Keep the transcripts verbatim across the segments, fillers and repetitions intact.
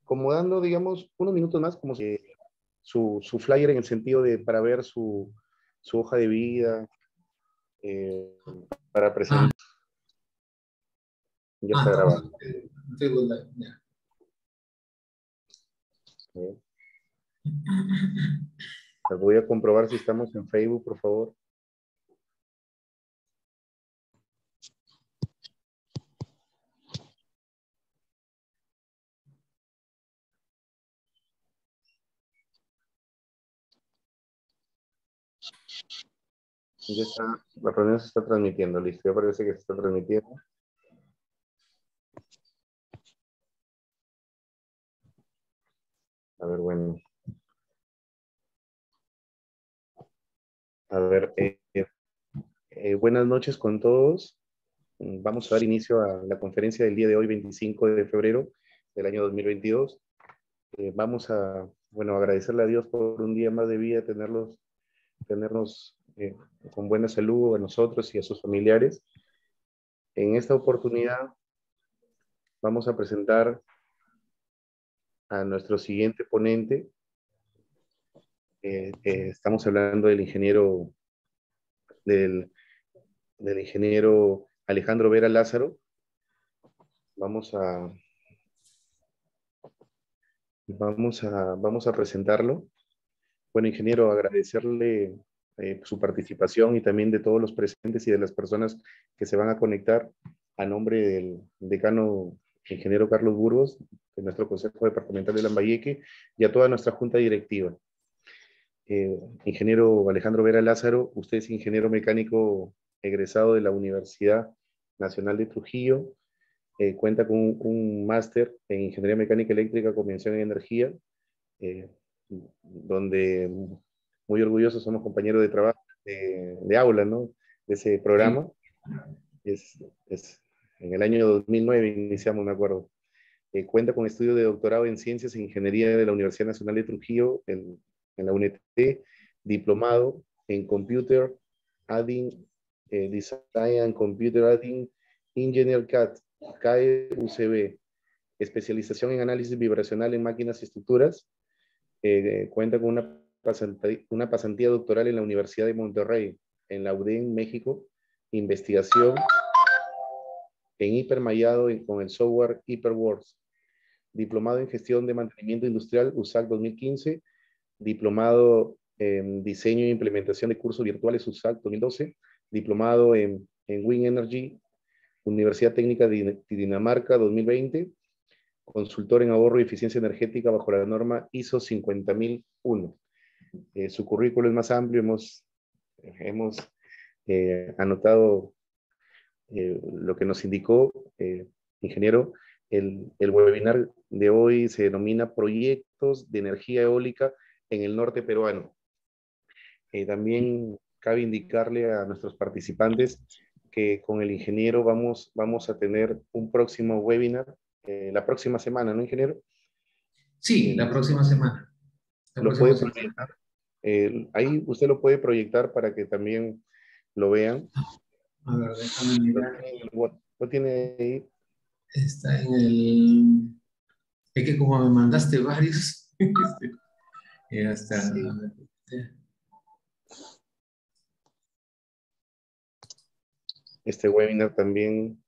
como dando, digamos, unos minutos más, como si su, su flyer en el sentido de para ver su, su hoja de vida, eh, para Ah, presentar. Ya ah, está estamos grabando. en Facebook Live, ya. ¿Eh? Voy a comprobar si estamos en Facebook, por favor. Ya está, la reunión se está transmitiendo, listo, ya parece que se está transmitiendo. A ver, bueno. A ver, eh, eh, buenas noches con todos. Vamos a dar inicio a la conferencia del día de hoy, veinticinco de febrero del año dos mil veintidós. Eh, vamos a, bueno, agradecerle a Dios por un día más de vida, tenerlos, tenernos eh, con buena salud a nosotros y a sus familiares. En esta oportunidad vamos a presentar a nuestro siguiente ponente. Eh, eh, estamos hablando del ingeniero, del, del ingeniero Alejandro Vera Lázaro. Vamos a, vamos a, vamos a presentarlo. Bueno, ingeniero, agradecerle eh, su participación y también de todos los presentes y de las personas que se van a conectar a nombre del decano ingeniero Carlos Burgos, de nuestro Consejo Departamental de Lambayeque, y a toda nuestra junta directiva. Eh, ingeniero Alejandro Vera Lázaro, usted es ingeniero mecánico egresado de la Universidad Nacional de Trujillo, eh, cuenta con un, un máster en Ingeniería Mecánica Eléctrica con mención en Energía, eh, donde muy orgullosos somos compañeros de trabajo, de, de aula, ¿no? De ese Sí. programa. Es, es, en el año dos mil nueve iniciamos, me acuerdo. Eh, cuenta con estudio de doctorado en Ciencias e Ingeniería de la Universidad Nacional de Trujillo, en, en la U N T, diplomado en Computer Adding, eh, Design and Computer Adding Engineer C A T, C A E U C B, especialización en análisis vibracional en máquinas y estructuras. Eh, cuenta con una pasantía, una pasantía doctoral en la Universidad de Monterrey, en la U D E M, México, investigación en hipermallado con el software HyperWorks, diplomado en gestión de mantenimiento industrial U S A C dos mil quince, diplomado en diseño e implementación de cursos virtuales U S A C dos mil doce, diplomado en, en Wind Energy, Universidad Técnica de Dinamarca dos mil veinte, consultor en ahorro y eficiencia energética bajo la norma I S O cincuenta mil uno. Eh, su currículo es más amplio, hemos, hemos eh, anotado eh, lo que nos indicó, eh, ingeniero. El, el webinar de hoy se denomina Proyectos de Energía Eólica en el Norte Peruano. Eh, también cabe indicarle a nuestros participantes que con el ingeniero vamos, vamos a tener un próximo webinar eh, la próxima semana, ¿no, ingeniero? Sí, la Eh, próxima semana. La lo próxima puede semana. proyectar. Eh, ahí usted lo puede proyectar para que también lo vean. A ver, déjame Lo mirar. tiene, lo tiene ahí. Está en el... Es que como me mandaste varios, este, ya está. A Sí. ver, este, Este webinar también.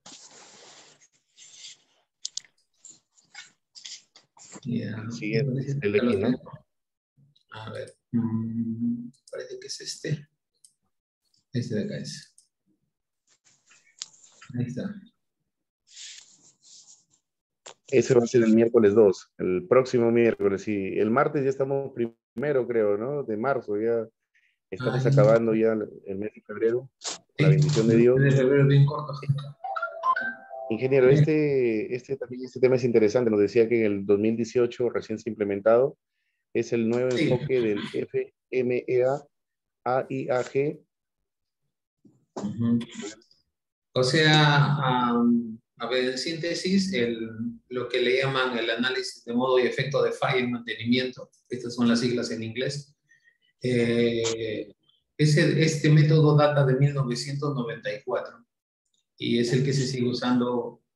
ya, El me siguiente parece es que el de acá aquí, lo ¿no? tengo. A ver, mm, parece que es este. Este de acá es. Ahí está. Ese va a ser el miércoles dos, el próximo miércoles. Y el martes ya estamos primero, creo, ¿no? De marzo, ya estamos Ay, acabando ya el mes de febrero, con la sí, bendición de Dios. de febrero bien corto. Ingeniero, este, este, también este tema es interesante. Nos decía que en el dos mil dieciocho recién se ha implementado. Es el nuevo Sí. enfoque del F M E A A I A G. Ujú. O sea, am, a ver, en síntesis, el, lo que le llaman el análisis de modo y efecto de falla y mantenimiento, estas son las siglas en inglés, eh, ese, este método data de mil novecientos noventa y cuatro y es el que se sigue usando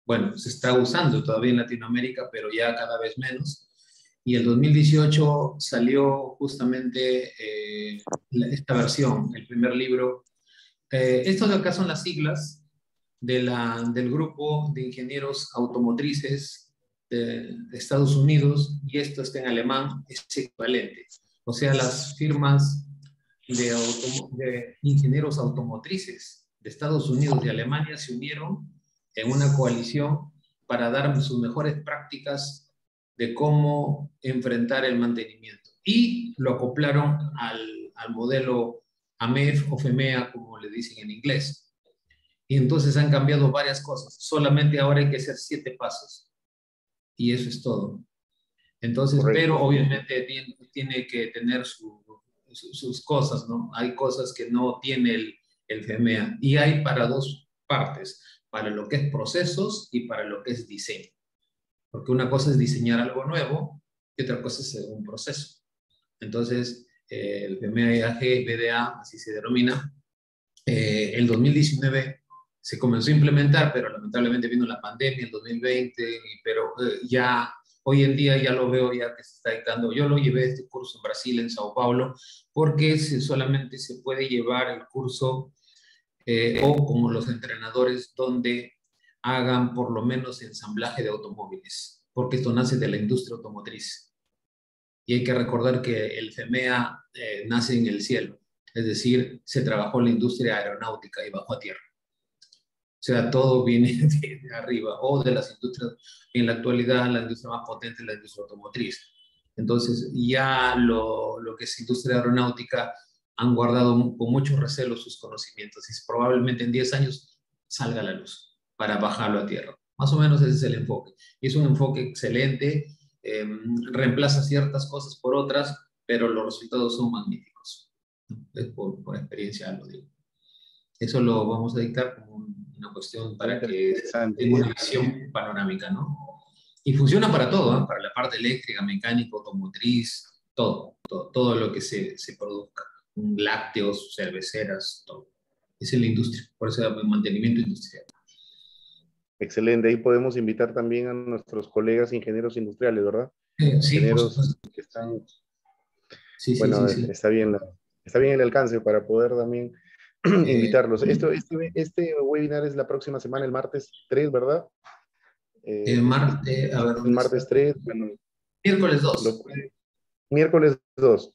bueno, se está usando todavía en Latinoamérica, pero ya cada vez menos. Y el dos mil dieciocho salió justamente eh, la- esta versión, el primer libro. Eh, estos de acá son las siglas de la, del grupo de ingenieros automotrices de, de Estados Unidos, y esto está en alemán, es equivalente. O sea, las firmas de, automo- de ingenieros automotrices de Estados Unidos y Alemania se unieron en una coalición para dar sus mejores prácticas de cómo enfrentar el mantenimiento. Y lo acoplaron al, al modelo A M E F o FEMEA, como le dicen en inglés. Y entonces han cambiado varias cosas. Solamente ahora hay que hacer siete pasos. Y eso es todo. Entonces, pero Correcto. obviamente tiene, tiene que tener su, su, sus cosas, ¿no? Hay cosas que no tiene el, el FEMEA. Y hay para dos partes, para lo que es procesos y para lo que es diseño. Porque una cosa es diseñar algo nuevo y otra cosa es un proceso. Entonces, eh, el FEMEA B D A, así se denomina, eh, el dos mil diecinueve se comenzó a implementar, pero lamentablemente vino la pandemia, el dos mil veinte, y, pero eh, ya hoy en día ya lo veo ya que se está dictando. Yo lo llevé este curso en Brasil, en Sao Paulo, porque se, solamente se puede llevar el curso eh, o como los entrenadores donde hagan por lo menos ensamblaje de automóviles, porque esto nace de la industria automotriz. Y hay que recordar que el FEMEA eh, nace en el cielo, es decir, se trabajó en la industria aeronáutica y bajó a tierra. O sea, todo viene de arriba, o de las industrias. En la actualidad, la industria más potente es la industria automotriz. Entonces, ya lo, lo que es industria aeronáutica han guardado con mucho recelo sus conocimientos y probablemente en diez años salga a la luz para bajarlo a tierra. Más o menos ese es el enfoque. Y es un enfoque excelente, eh, reemplaza ciertas cosas por otras, pero los resultados son magníficos. Es por, por experiencia lo digo. Eso lo vamos a dictar como una cuestión para que Interesante. tenga una visión panorámica, ¿no? Y funciona para todo, ¿eh? Para la parte eléctrica, mecánica, automotriz, todo, todo, todo lo que se, se produzca. Lácteos, cerveceras, todo. Esa es la industria, por eso el mantenimiento industrial. Excelente. Ahí podemos invitar también a nuestros colegas ingenieros industriales, ¿verdad? Eh, sí, por Ingenieros supuesto. que están, Sí, sí, bueno, sí, es- sí. está bien, la- está bien el alcance para poder también Eh, invitarlos. Esto, este, este webinar es la próxima semana, el martes tres, ¿verdad? el Eh, martes, a ver, el ¿dónde martes está? tres, bueno, Miércoles lo dos. puede- miércoles dos,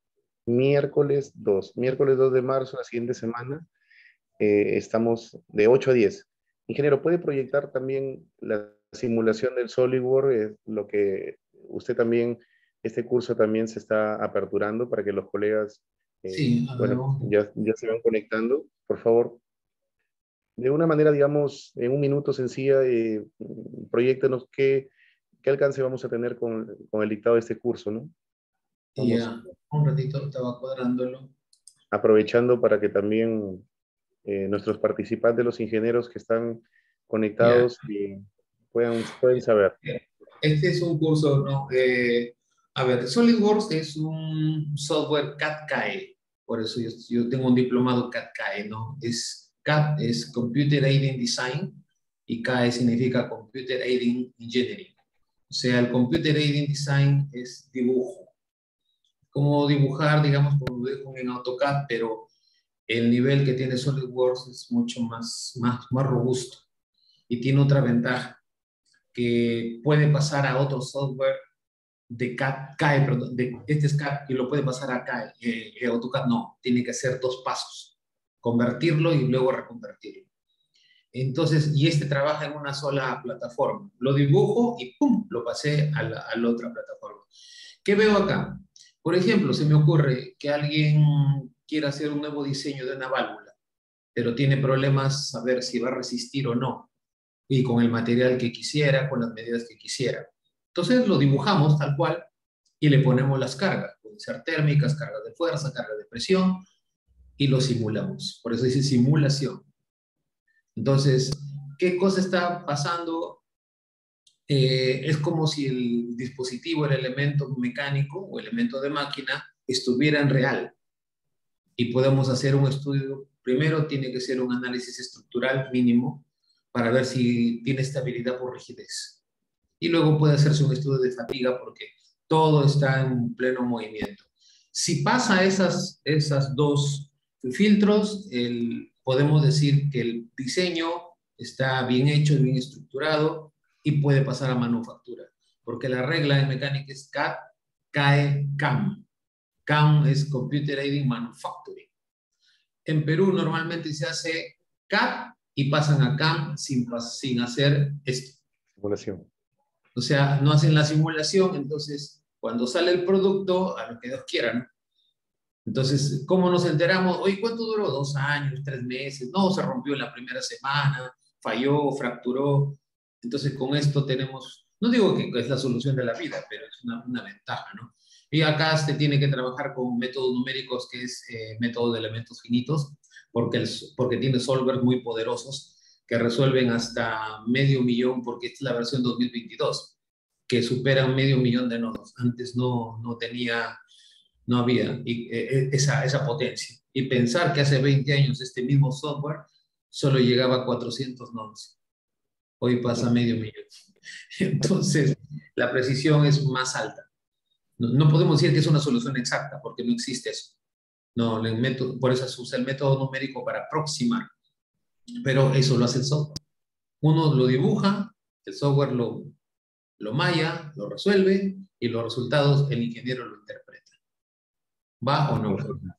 miércoles dos, miércoles dos de marzo, la siguiente semana, eh, estamos de ocho a diez. Ingeniero, ¿puede proyectar también la simulación del SolidWorks? Eh, lo que usted también, este curso también se está aperturando para que los colegas, eh, Sí, a ver, bueno, vamos. ya, ya se van conectando. Por favor, de una manera, digamos, en un minuto sencilla, eh, proyectenos qué, qué alcance vamos a tener con, con el dictado de este curso, ¿no? Y Vamos ya, un ratito estaba cuadrándolo. aprovechando para que también eh, nuestros participantes, los ingenieros que están Ya. conectados, y puedan, pueden saber. Este es un curso, ¿no? Eh, a ver, SolidWorks es un software C A D C A E, por eso yo, yo tengo un diplomado C A D C A E, ¿no? Es, C A D es Computer Aided Design y C A E significa Computer Aided Engineering. O sea, el Computer Aided Design es dibujo. Como dibujar, digamos, como dibujo en AutoCAD, pero el nivel que tiene SolidWorks es mucho más, más, más robusto y tiene otra ventaja que puede pasar a otro software de C A D, C A E, perdón, de, este es C A D y lo puede pasar a C A E, eh, eh, AutoCAD no, tiene que hacer dos pasos, convertirlo y luego reconvertirlo. Entonces, y este trabaja en una sola plataforma. Lo dibujo y ¡pum! Lo pasé a la, a la otra plataforma. ¿Qué veo acá? Por ejemplo, se me ocurre que alguien quiera hacer un nuevo diseño de una válvula, pero tiene problemas saber si va a resistir o no, y con el material que quisiera, con las medidas que quisiera. Entonces lo dibujamos tal cual y le ponemos las cargas. Pueden ser térmicas, cargas de fuerza, cargas de presión, y lo simulamos. Por eso dice simulación. Entonces, ¿qué cosa está pasando? Eh, es como si el dispositivo, el elemento mecánico o elemento de máquina estuviera en real y podemos hacer un estudio. Primero tiene que ser un análisis estructural mínimo para ver si tiene estabilidad por rigidez. Y luego puede hacerse un estudio de fatiga porque todo está en pleno movimiento. Si pasa esas, esas dos filtros, el, podemos decir que el diseño está bien hecho, bien estructurado y puede pasar a manufactura. Porque la regla en mecánica es C A D, C A E, C A M. C A M es Computer Aided Manufacturing. En Perú normalmente se hace C A D y pasan a C A M sin, sin hacer esto. Simulación. O sea, no hacen la simulación, entonces cuando sale el producto, a lo que Dios quiera, ¿no? Entonces, ¿cómo nos enteramos? Oye, ¿cuánto duró? Dos años, tres meses. No, se rompió en la primera semana, falló, fracturó. Entonces, con esto tenemos, no digo que es la solución de la vida, pero es una, una ventaja, ¿no? Y acá se tiene que trabajar con métodos numéricos, que es eh, método de elementos finitos, porque, el, porque tiene solvers muy poderosos que resuelven hasta medio millón, porque esta es la versión dos mil veintidós, que superan medio millón de nodos. Antes no, no tenía no había y, eh, esa, esa potencia. Y pensar que hace veinte años este mismo software solo llegaba a cuatrocientos nodos. Hoy pasa medio millón. Entonces, la precisión es más alta. No, no podemos decir que es una solución exacta, porque no existe eso. No, el método, por eso se usa el método numérico para aproximar. Pero eso lo hace el software. Uno lo dibuja, el software lo, lo malla, lo resuelve, y los resultados el ingeniero lo interpreta. ¿Va o no?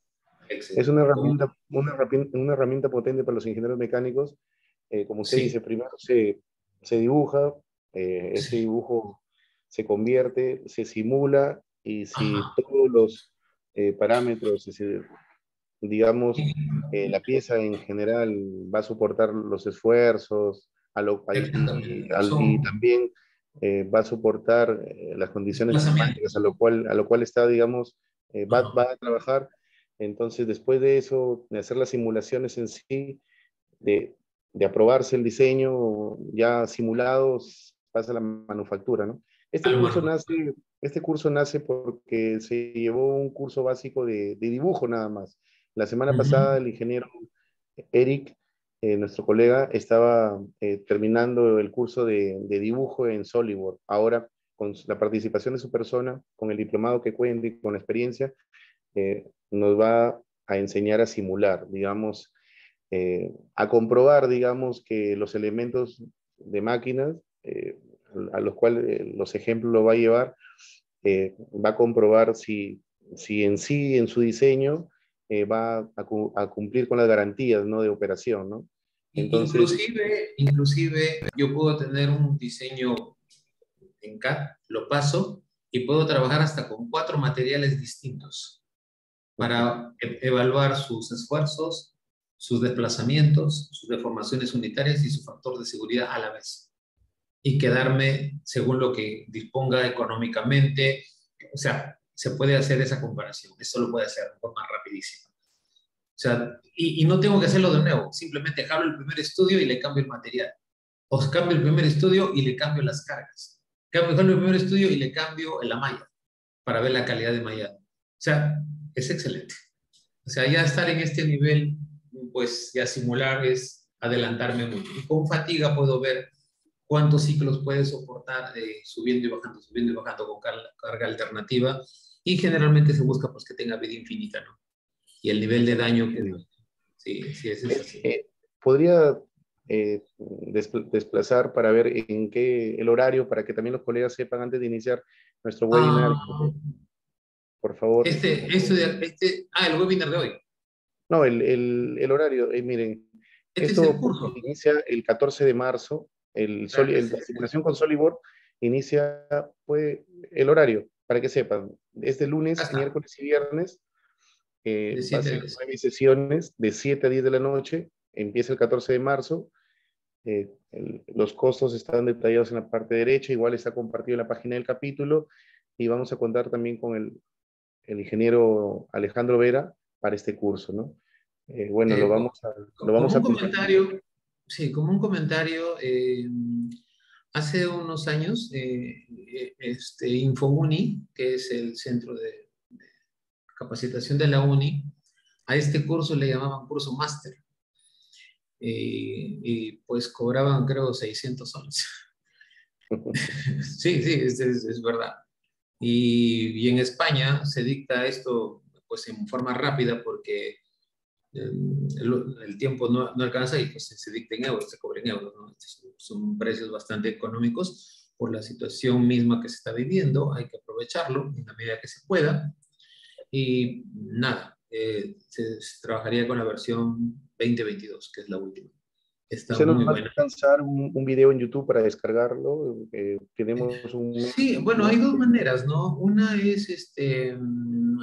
Es una herramienta, una, herramienta, una herramienta potente para los ingenieros mecánicos. Eh, como usted Sí. dice, primero se, se dibuja, eh, ese Sí. dibujo se convierte, se simula, y si Ajá. todos los eh, parámetros, es decir, digamos, eh, la pieza en general va a soportar los esfuerzos a lo, y, y, y, también eh, va a soportar eh, las condiciones climáticas a lo cual, a lo cual está, digamos, eh, va, va a trabajar. Entonces, después de eso, de hacer las simulaciones en sí, de, de aprobarse el diseño ya simulado, pasa a la manufactura, ¿no? Este curso nace, este curso nace porque se llevó un curso básico de, de dibujo nada más. La semana uh-huh. pasada el ingeniero Eric, eh, nuestro colega, estaba eh, terminando el curso de, de dibujo en SolidWorks. Ahora, con la participación de su persona, con el diplomado que cuenta y con la experiencia, eh, nos va a enseñar a simular, digamos, eh, a comprobar, digamos, que los elementos de máquinas, eh, a los cuales eh, los ejemplos lo va a llevar, eh, va a comprobar si, si en sí, en su diseño, eh, va a, a, cumplir con las garantías, ¿no?, de operación, ¿no? Entonces, inclusive, inclusive, yo puedo tener un diseño en C A D, lo paso, y puedo trabajar hasta con cuatro materiales distintos para e evaluar sus esfuerzos, sus desplazamientos, sus deformaciones unitarias y su factor de seguridad a la vez. Y quedarme según lo que disponga económicamente. O sea, se puede hacer esa comparación. Eso lo puede hacer de forma rapidísima. O sea, y, y no tengo que hacerlo de nuevo. Simplemente jalo el primer estudio y le cambio el material. O cambio el primer estudio y le cambio las cargas. Cambio, cambio el primer estudio y le cambio la malla para ver la calidad de mallado. O sea, es excelente. O sea, ya estar en este nivel, pues ya simular es adelantarme mucho. Y con fatiga puedo ver cuántos ciclos puede soportar eh, subiendo y bajando, subiendo y bajando con carga, carga alternativa, y generalmente se busca pues que tenga vida infinita, ¿no? Y el nivel de daño que... Sí, sí, es, es así. Eh, ¿Podría eh, desplazar para ver en qué el horario, para que también los colegas sepan antes de iniciar nuestro webinar? Ah, por favor. Este, este, este, ah, el webinar de hoy. No, el, el, el horario, eh, miren, Este esto es el curso. inicia el catorce de marzo, el, claro, Soli, el la simulación con SolidWorks inicia pues, el horario, para que sepan, es de lunes, miércoles y viernes, eh, va a ser nueve sesiones de siete a diez de la noche, empieza el catorce de marzo, eh, el, los costos están detallados en la parte derecha, igual está compartido en la página del capítulo, y vamos a contar también con el, el ingeniero Alejandro Vera para este curso, ¿no? Eh, bueno, eh, lo vamos a, lo vamos como a un comentario, sí, como un comentario, eh, hace unos años, eh, este, Infomuni, que es el centro de, de capacitación de la UNI, a este curso le llamaban curso máster. Eh, y pues pues cobraban creo seiscientos soles. Sí, sí, es, es, es verdad. Y, y en España se dicta esto pues en forma rápida porque el, el tiempo no, no alcanza y pues se dicta en euros, se cobra en euros, ¿no? Son, son precios bastante económicos por la situación misma que se está viviendo, hay que aprovecharlo en la medida que se pueda. Y nada, eh, se, se trabajaría con la versión veinte veintidós, que es la última. Está ¿Usted nos muy va a buena. alcanzar un, un video en YouTube para descargarlo? Eh, tenemos un Sí, bueno, hay mes. dos maneras, ¿no? Una es este, mm,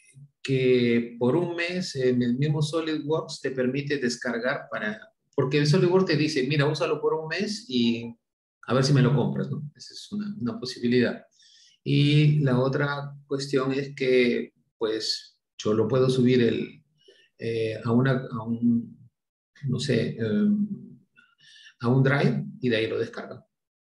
que por un mes en el mismo SolidWorks te permite descargar para, porque el SolidWorks te dice, mira, úsalo por un mes y a ver si me lo compras, ¿no? Esa es una, una posibilidad. Y la otra cuestión es que, pues, yo lo puedo subir el, eh, a, una, a un, no sé, eh, a un Drive y de ahí lo descarga.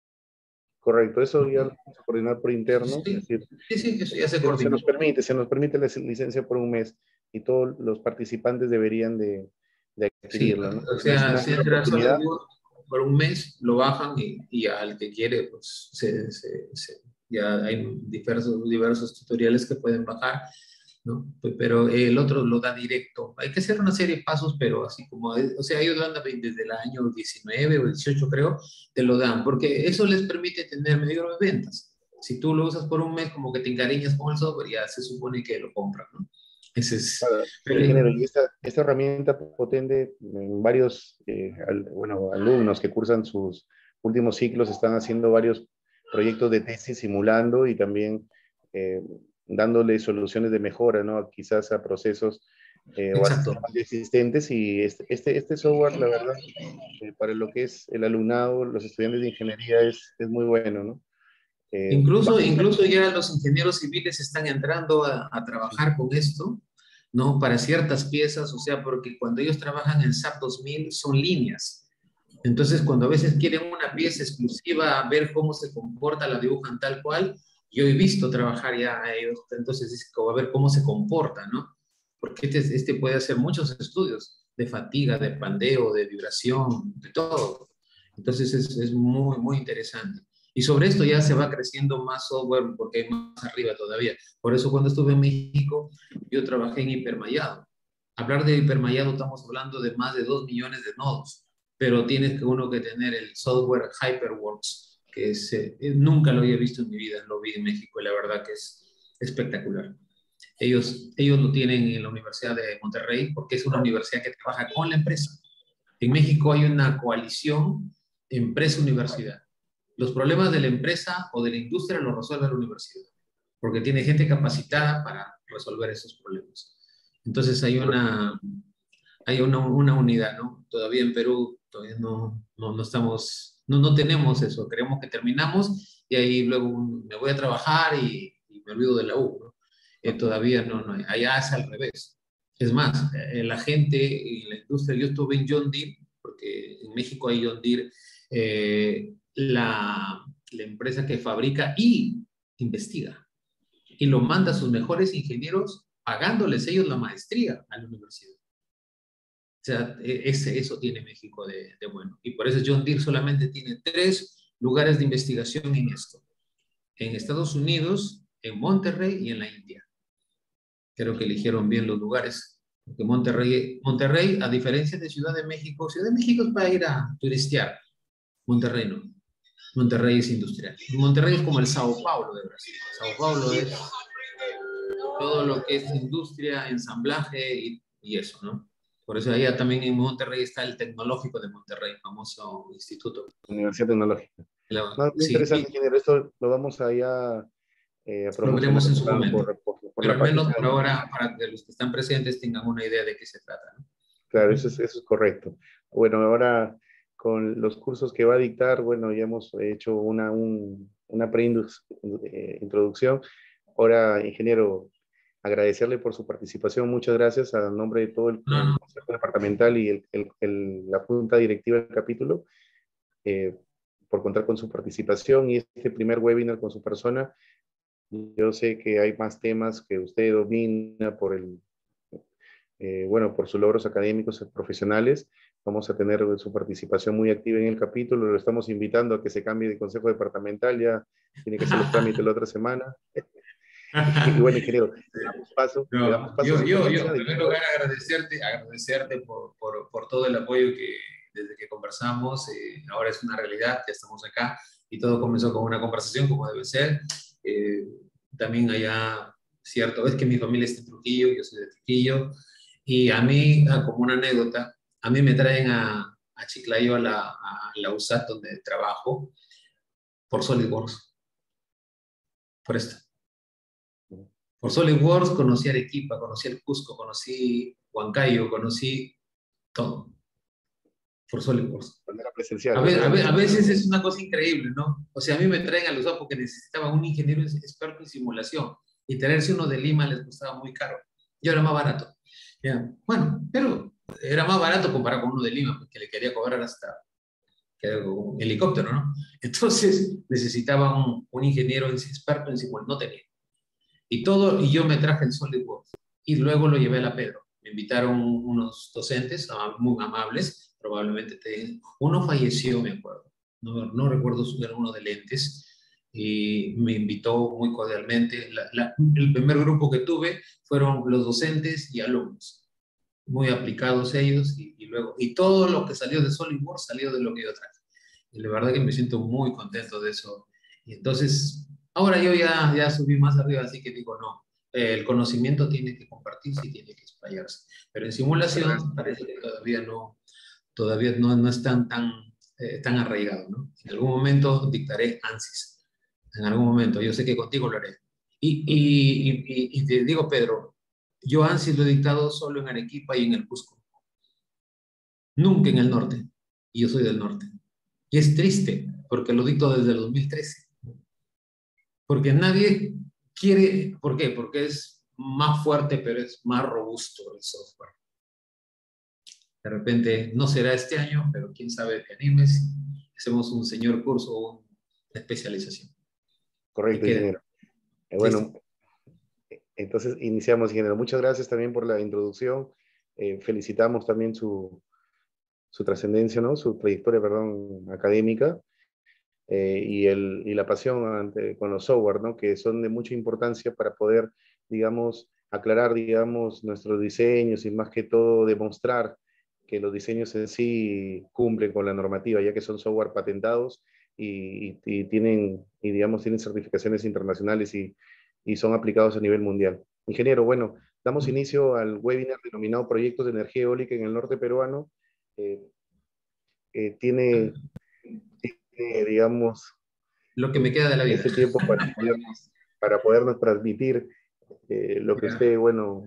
Correcto, eso ya lo vamos a coordinar por interno, es Sí, decir, sí, sí, eso ya se se, se coordina. nos permite, se nos permite la licencia por un mes y todos los participantes deberían de, de Sí, adquirirla, ¿no? o Bueno, es sea, una si gran entra oportunidad. SolidWorks por un mes, lo bajan y, y al que quiere, pues se, se, se, ya hay diversos, diversos tutoriales que pueden bajar, ¿no? Pero el otro lo da directo. Hay que hacer una serie de pasos, pero así como, o sea, ellos lo dan desde el año diecinueve o dieciocho, creo, te lo dan, porque eso les permite tener mayores ventas. Si tú lo usas por un mes, como que te encariñas con el software, ya se supone que lo compran, ¿no? Ese es, Para, pero, ingeniero, y esta, esta herramienta potente, en varios eh, al, bueno, alumnos que cursan sus últimos ciclos están haciendo varios proyectos de tesis simulando y también eh, dándole soluciones de mejora, ¿no? Quizás a procesos eh, o a exacto. sistemas ya existentes y este, este, este software, la verdad, eh, para lo que es el alumnado, los estudiantes de ingeniería es, es muy bueno, ¿no? Eh, Incluso, vamos a- incluso ya los ingenieros civiles están entrando a, a trabajar con esto, ¿no? Para ciertas piezas, o sea, porque cuando ellos trabajan en SAP dos mil son líneas. Entonces, cuando a veces quieren una pieza exclusiva, ver cómo se comporta, la dibujan tal cual, yo he visto trabajar ya a ellos, entonces es como a ver cómo se comporta, ¿no? Porque este, este puede hacer muchos estudios de fatiga, de pandeo, de vibración, de todo. Entonces es, es muy, muy interesante. Y sobre esto ya se va creciendo más software porque hay más arriba todavía. Por eso cuando estuve en México, yo trabajé en hipermallado. Hablar de hipermallado estamos hablando de más de dos millones de nodos, pero tienes que uno que tener el software HyperWorks, que es, eh, nunca lo había visto en mi vida, lo vi en México y la verdad que es espectacular. Ellos, ellos lo tienen en la Universidad de Monterrey porque es una universidad que trabaja con la empresa. En México hay una coalición empresa-universidad. Los problemas de la empresa o de la industria los resuelve la universidad, porque tiene gente capacitada para resolver esos problemas. Entonces hay una, hay una, una unidad, ¿no? Todavía en Perú todavía no, no, no estamos, no, no tenemos eso. Creemos que terminamos y ahí luego me voy a trabajar y, y me olvido de la U, ¿no? Eh, todavía no, no, allá es al revés. Es más, eh, la gente y la industria, yo estuve en John Deere, porque en México hay John Deere, eh, la, la empresa que fabrica y investiga y lo manda a sus mejores ingenieros pagándoles ellos la maestría a la universidad. O sea, ese, eso tiene México de, de bueno. Y por eso John Deere solamente tiene tres lugares de investigación en esto. En Estados Unidos, en Monterrey y en la India. Creo que eligieron bien los lugares. Porque Monterrey, Monterrey, a diferencia de Ciudad de México, Ciudad de México es para ir a turistear. Monterrey no. Monterrey es industrial. Monterrey es como el Sao Paulo de Brasil. Sao Paulo es todo lo que es industria, ensamblaje y, y eso, ¿no? Por eso allá también en Monterrey está el Tecnológico de Monterrey, famoso instituto. Universidad Tecnológica. La, No, muy sí, interesante, y ingeniero. Esto lo vamos a ya eh, lo promocionar veremos en su por, momento. por, por, por Pero la al página. menos por ahora, para que los que están presentes tengan una idea de qué se trata, ¿no? Claro, eso es, Uh-huh. eso es correcto. Bueno, ahora con los cursos que va a dictar, bueno, ya hemos hecho una, un, una pre-introducción. Ahora, ingeniero, agradecerle por su participación. Muchas gracias a nombre de todo el, No, el no, Consejo Departamental y el, el, el, la Junta Directiva del capítulo, eh, por contar con su participación y este primer webinar con su persona. Yo sé que hay más temas que usted domina por el, eh, bueno, por sus logros académicos y profesionales, Vamos a tener su participación muy activa en el capítulo. Lo estamos invitando a que se cambie de consejo departamental. Ya tiene que hacer los trámites la otra semana. Y bueno, ingeniero, le damos paso, le No, damos paso a yo, su yo, yo, ponencia. en De primer lugar, agradecerte, agradecerte por, por, por todo el apoyo que desde que conversamos, eh, ahora es una realidad, ya estamos acá, y todo comenzó con una conversación, como debe ser. Eh, también allá, cierto, es que mi familia es de Trujillo, yo soy de Trujillo, y a mí, ah, como una anécdota, a mí me traen a, a Chiclayo, a la, a la U S A T, donde trabajo, por SolidWorks, por esto. Por SolidWorks conocí Arequipa, conocí el Cusco, conocí Huancayo, conocí todo. Por SolidWorks. manera A, presencial, de ve, a, manera ve, a presencial. veces es una cosa increíble, ¿no? O sea, a mí me traen a los dos porque necesitaba un ingeniero experto en simulación y traerse uno de Lima les costaba muy caro. Y era más barato. Ya. Bueno, pero era más barato comparado con uno de Lima, porque le quería cobrar hasta que un helicóptero, ¿no? Entonces necesitaba un, un ingeniero experto en simulación, no tenía. Y todo, y yo me traje el SolidWorks. Y luego lo llevé a la Pedro. Me invitaron unos docentes muy amables, probablemente te, uno falleció, me acuerdo. No, no recuerdo si era uno de lentes. Y me invitó muy cordialmente. La, la, el primer grupo que tuve fueron los docentes y alumnos. Muy aplicados ellos. Y, y luego, y todo lo que salió de SolidWorks salió de lo que yo traje. Y la verdad que me siento muy contento de eso. Y entonces, ahora yo ya, ya subí más arriba, así que digo, no, eh, el conocimiento tiene que compartirse y tiene que explayarse. Pero en simulación parece que todavía no, todavía no, no están tan, eh, tan arraigados, ¿no? En algún momento dictaré ANSYS. En algún momento, yo sé que contigo lo haré. Y, y, y, y te digo, Pedro, yo ANSYS lo he dictado solo en Arequipa y en el Cusco. Nunca en el norte. Y yo soy del norte. Y es triste, porque lo dicto desde el dos mil trece. Porque nadie quiere, ¿por qué? Porque es más fuerte, pero es más robusto el software. De repente, no será este año, pero quién sabe, te animes, hacemos un señor curso o una especialización. Correcto, ingeniero. Eh, bueno, entonces iniciamos, ingeniero. Muchas gracias también por la introducción. Eh, felicitamos también su, su trascendencia, ¿no? Su trayectoria, perdón, académica. Eh, y, el, y la pasión ante, con los software, ¿no? Que son de mucha importancia para poder, digamos, aclarar, digamos, nuestros diseños y más que todo demostrar que los diseños en sí cumplen con la normativa, ya que son software patentados y, y, y tienen, y digamos, tienen certificaciones internacionales y, y son aplicados a nivel mundial. Ingeniero, bueno, damos inicio al webinar denominado Proyectos de Energía Eólica en el Norte Peruano. Eh, eh, tiene eh, digamos, Lo que me queda de la vida. este tiempo para podernos, para podernos transmitir eh, lo que Ya. usted, bueno,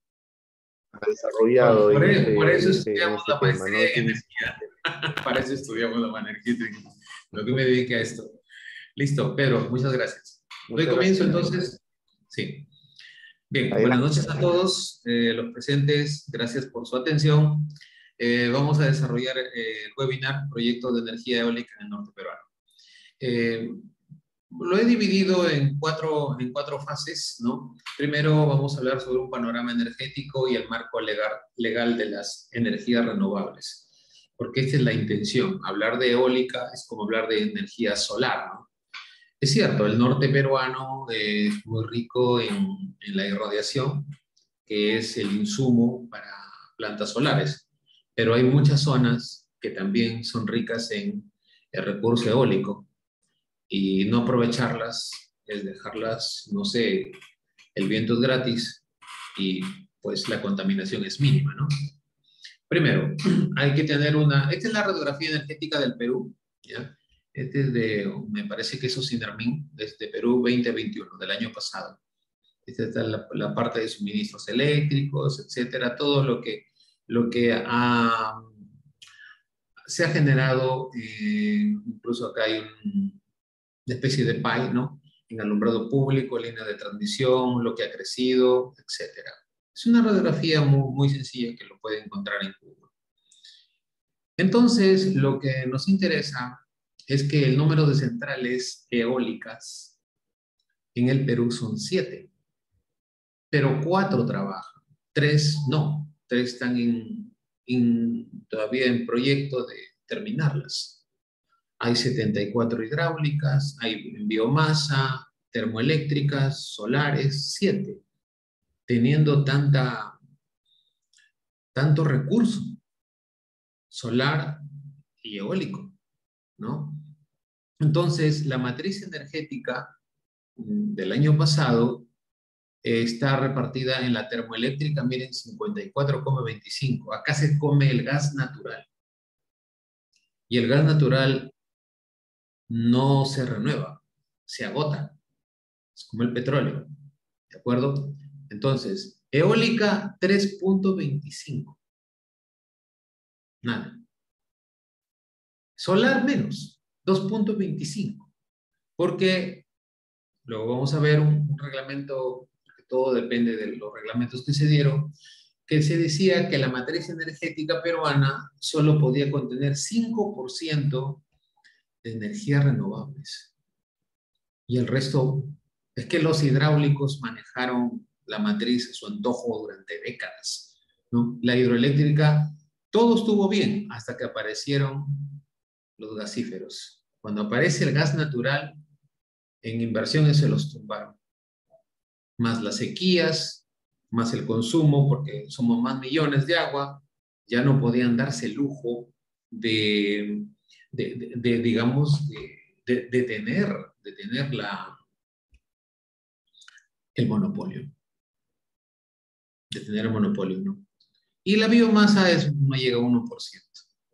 ha Por, desarrollado por, en eso, por este, en eso este, en estudiamos este la tema, ¿no? maestría Este en inicio. energía. Para eso estudiamos la maestría en lo que me dedique a esto. Listo, Pedro, muchas gracias. Doy Muchas comienzo gracias. entonces. Sí. Bien, buenas Adelante. noches a todos eh, los presentes. Gracias por su atención. Eh, vamos a desarrollar eh, el webinar Proyecto de Energía Eólica en el Norte Peruano. Eh, lo he dividido en cuatro, en cuatro fases, ¿no? Primero vamos a hablar sobre un panorama energético y el marco legal, legal de las energías renovables, porque esta es la intención. Hablar de eólica es como hablar de energía solar, ¿no? Es cierto, el norte peruano es muy rico en, en la irradiación, que es el insumo para plantas solares, pero hay muchas zonas que también son ricas en el recurso eólico y no aprovecharlas es dejarlas, no sé, el viento es gratis y pues la contaminación es mínima, ¿no? Primero, hay que tener una, esta es la radiografía energética del Perú, ¿ya? Este es de, me parece que es Ocinermin, desde Perú veinte veintiuno, del año pasado. Esta es la, la parte de suministros eléctricos, etcétera, todo lo que, lo que ha, se ha generado, eh, incluso acá hay un, una especie de pie, ¿no? En alumbrado público, línea de transmisión, lo que ha crecido, etcétera. Es una radiografía muy, muy sencilla que lo puede encontrar en Google. Entonces, lo que nos interesa es que el número de centrales eólicas en el Perú son siete, pero cuatro trabajan, tres no, tres están en, in, todavía en proyecto de terminarlas. Hay setenta y cuatro hidráulicas, hay biomasa, termoeléctricas, solares, siete, teniendo tanta, tanto recurso solar y eólico, ¿no? Entonces, la matriz energética del año pasado eh, está repartida en la termoeléctrica, miren, cincuenta y cuatro coma veinticinco. Acá se come el gas natural. Y el gas natural no se renueva, se agota. Es como el petróleo, ¿de acuerdo? Entonces, eólica tres punto veinticinco. Nada. Solar menos, dos punto veinticinco. Porque luego vamos a ver un, un reglamento, que todo depende de los reglamentos que se dieron, que se decía que la matriz energética peruana solo podía contener cinco por ciento de energías renovables. Y el resto, es que los hidráulicos manejaron la matriz a su antojo durante décadas, ¿no? La hidroeléctrica, todo estuvo bien hasta que aparecieron los gasíferos. Cuando aparece el gas natural, en inversiones se los tumbaron. Más las sequías, más el consumo, porque somos más millones de agua, ya no podían darse el lujo de, de, de, de digamos, de, de, de, tener, de tener la, el monopolio. De tener el monopolio, ¿no? Y la biomasa es, no llega a uno por ciento.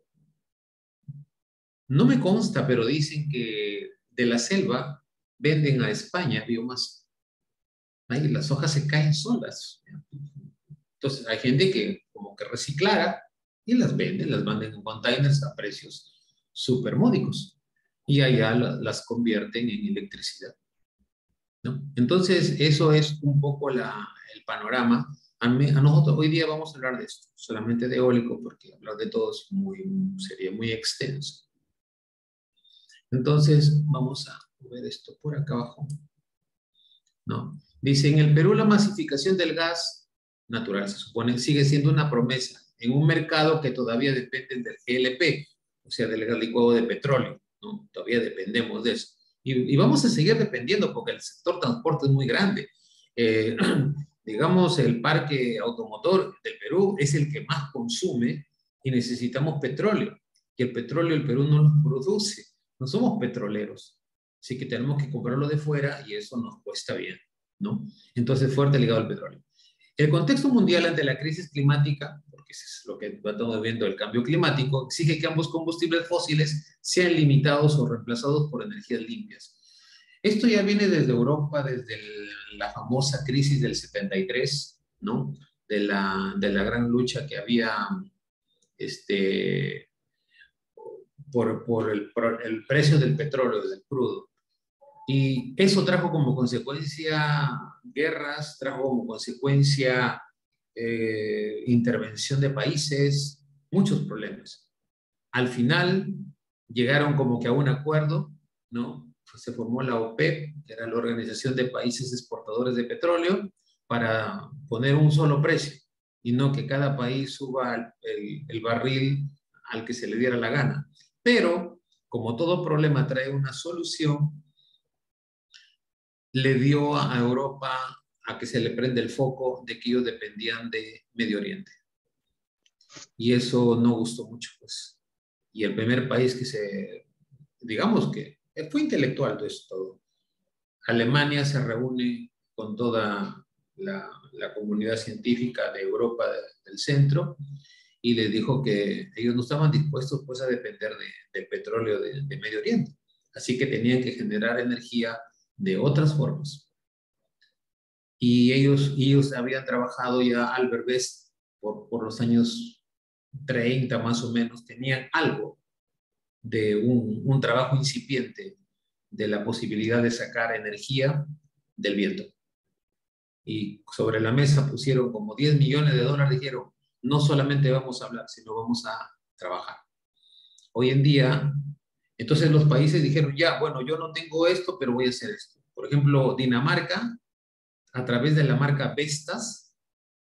No me consta, pero dicen que de la selva venden a España biomasa. Ahí las hojas se caen solas. Entonces hay gente que como que reciclara y las vende, las mandan en containers a precios súper módicos. Y allá la, las convierten en electricidad, ¿no? Entonces eso es un poco la, el panorama. A, mí, a nosotros hoy día vamos a hablar de esto, solamente de eólico, porque hablar de todo es muy, sería muy extenso. Entonces vamos a ver esto por acá abajo, ¿no? Dice, en el Perú la masificación del gas natural, se supone, sigue siendo una promesa en un mercado que todavía depende del G L P, o sea, del gas licuado de petróleo, ¿no? Todavía dependemos de eso. Y, y vamos a seguir dependiendo porque el sector transporte es muy grande. Eh, digamos, el parque automotor del Perú es el que más consume y necesitamos petróleo. Y el petróleo el Perú no lo produce. No somos petroleros. Así que tenemos que comprarlo de fuera y eso nos cuesta bien, ¿no? Entonces, fuerte ligado al petróleo. El contexto mundial ante la crisis climática, porque eso es lo que estamos viendo, el cambio climático, exige que ambos combustibles fósiles sean limitados o reemplazados por energías limpias. Esto ya viene desde Europa, desde el, la famosa crisis del setenta y tres, ¿no? De la, de la gran lucha que había este, por, por, el, por el precio del petróleo, del crudo. Y eso trajo como consecuencia guerras, trajo como consecuencia eh, intervención de países, muchos problemas. Al final llegaron como que a un acuerdo, ¿no? Se formó la OPEP, que era la Organización de Países Exportadores de Petróleo, para poner un solo precio y no que cada país suba el, el barril al que se le diera la gana. Pero, como todo problema trae una solución, le dio a Europa a que se le prende el foco de que ellos dependían de Medio Oriente. Y eso no gustó mucho, pues. Y el primer país que se, digamos que fue intelectual de esto todo. Alemania se reúne con toda la, la comunidad científica de Europa de, del centro y les dijo que ellos no estaban dispuestos pues a depender de, del petróleo de, de Medio Oriente. Así que tenían que generar energía de otras formas. Y ellos, ellos habían trabajado ya al revés por, por los años treinta más o menos, tenían algo de un, un trabajo incipiente de la posibilidad de sacar energía del viento. Y sobre la mesa pusieron como diez millones de dólares, dijeron, no solamente vamos a hablar, sino vamos a trabajar. Hoy en día, entonces los países dijeron, ya, bueno, yo no tengo esto, pero voy a hacer esto. Por ejemplo, Dinamarca, a través de la marca Vestas,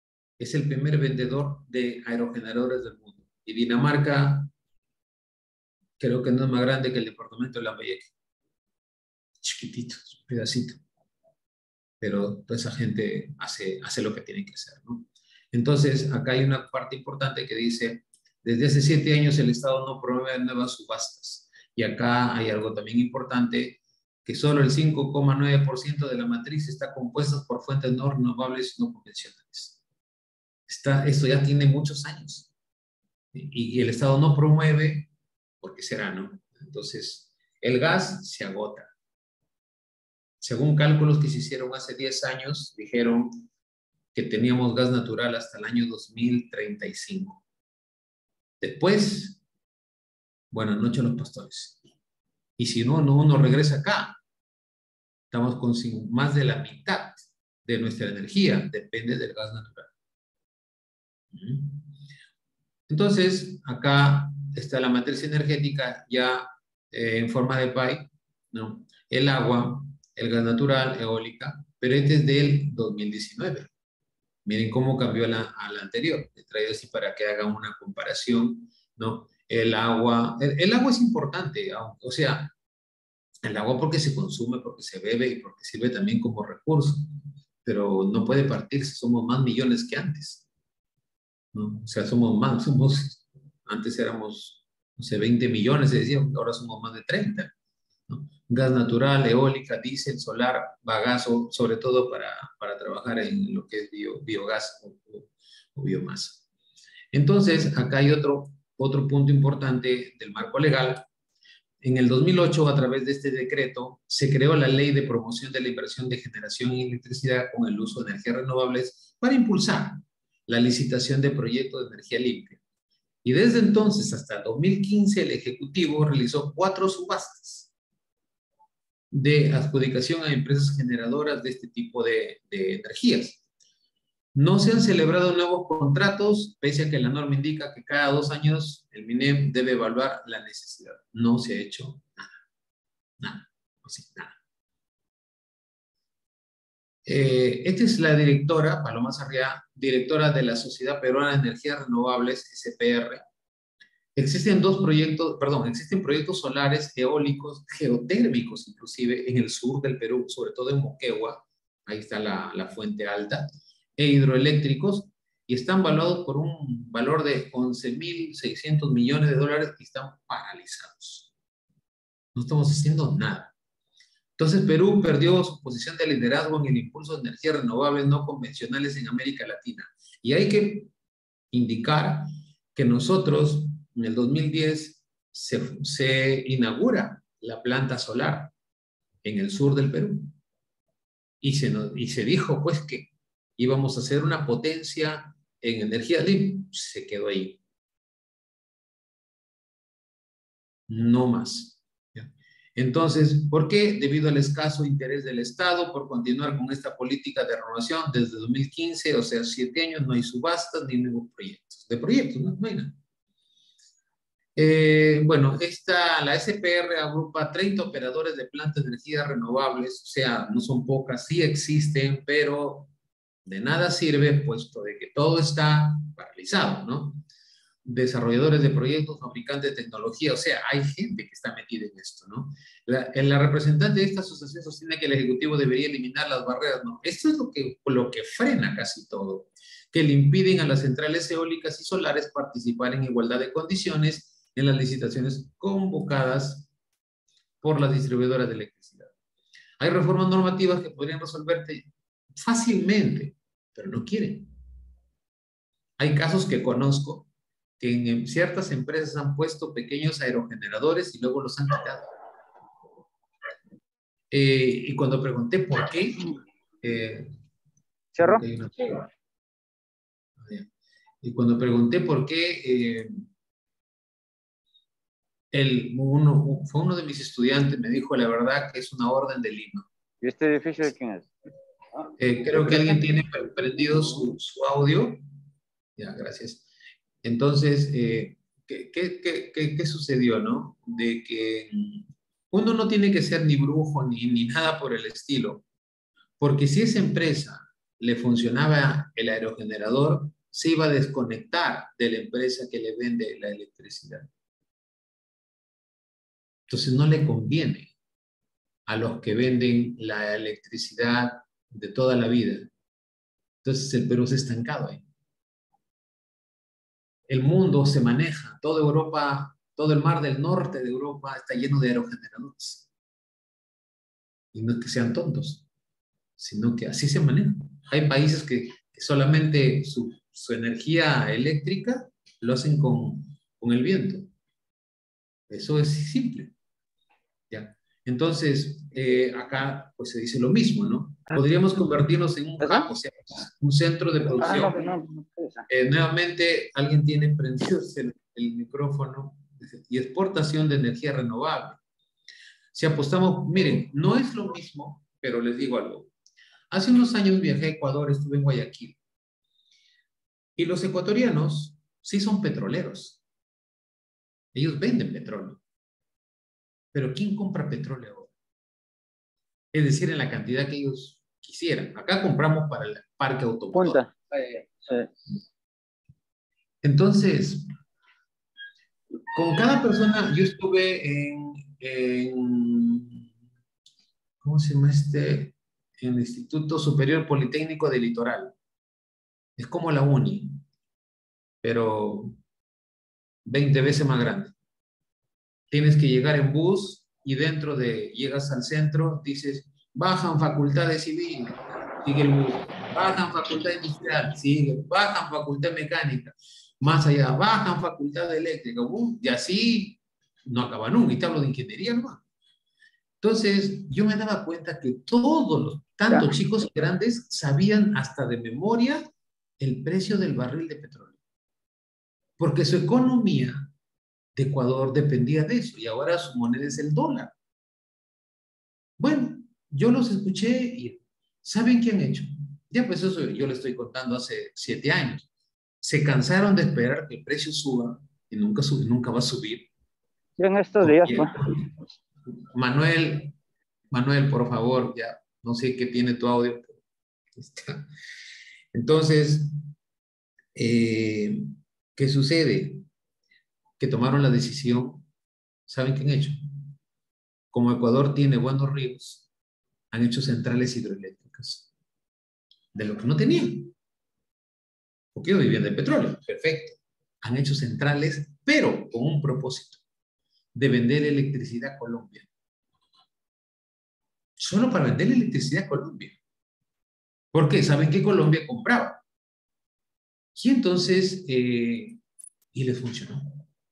es el primer vendedor de aerogeneradores del mundo. Y Dinamarca creo que no es más grande que el departamento de Lambayeque. Chiquitito, un pedacito. Pero toda esa gente hace, hace lo que tiene que hacer, ¿no? Entonces, acá hay una parte importante que dice, desde hace siete años el Estado no promueve nuevas subastas. Y acá hay algo también importante, que solo el cinco coma nueve por ciento de la matriz está compuesta por fuentes no renovables y no convencionales. Está, esto ya tiene muchos años. Y, y el Estado no promueve, ¿por qué será, no? Entonces, el gas se agota. Según cálculos que se hicieron hace diez años, dijeron que teníamos gas natural hasta el año dos mil treinta y cinco. Después, buenas noches a los pastores. Y si no, no uno regresa acá. Estamos con más de la mitad de nuestra energía, depende del gas natural. Entonces, acá está la matriz energética ya eh, en forma de pie, ¿no? El agua, el gas natural, eólica, pero este es del dos mil diecinueve. Miren cómo cambió a la, a la anterior. Les traigo así para que hagan una comparación, ¿no? El agua, el, el agua es importante, o sea, el agua porque se consume, porque se bebe y porque sirve también como recurso, pero no puede partirse, somos más millones que antes, ¿no? O sea, somos más, somos, antes éramos, no sé, veinte millones, se decía, ahora somos más de treinta, ¿no? Gas natural, eólica, diésel, solar, bagazo, sobre todo para, para trabajar en lo que es bio, biogás o, o, o biomasa. Entonces, acá hay otro, otro punto importante del marco legal. En el dos mil ocho, a través de este decreto, se creó la Ley de Promoción de la Inversión de Generación en Electricidad con el uso de energías renovables para impulsar la licitación de proyectos de energía limpia. Y desde entonces hasta el dos mil quince, el Ejecutivo realizó cuatro subastas de adjudicación a empresas generadoras de este tipo de, de energías. No se han celebrado nuevos contratos, pese a que la norma indica que cada dos años el MINEM debe evaluar la necesidad. No se ha hecho nada. Nada. O sea, nada. Eh, esta es la directora, Paloma Sarriá, directora de la Sociedad Peruana de Energías Renovables, S P R. Existen dos proyectos, perdón, existen proyectos solares, eólicos, geotérmicos inclusive en el sur del Perú, sobre todo en Moquegua, ahí está la, la fuente alta, e hidroeléctricos, y están valuados por un valor de once mil seiscientos millones de dólares y están paralizados. No estamos haciendo nada. Entonces Perú perdió su posición de liderazgo en el impulso de energías renovables no convencionales en América Latina. Y hay que indicar que nosotros, en el dos mil diez, se, se inaugura la planta solar en el sur del Perú. Y se, nos, y se dijo, pues, que íbamos a hacer una potencia en energía limpia. Se quedó ahí. No más. Entonces, ¿por qué? Debido al escaso interés del Estado por continuar con esta política de renovación desde dos mil quince, o sea, siete años, no hay subastas ni nuevos proyectos. De proyectos, no, no hay nada. Eh, bueno, esta, la S P R agrupa treinta operadores de plantas de energías renovables, o sea, no son pocas, sí existen, pero de nada sirve, puesto de que todo está paralizado, ¿no? Desarrolladores de proyectos, fabricantes de tecnología, o sea, hay gente que está metida en esto, ¿no? La, la representante de esta asociación sostiene que el Ejecutivo debería eliminar las barreras, ¿no? Esto es lo que, lo que frena casi todo, que le impiden a las centrales eólicas y solares participar en igualdad de condiciones en las licitaciones convocadas por las distribuidoras de electricidad. Hay reformas normativas que podrían resolverte fácilmente, pero no quieren. Hay casos que conozco que en ciertas empresas han puesto pequeños aerogeneradores y luego los han quitado. Eh, y cuando pregunté por qué... Eh, ¿Cerro? Y cuando pregunté por qué... Eh, el, uno, fue uno de mis estudiantes, me dijo la verdad que es una orden de Lima. ¿Y este edificio de quién es? Eh, creo que alguien tiene prendido su, su audio. Ya, gracias. Entonces, eh, ¿qué, qué, qué, qué, qué sucedió, no? De que uno no tiene que ser ni brujo ni, ni nada por el estilo, porque si esa empresa le funcionaba el aerogenerador, se iba a desconectar de la empresa que le vende la electricidad. Entonces no le conviene a los que venden la electricidad de toda la vida. Entonces el Perú se ha estancado ahí. El mundo se maneja, toda Europa, todo el mar del norte de Europa está lleno de aerogeneradores. Y no es que sean tontos, sino que así se maneja. Hay países que, que solamente su, su energía eléctrica lo hacen con, con el viento. Eso es simple. ¿Ya? Entonces, eh, acá pues se dice lo mismo, ¿no? Podríamos convertirnos en un hub, o sea, un centro de producción. Eh, nuevamente, alguien tiene prendido el, el micrófono y exportación de energía renovable. Si apostamos, miren, no es lo mismo, pero les digo algo. Hace unos años viajé a Ecuador, estuve en Guayaquil. Y los ecuatorianos sí son petroleros. Ellos venden petróleo. Pero ¿quién compra petróleo ahora? Es decir, en la cantidad que ellos quisieran. Acá compramos para el parque automotor. Sí. Entonces, con cada persona, yo estuve en, en ¿cómo se llama este? En el Instituto Superior Politécnico del Litoral. Es como la uni, pero veinte veces más grande. Tienes que llegar en bus y dentro de, llegas al centro, dices, bajan facultad de civil, sigue el bus. Bajan facultad industrial, sigue. Bajan facultad mecánica. Más allá, bajan facultad de eléctrica. Uh, y así no acaba nunca. Y te hablo de ingeniería nomás. Entonces, yo me daba cuenta que todos los, tanto chicos y grandes, sabían hasta de memoria el precio del barril de petróleo. Porque su economía de Ecuador dependía de eso, y ahora su moneda es el dólar. Bueno, yo los escuché y ¿saben qué han hecho? Ya pues eso yo le estoy contando hace siete años. Se cansaron de esperar que el precio suba, y nunca, sube, nunca va a subir. Y en estos días, pues. Manuel, Manuel, por favor, ya no sé qué tiene tu audio. Entonces, eh, ¿qué sucede? Que tomaron la decisión, ¿saben qué han hecho? Como Ecuador tiene buenos ríos, han hecho centrales hidroeléctricas, de lo que no tenían. Porque ellos vivían del petróleo, perfecto. Han hecho centrales, pero con un propósito, de vender electricidad a Colombia. Solo para vender electricidad a Colombia. Porque saben que Colombia compraba. Y entonces, eh, y les funcionó.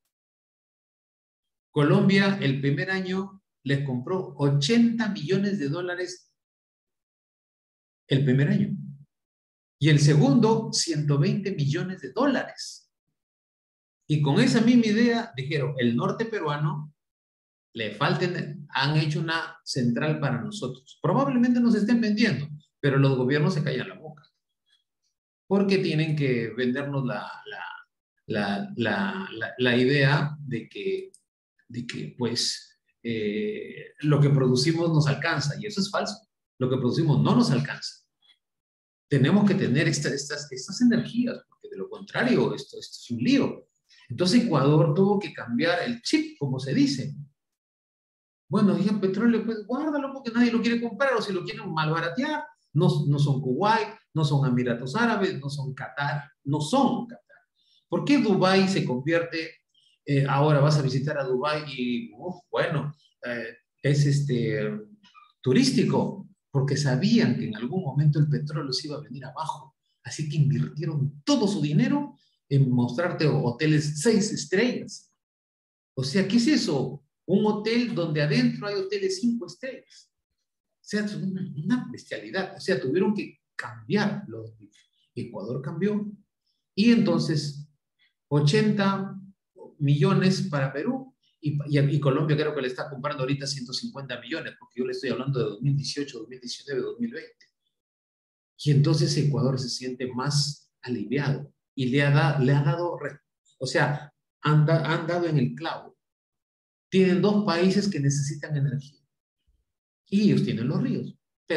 Colombia el primer año les compró ochenta millones de dólares el primer año. Y el segundo, ciento veinte millones de dólares. Y con esa misma idea dijeron, el norte peruano le falten, han hecho una central para nosotros. Probablemente nos estén vendiendo, pero los gobiernos se callan la boca. Porque tienen que vendernos la, la, la, la, la, la idea de que, de que pues, eh, lo que producimos nos alcanza. Y eso es falso. Lo que producimos no nos alcanza. Tenemos que tener esta, estas, estas energías, porque de lo contrario, esto, esto es un lío. Entonces Ecuador tuvo que cambiar el chip, como se dice. Bueno, y el petróleo, pues guárdalo porque nadie lo quiere comprar, o si lo quieren malbaratear. No, no son Kuwait, no son Emiratos Árabes, no son Qatar, no son Qatar. ¿Por qué Dubái se convierte, eh, ahora vas a visitar a Dubái y, uf, bueno, eh, es este, turístico? Porque sabían que en algún momento el petróleo se iba a venir abajo. Así que invirtieron todo su dinero en mostrarte hoteles seis estrellas. O sea, ¿qué es eso? Un hotel donde adentro hay hoteles cinco estrellas. O sea, es una, una bestialidad. O sea, tuvieron que cambiar. Los, Ecuador cambió. Y entonces, ochenta millones para Perú. Y, y, y Colombia creo que le está comprando ahorita ciento cincuenta millones, porque yo le estoy hablando de dos mil dieciocho, dos mil diecinueve, dos mil veinte. Y entonces Ecuador se siente más aliviado. Y le ha, da, le ha dado, o sea, han, da, han dado en el clavo. Tienen dos países que necesitan energía. Y ellos tienen los ríos. Pero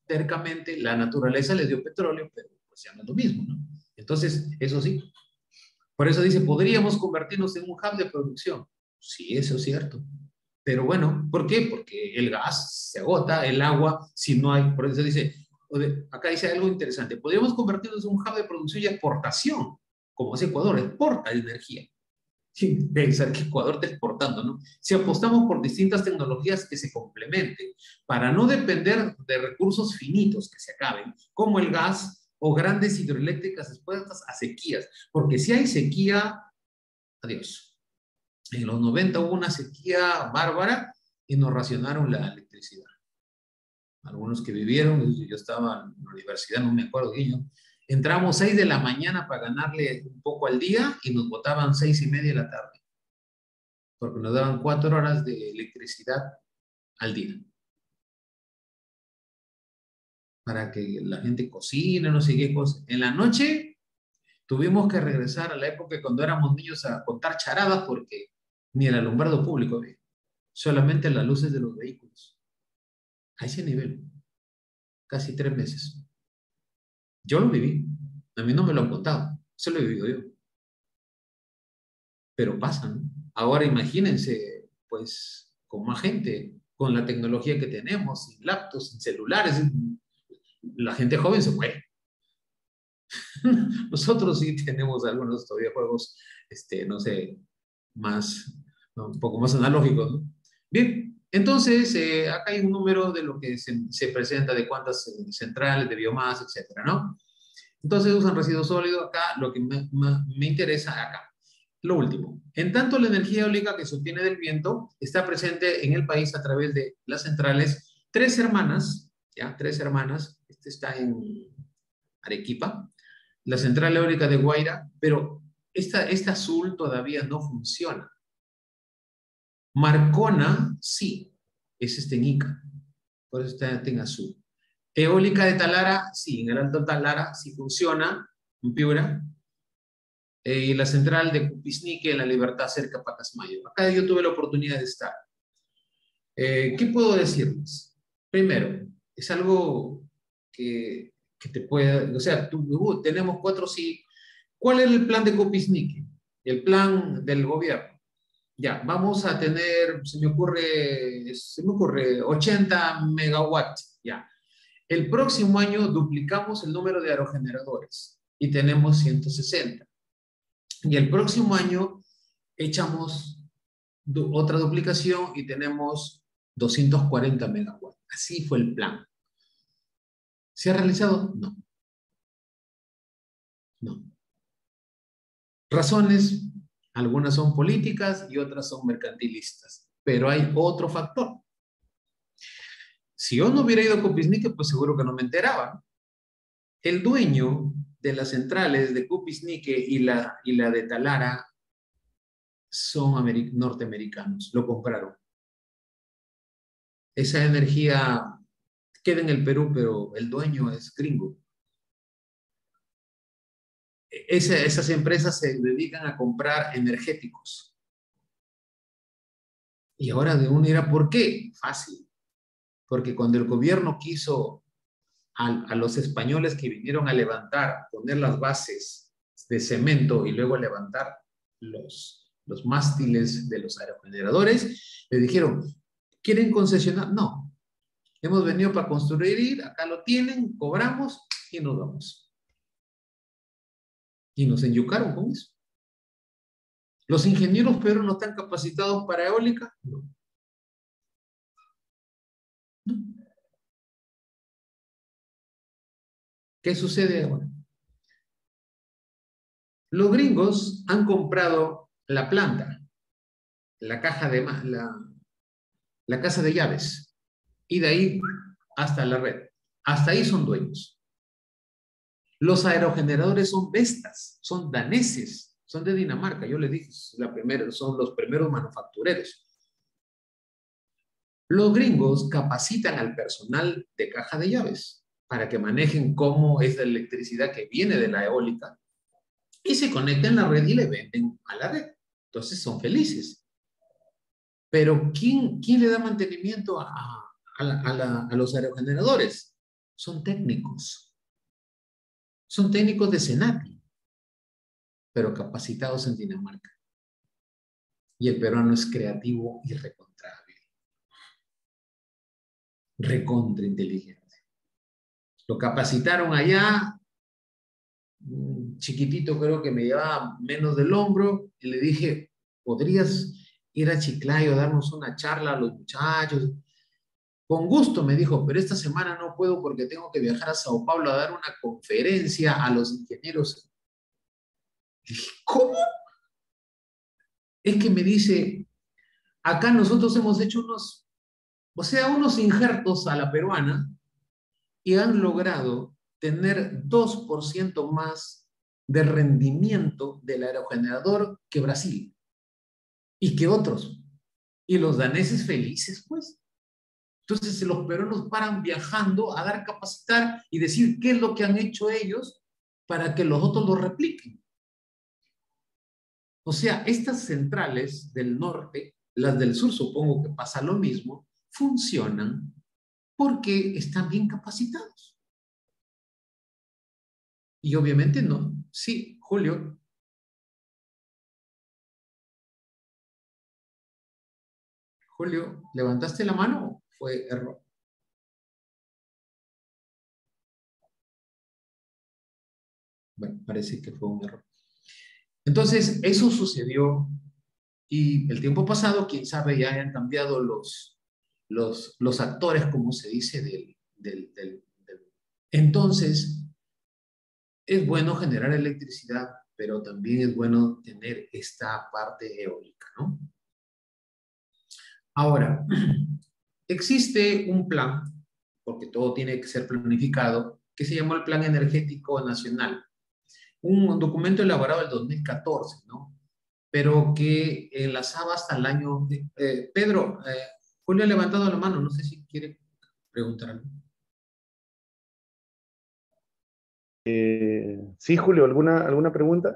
tercamente, la naturaleza les dio petróleo, pero pues ya no es lo mismo, ¿no? Entonces, eso sí. Por eso dice, podríamos convertirnos en un hub de producción. Sí, eso es cierto. Pero bueno, ¿por qué? Porque el gas se agota, el agua, si no hay, por eso dice, acá dice algo interesante, podríamos convertirnos en un hub de producción y exportación, como es Ecuador, exporta energía. Sin pensar que Ecuador está exportando, ¿no? Si apostamos por distintas tecnologías que se complementen, para no depender de recursos finitos que se acaben, como el gas o grandes hidroeléctricas expuestas a sequías, porque si hay sequía, adiós. En los noventa hubo una sequía bárbara y nos racionaron la electricidad. Algunos que vivieron, yo estaba en la universidad, no me acuerdo, yo, entramos seis de la mañana para ganarle un poco al día y nos botaban seis y media de la tarde, porque nos daban cuatro horas de electricidad al día. Para que la gente cocine, no sé qué cosa. En la noche tuvimos que regresar a la época cuando éramos niños a contar charadas porque ni el alumbrado público había, solamente las luces de los vehículos. A ese nivel, casi tres meses. Yo lo viví, a mí no me lo han contado, eso lo he vivido yo. Pero pasa, ¿no? Ahora imagínense, pues, con más gente, con la tecnología que tenemos, sin laptops, sin celulares, la gente joven se fue. Nosotros sí tenemos algunos todavía juegos, este, no sé, más, ¿no? Un poco más analógicos, ¿no? Bien, entonces, eh, acá hay un número de lo que se, se presenta de cuántas eh, centrales de biomasa, etcétera, ¿no? Entonces usan residuos sólidos. Acá lo que me, me, me interesa acá. Lo último, en tanto la energía eólica que se obtiene del viento está presente en el país a través de las centrales Tres Hermanas, ¿ya? Tres Hermanas, este está en Arequipa, la central eólica de Guaira, pero esta, esta azul todavía no funciona. Marcona, sí, ese está en Ica, por eso está en azul. Eólica de Talara, sí, en el Alto Talara sí funciona, en Piura. Eh, y la central de Cupisnique en La Libertad, cerca de Pacasmayo. Acá yo tuve la oportunidad de estar. Eh, ¿Qué puedo decirles? Primero, es algo que, que te puede, o sea, tú, uh, tenemos cuatro sí. ¿Cuál es el plan de Cupisnique? El plan del gobierno. Ya, vamos a tener, se me ocurre, se me ocurre ochenta megawatts, ya. El próximo año duplicamos el número de aerogeneradores y tenemos ciento sesenta. Y el próximo año echamos du- otra duplicación y tenemos doscientos cuarenta megawatts. Así fue el plan. ¿Se ha realizado? No. No. Razones, algunas son políticas y otras son mercantilistas. Pero hay otro factor. Si yo no hubiera ido a Cupisnique, pues seguro que no me enteraba, ¿no? El dueño de las centrales de Cupisnique y la, y la de Talara son norteamericanos, lo compraron. Esa energía queda en el Perú, pero el dueño es gringo. Esa, esas empresas se dedican a comprar energéticos. Y ahora de uno dirá, ¿por qué? Fácil. Porque cuando el gobierno quiso a, a los españoles que vinieron a levantar, poner las bases de cemento y luego levantar los, los mástiles de los aerogeneradores, le dijeron, ¿quieren concesionar? No. Hemos venido para construir, acá lo tienen, cobramos y nos vamos. Y nos enyucaron con eso. ¿Los ingenieros pero no están capacitados para eólica? No. No. ¿Qué sucede ahora? Los gringos han comprado la planta, la caja de la, la casa de llaves, y de ahí hasta la red. Hasta ahí son dueños. Los aerogeneradores son Vestas, son daneses, son de Dinamarca. Yo les dije, la primera, son los primeros manufactureros. Los gringos capacitan al personal de caja de llaves para que manejen cómo es la electricidad que viene de la eólica y se conectan a la red y le venden a la red. Entonces son felices. Pero ¿quién, quién le da mantenimiento a, a, la, a, la, a los aerogeneradores? son técnicos. Son técnicos de Senati, pero capacitados en Dinamarca. Y el peruano es creativo y recontra hábil. Recontra inteligente. Lo capacitaron allá, chiquitito, creo que me llevaba menos del hombro, y le dije, ¿podrías ir a Chiclayo a darnos una charla a los muchachos? Con gusto, me dijo, pero esta semana no puedo porque tengo que viajar a Sao Paulo a dar una conferencia a los ingenieros. Dije, ¿cómo? Es que me dice, acá nosotros hemos hecho unos, o sea, unos injertos a la peruana y han logrado tener dos por ciento más de rendimiento del aerogenerador que Brasil y que otros. Y los daneses felices, pues. Entonces los peruanos paran viajando a dar capacitar y decir qué es lo que han hecho ellos para que los otros lo repliquen. O sea, estas centrales del norte, las del sur supongo que pasa lo mismo, funcionan porque están bien capacitados. Y obviamente no. Sí, Julio. Julio, ¿levantaste la mano o fue error? Bueno, parece que fue un error. Entonces, eso sucedió y el tiempo pasado, quién sabe, ya hayan cambiado los, los, los actores, como se dice, del, del, del, del... Entonces, es bueno generar electricidad, pero también es bueno tener esta parte eólica, ¿no? Ahora, existe un plan, porque todo tiene que ser planificado, que se llamó el Plan Energético Nacional. Un documento elaborado en el dos mil catorce, ¿no? Pero que enlazaba hasta el año... De, eh, Pedro, eh, Julio ha levantado la mano, no sé si quiere preguntar algo. Eh, sí, Julio, ¿alguna, alguna pregunta?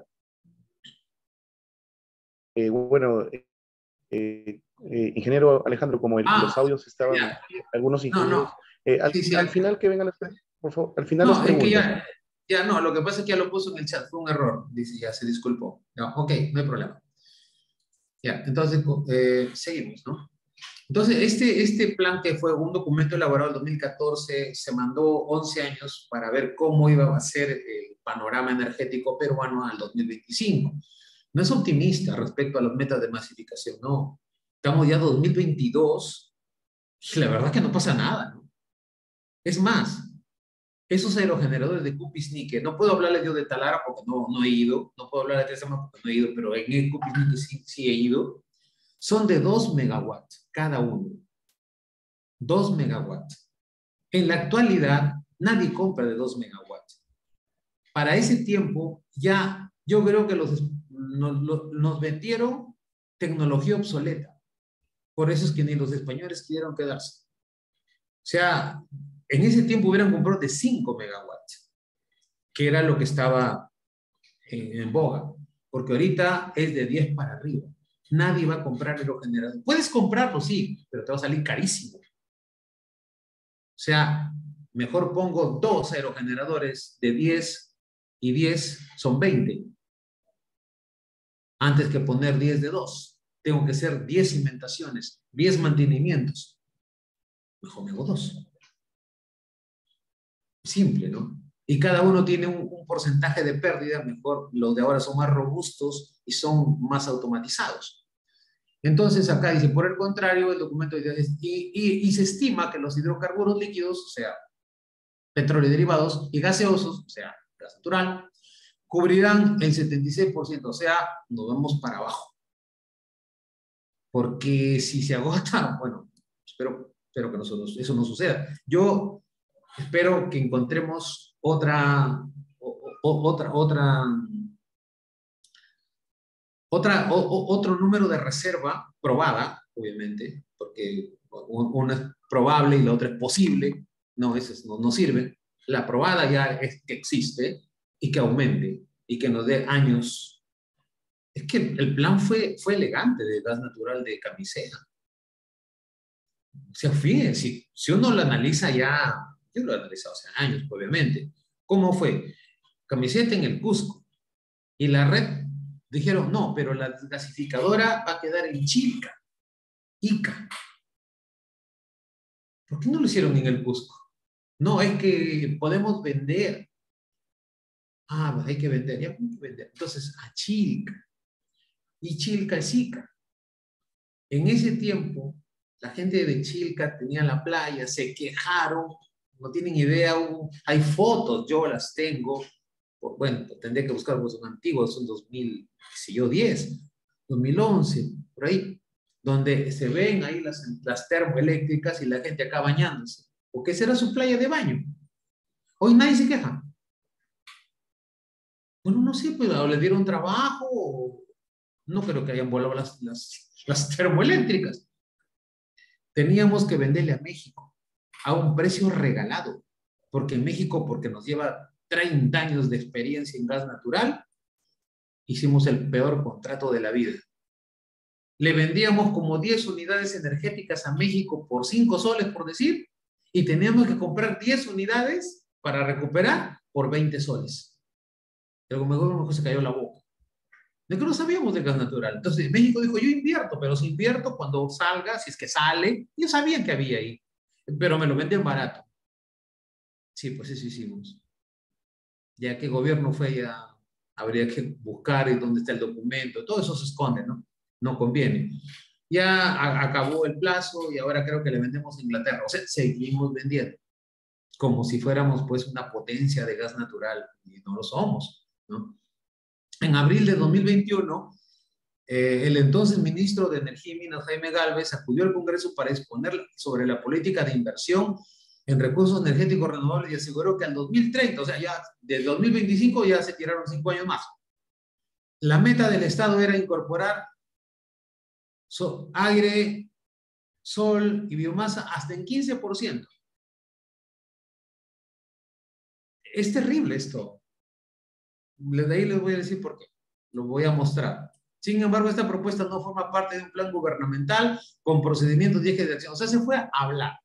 Eh, bueno, eh, eh, ingeniero Alejandro, como el, Ah, los audios estaban, ya. algunos ingenieros, No, no. eh, al, Sí, sí, al final que vengan las, por favor, al final las no, es que preguntas. ya, ya no, lo que pasa es que ya lo puso en el chat, fue un error, dice, ya se disculpó. Ya, ok, no hay problema. Ya, entonces eh, seguimos, ¿no? Entonces, este, este plan que fue un documento elaborado en dos mil catorce, se mandó once años para ver cómo iba a ser el panorama energético peruano al dos mil veinticinco. No es optimista respecto a las metas de masificación, no. Estamos ya en dos mil veintidós y la verdad es que no pasa nada, ¿no? Es más, esos aerogeneradores de Cupisnique, no puedo hablarles yo de Talara porque no, no he ido, no puedo hablar de Tesama porque no he ido, pero en el Cupisnique sí, sí he ido, son de dos megawatts cada uno. dos megawatts. En la actualidad, nadie compra de dos megawatts. Para ese tiempo, ya yo creo que los, nos, nos vendieron tecnología obsoleta. Por eso es que ni los españoles quisieron quedarse. O sea, en ese tiempo hubieran comprado de cinco megawatts, que era lo que estaba en, en boga. Porque ahorita es de diez para arriba. Nadie va a comprar aerogenerador. Puedes comprarlo, sí, pero te va a salir carísimo. O sea, mejor pongo dos aerogeneradores de diez y diez son veinte. Antes que poner diez de dos. Tengo que hacer diez cimentaciones, diez mantenimientos. Mejor me hago dos. Simple, ¿no? Y cada uno tiene un, un porcentaje de pérdida. Mejor los de ahora son más robustos y son más automatizados. Entonces acá dice, por el contrario, el documento dice, y, y, y se estima que los hidrocarburos líquidos, o sea, petróleo y derivados, y gaseosos, o sea, gas natural, cubrirán el setenta y seis por ciento, o sea, nos vamos para abajo. Porque si se agota, bueno, espero, espero que no, eso no suceda. Yo espero que encontremos otra, o, o, otra, otra, otra, o, o, otro número de reserva probada, obviamente, porque una es probable y la otra es posible. No, esas no, no sirven. La probada ya es que existe y que aumente y que nos dé años. Es que el plan fue, fue elegante de gas natural de Camisea. O sea, fíjense, si, si uno lo analiza ya Yo lo he analizado hace años, obviamente. ¿Cómo fue? Camiseta en el Cusco. Y la red dijeron, no, pero la gasificadora va a quedar en Chilca, Ica. ¿Por qué no lo hicieron en el Cusco? No, es que podemos vender. Ah, pues hay que vender, ya hay que vender. Entonces, a Chilca. Y Chilca es Ica. En ese tiempo, la gente de Chilca tenía la playa, se quejaron, no tienen idea, hay fotos, yo las tengo, bueno, tendría que buscar, pues son antiguos, son dos mil, qué sé yo, diez, dos mil once, por ahí, donde se ven ahí las, las termoeléctricas y la gente acá bañándose, porque esa era su playa de baño. Hoy nadie se queja. Bueno, no sé, pues o le dieron trabajo, o no creo que hayan volado las, las, las termoeléctricas. Teníamos que venderle a México a un precio regalado, porque México, porque nos lleva treinta años de experiencia en gas natural, hicimos el peor contrato de la vida. Le vendíamos como diez unidades energéticas a México por cinco soles, por decir, y teníamos que comprar diez unidades para recuperar por veinte soles. El gobierno se cayó la boca. De que no sabíamos de gas natural. Entonces México dijo, yo invierto, pero si invierto cuando salga, si es que sale, yo sabía que había ahí, pero me lo venden barato. Sí, pues eso hicimos. Ya que el gobierno fue, ya habría que buscar y dónde está el documento, todo eso se esconde, ¿no? No conviene. Ya a, acabó el plazo y ahora creo que le vendemos a Inglaterra. O sea, seguimos vendiendo, como si fuéramos pues una potencia de gas natural, y no lo somos, ¿no? En abril de dos mil veintiuno, eh, el entonces ministro de Energía y Minas, Jaime Gálvez, acudió al Congreso para exponer sobre la política de inversión en recursos energéticos renovables y aseguró que al dos mil treinta, o sea, ya del dos mil veinticinco ya se tiraron cinco años más. La meta del Estado era incorporar so, aire, sol y biomasa hasta en quince por ciento. Es terrible esto. De ahí les voy a decir por qué. Lo voy a mostrar. Sin embargo, esta propuesta no forma parte de un plan gubernamental con procedimientos y ejes de acción. O sea, se fue a hablar.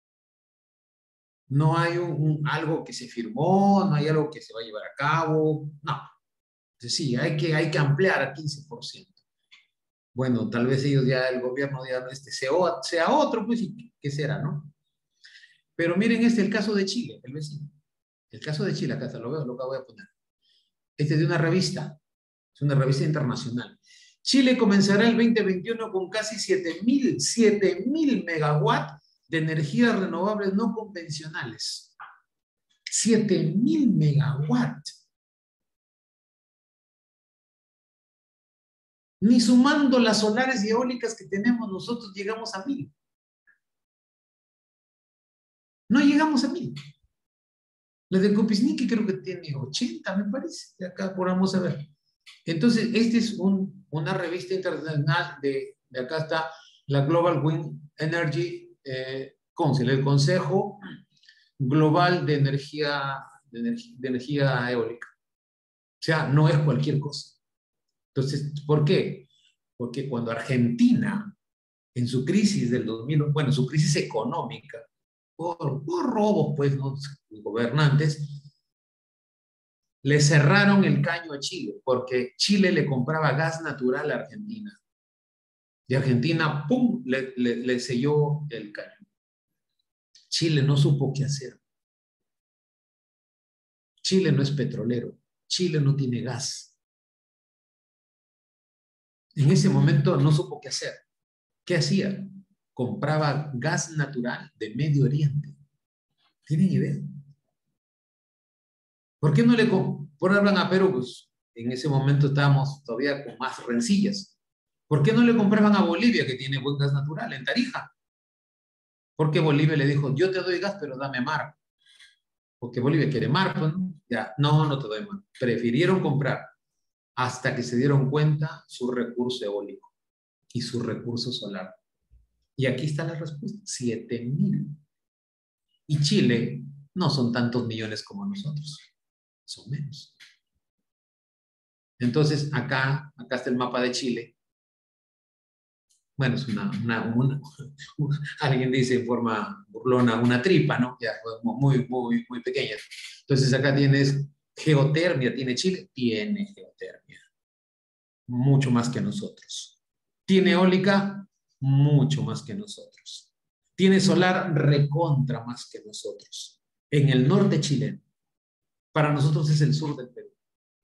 No hay un, un, algo que se firmó, no hay algo que se va a llevar a cabo. No. Entonces, sí, hay que, hay que ampliar a quince por ciento. Bueno, tal vez ellos ya, el gobierno ya este, sea, sea otro, pues, ¿qué será, no? Pero miren este, el caso de Chile, el vecino. El caso de Chile, acá está, lo veo, lo que voy a poner. Este es de una revista, es una revista internacional. Chile comenzará el veinte veintiuno con casi siete mil megawatts de energías renovables no convencionales. siete mil megawatts. Ni sumando las solares y eólicas que tenemos nosotros llegamos a mil. No llegamos a mil. La de Kopisniki creo que tiene ochenta, me parece. De acá, por vamos a ver. Entonces, esta es un, una revista internacional de, de acá está la Global Wind Energy eh, Council, el Consejo Global de Energía, de energía, de energía eólica. O sea, no es cualquier cosa. Entonces, ¿por qué? Porque cuando Argentina, en su crisis del dos mil, bueno, su crisis económica, por, por robos, pues, ¿no? Los gobernantes, le cerraron el caño a Chile, porque Chile le compraba gas natural a Argentina. Y Argentina, ¡pum!, le, le, le selló el caño. Chile no supo qué hacer. Chile no es petrolero. Chile no tiene gas. En ese momento no supo qué hacer. ¿Qué hacía? Compraba gas natural de Medio Oriente. ¿Tienen idea? ¿Por qué no le compraban a Perú? Pues en ese momento estábamos todavía con más rencillas. ¿Por qué no le compraban a Bolivia, que tiene buen gas natural, en Tarija? Porque Bolivia le dijo, yo te doy gas, pero dame mar. Porque Bolivia quiere mar, pues, ¿no? Ya, no, no te doy mar. Prefirieron comprar hasta que se dieron cuenta su recurso eólico y su recurso solar. Y aquí está la respuesta, siete mil. Y Chile no son tantos millones como nosotros, son menos. Entonces, acá, acá está el mapa de Chile. bueno, es una, una, una, alguien dice en forma burlona, una tripa, ¿no? Ya, muy, muy, muy pequeña. Entonces acá tienes geotermia, ¿tiene Chile? Tiene geotermia, mucho más que nosotros. ¿Tiene eólica? Mucho más que nosotros. Tiene solar recontra más que nosotros. En el norte chileno. Para nosotros es el sur del Perú.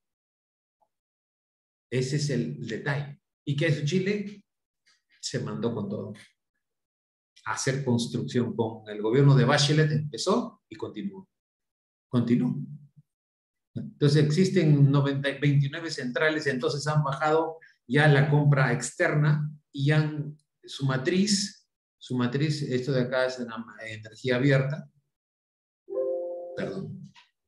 Ese es el detalle. ¿Y qué hizo Chile? Se mandó con todo. A hacer construcción con el gobierno de Bachelet, empezó y continuó. Continuó. Entonces existen noventa, veintinueve centrales, entonces han bajado ya la compra externa y han, su matriz, su matriz, esto de acá es una energía abierta, perdón.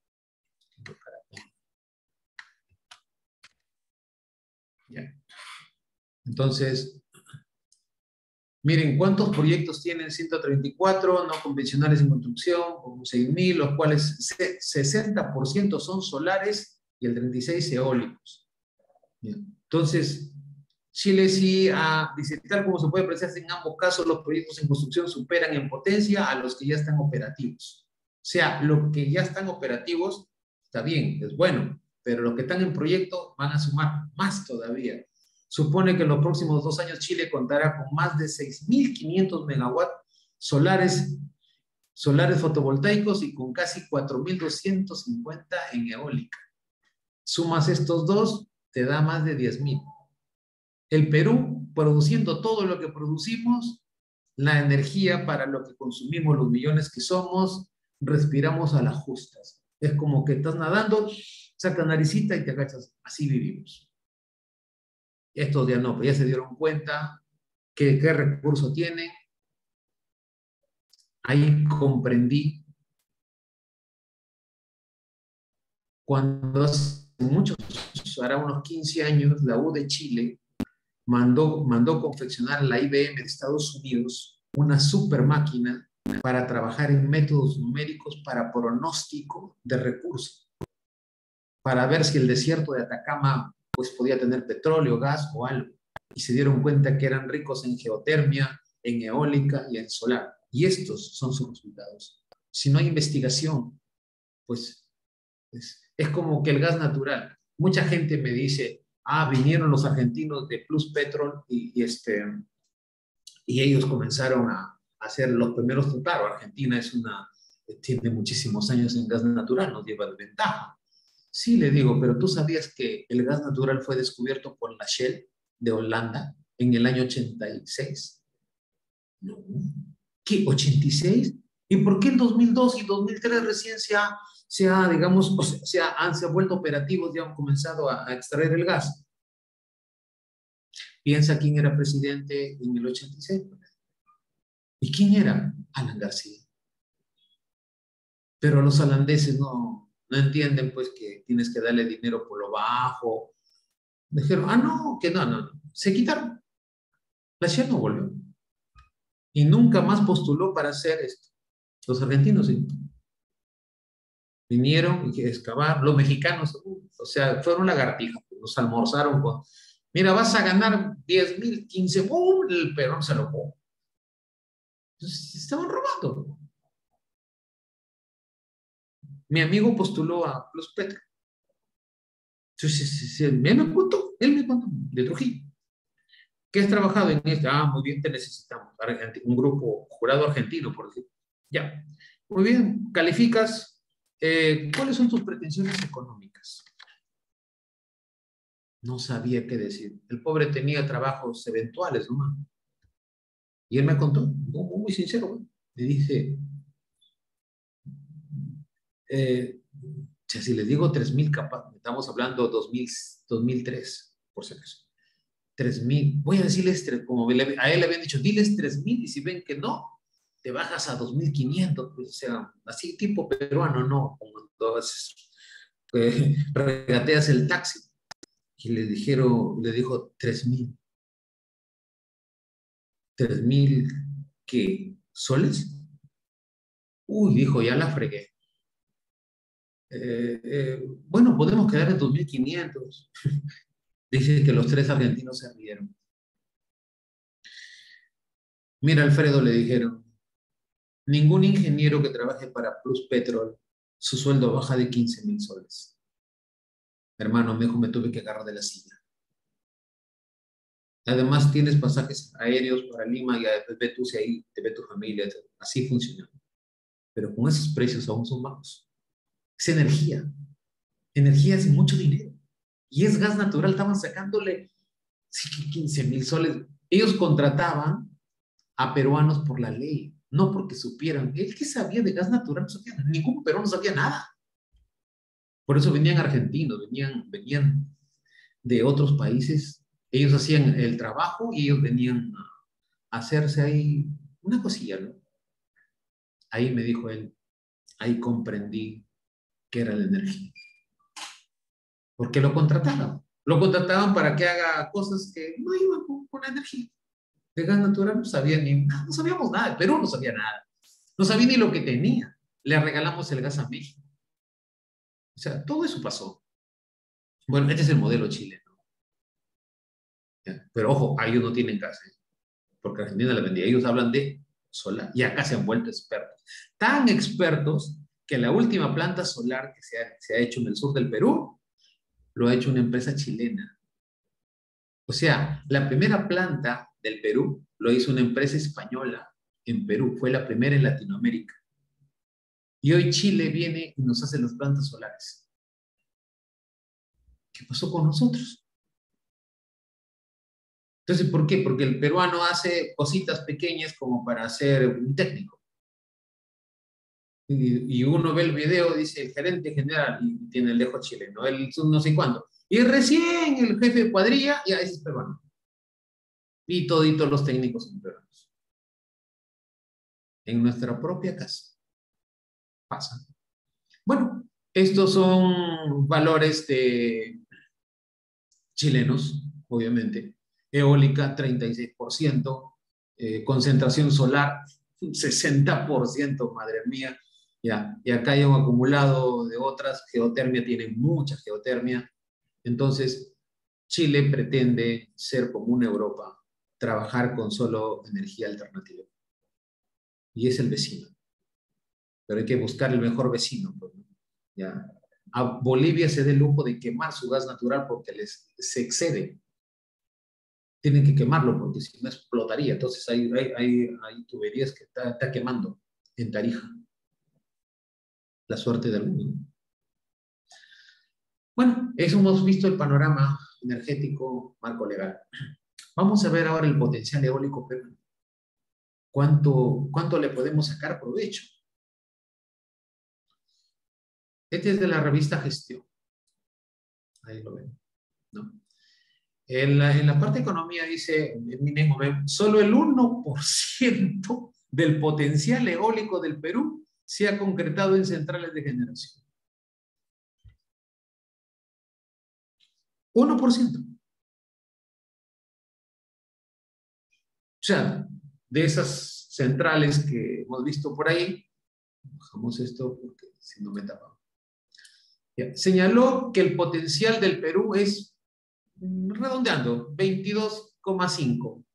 Ya. Entonces, miren cuántos proyectos tienen, ciento treinta y cuatro no convencionales en construcción, como seis mil, los cuales sesenta por ciento son solares y el treinta y seis por ciento eólicos. Bien. Entonces, Chile sí, ah, dice, tal como se puede apreciar en ambos casos, los proyectos en construcción superan en potencia a los que ya están operativos. O sea, los que ya están operativos, está bien, es bueno, pero los que están en proyecto van a sumar más todavía. Supone que en los próximos dos años Chile contará con más de seis mil quinientos megawatts solares, solares fotovoltaicos y con casi cuatro mil doscientos cincuenta en eólica. Sumas estos dos, te da más de diez mil. El Perú, produciendo todo lo que producimos, la energía para lo que consumimos los millones que somos, respiramos a las justas. Es como que estás nadando, sacas naricita y te agachas. Así vivimos. Estos ya no, pero ya se dieron cuenta que qué recurso tienen. Ahí comprendí cuando hace muchos, hará unos quince años, la U de Chile mandó, mandó confeccionar a la I B M de Estados Unidos una super máquina para trabajar en métodos numéricos para pronóstico de recursos, para ver si el desierto de Atacama pues, podía tener petróleo, gas o algo. Y se dieron cuenta que eran ricos en geotermia, en eólica y en solar. Y estos son sus resultados. Si no hay investigación, pues es, es como que el gas natural. Mucha gente me dice, ah, vinieron los argentinos de Plus Petrol y, y, este, y ellos comenzaron a, a hacer los primeros. Claro, Argentina es una, tiene muchísimos años en gas natural, nos lleva de ventaja. Sí, le digo, pero tú sabías que el gas natural fue descubierto por la Shell de Holanda en el año ochenta y seis. No. ¿Qué? ¿ochenta y seis? ¿Y por qué en dos mil dos y dos mil tres recién se ha, se ha digamos, o sea, se, ha, han, se ha vuelto operativos y han comenzado a, a extraer el gas? Piensa quién era presidente en el ochenta y seis. ¿Y quién era? Alan García. Pero los holandeses no, no entienden pues que tienes que darle dinero por lo bajo. Dijeron, ah, no, que no, no, no. Se quitaron. La Shell no volvió. Y nunca más postuló para hacer esto. Los argentinos sí. Vinieron y excavar. Los mexicanos, o sea, fueron lagartijas. Los almorzaron con, mira, vas a ganar diez mil, quince, ¡pum! El Perón se lo pone. Entonces, estaban robando. Mi amigo postuló a Plus Petro. Entonces, él me contó, él me contó, de Trujillo. ¿Qué has trabajado en esto? Ah, muy bien, te necesitamos. Un grupo jurado argentino, por decir. Ya. Muy bien, calificas. Eh, ¿Cuáles son tus pretensiones económicas? No sabía qué decir. El pobre tenía trabajos eventuales, ¿no? Y él me contó, muy, muy sincero, le dije, eh, si les digo tres mil, capaz, estamos hablando dos mil, dos mil tres, por si acaso. tres mil, voy a decirles, como a él le habían dicho, diles tres mil y si ven que no, te bajas a dos mil quinientos, pues, o sea, así tipo peruano, no, como todas, eh, regateas el taxi. Y le dijeron, le dijo tres mil. ¿tres mil qué? ¿Soles? Uy, dijo, ya la fregué. Eh, eh, bueno, podemos quedar en dos mil quinientos. Dice que los tres argentinos se rieron. Mira, Alfredo, le dijeron, ningún ingeniero que trabaje para Plus Petrol, su sueldo baja de quince mil soles. Hermano, me dijo, me tuve que agarrar de la silla. Además, tienes pasajes aéreos para Lima y después ve tú si ahí te ve tu familia. Así funciona. Pero con esos precios aún son bajos. Es energía. Energía es mucho dinero. Y es gas natural. Estaban sacándole quince mil soles. Ellos contrataban a peruanos por la ley, no porque supieran. El que sabía de gas natural no sabía nada. Ningún peruano sabía nada. Por eso venían argentinos, venían, venían de otros países. Ellos hacían el trabajo y ellos venían a hacerse ahí una cosilla, ¿no? Ahí me dijo él, ahí comprendí qué era la energía. Porque lo contrataban. Lo contrataban para que haga cosas que no iban con, con la energía. De gas natural no sabía ni nada, no sabíamos nada. El Perú no sabía nada. No sabía ni lo que tenía. Le regalamos el gas a México. O sea, todo eso pasó. Bueno, este es el modelo chileno. ¿Ya? Pero ojo, ellos no tienen gas, ¿eh? Porque Argentina le vendía. Ellos hablan de solar y acá se han vuelto expertos. Tan expertos que la última planta solar que se ha, se ha hecho en el sur del Perú lo ha hecho una empresa chilena. O sea, la primera planta del Perú lo hizo una empresa española en Perú. Fue la primera en Latinoamérica. Y hoy Chile viene y nos hace las plantas solares. ¿Qué pasó con nosotros? Entonces, ¿por qué? Porque el peruano hace cositas pequeñas como para ser un técnico. Y, y uno ve el video, dice el gerente general, y tiene el dejo chileno, él no sé cuándo. Y recién el jefe de cuadrilla, ya ese es peruano. Y toditos los técnicos son peruanos. En nuestra propia casa. Pasa. Bueno, estos son valores de chilenos, obviamente. Eólica, treinta y seis por ciento. Eh, concentración solar, sesenta por ciento, madre mía. Ya, y acá hay un acumulado de otras. Geotermia tiene mucha geotermia. Entonces, Chile pretende ser como una Europa, trabajar con solo energía alternativa. Y es el vecino. Pero hay que buscar el mejor vecino. Pues, ¿no? Ya. A Bolivia se da el lujo de quemar su gas natural porque les, se excede. Tienen que quemarlo porque si no explotaría. Entonces hay, hay, hay, hay tuberías que está, está quemando en Tarija. La suerte del mundo. Bueno, eso hemos visto el panorama energético, marco legal. Vamos a ver ahora el potencial eólico peruano. ¿Cuánto, cuánto le podemos sacar provecho? Este es de la revista Gestión. Ahí lo ven, ¿no? En la, en la parte de economía dice, miren, solo el uno por ciento del potencial eólico del Perú se ha concretado en centrales de generación. uno por ciento. O sea, de esas centrales que hemos visto por ahí, bajamos esto porque si no me tapaba. Ya, señaló que el potencial del Perú es, redondeando, veintidós coma cinco.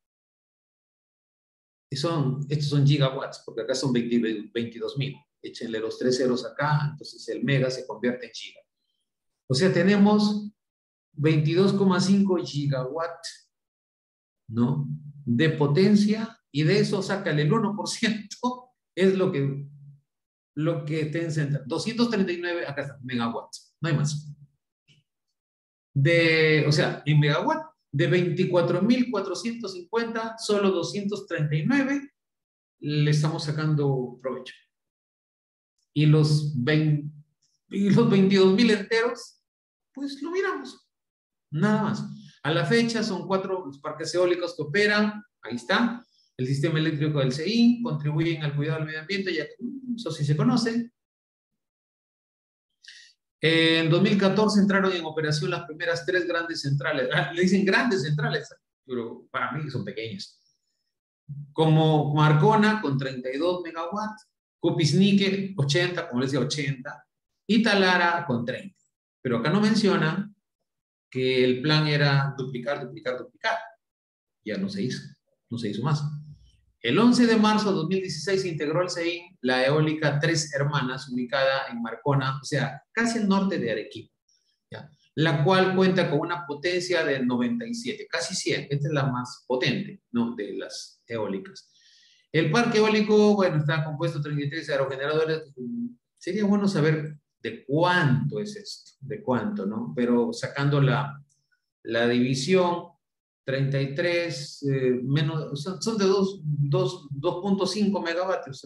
Y son, estos son gigawatts, porque acá son veintidós mil. Échenle los tres ceros acá, entonces el mega se convierte en giga. O sea, tenemos veintidós coma cinco gigawatts, ¿no? De potencia, y de eso sácale el uno por ciento, es lo que, lo que te encentra. doscientos treinta y nueve, acá está, megawatts, no hay más. De, o sea, en megawatt, de veinticuatro mil cuatrocientos cincuenta, solo doscientos treinta y nueve le estamos sacando provecho. Y los, veinte, y los veintidós mil enteros, pues lo miramos. Nada más. A la fecha son cuatro los parques eólicos que operan. Ahí está. El sistema eléctrico del C I, contribuyen al cuidado del medio ambiente, ya eso sí se conoce. En dos mil catorce entraron en operación las primeras tres grandes centrales. Ah, le dicen grandes centrales, pero para mí son pequeñas. Como Marcona con treinta y dos megawatts, Cupisnique ochenta, como les decía, ochenta, y Talara con treinta. Pero acá no menciona que el plan era duplicar, duplicar, duplicar. Ya no se hizo, no se hizo más. El once de marzo de dos mil dieciséis se integró al CEIN la eólica Tres Hermanas, ubicada en Marcona, o sea, casi al norte de Arequipa, ¿ya? La cual cuenta con una potencia de noventa y siete, casi cien. Esta es la más potente, ¿no?, de las eólicas. El parque eólico, bueno, está compuesto de treinta y tres aerogeneradores. Sería bueno saber de cuánto es esto, de cuánto, ¿no? Pero sacando la, la división, treinta y tres, eh, menos, son, son de dos punto cinco megavatios,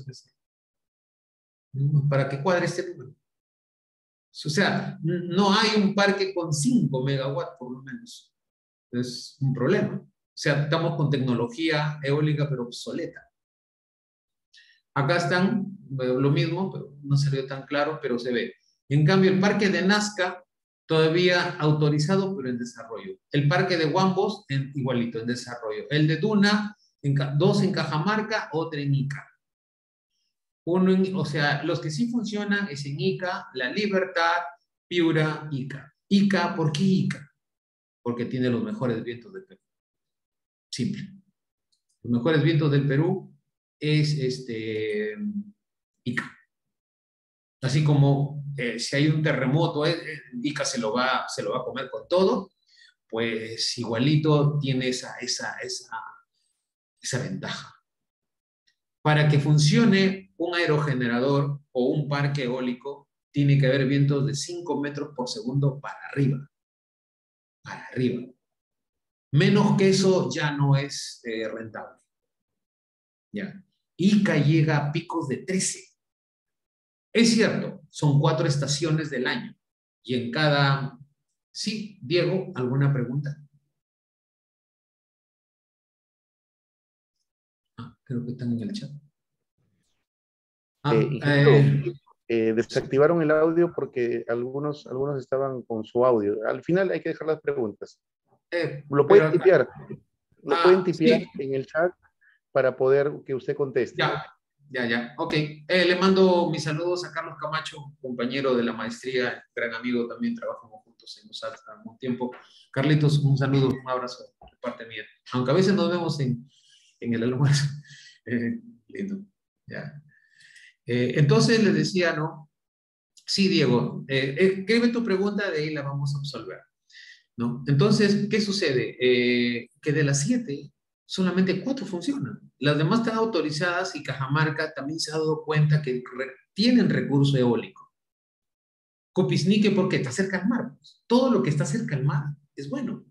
para que cuadre este número. O sea, no hay un parque con cinco megawatts, por lo menos. Es un problema. O sea, estamos con tecnología eólica, pero obsoleta. Acá están, lo mismo, pero no se ve tan claro, pero se ve. En cambio, el parque de Nazca, todavía autorizado, pero en desarrollo. El parque de Huambos, en, igualito, en desarrollo. El de Duna, en, dos en Cajamarca, otro en Ica. Uno en, o sea, los que sí funcionan es en Ica, La Libertad, Piura, Ica. Ica, ¿por qué Ica? Porque tiene los mejores vientos del Perú. Simple. Los mejores vientos del Perú es este, Ica. Así como eh, si hay un terremoto, eh, Ica se lo, va, se lo va a comer con todo, pues igualito tiene esa, esa, esa, esa ventaja. Para que funcione un aerogenerador o un parque eólico, tiene que haber vientos de cinco metros por segundo para arriba. Para arriba. Menos que eso ya no es eh, rentable. Ya. Ica llega a picos de trece. Es cierto, son cuatro estaciones del año. Y en cada... Sí, Diego, ¿alguna pregunta? Ah, creo que están en el chat. Ah, eh, eh, eh, desactivaron el audio porque algunos, algunos estaban con su audio. Al final hay que dejar las preguntas. Eh, lo pueden pero, tipear. Lo ah, pueden tipear sí. en el chat para poder que usted conteste. Ya, ya, ya. Ok. Eh, le mando mis saludos a Carlos Camacho, compañero de la maestría, gran amigo, también trabajamos juntos en USAT hace algún tiempo. Carlitos, un saludo, un abrazo de parte mía. Aunque a veces nos vemos en, en el almuerzo. Eh, lindo. Ya. Eh, entonces les decía, ¿no? Sí, Diego, eh, escribe tu pregunta, de ahí la vamos a absolver, ¿no? Entonces, ¿qué sucede? Eh, que de las siete, solamente cuatro funcionan. Las demás están autorizadas y Cajamarca también se ha dado cuenta que re tienen recurso eólico. Copisnique, porque está cerca al mar. Todo lo que está cerca al mar es bueno.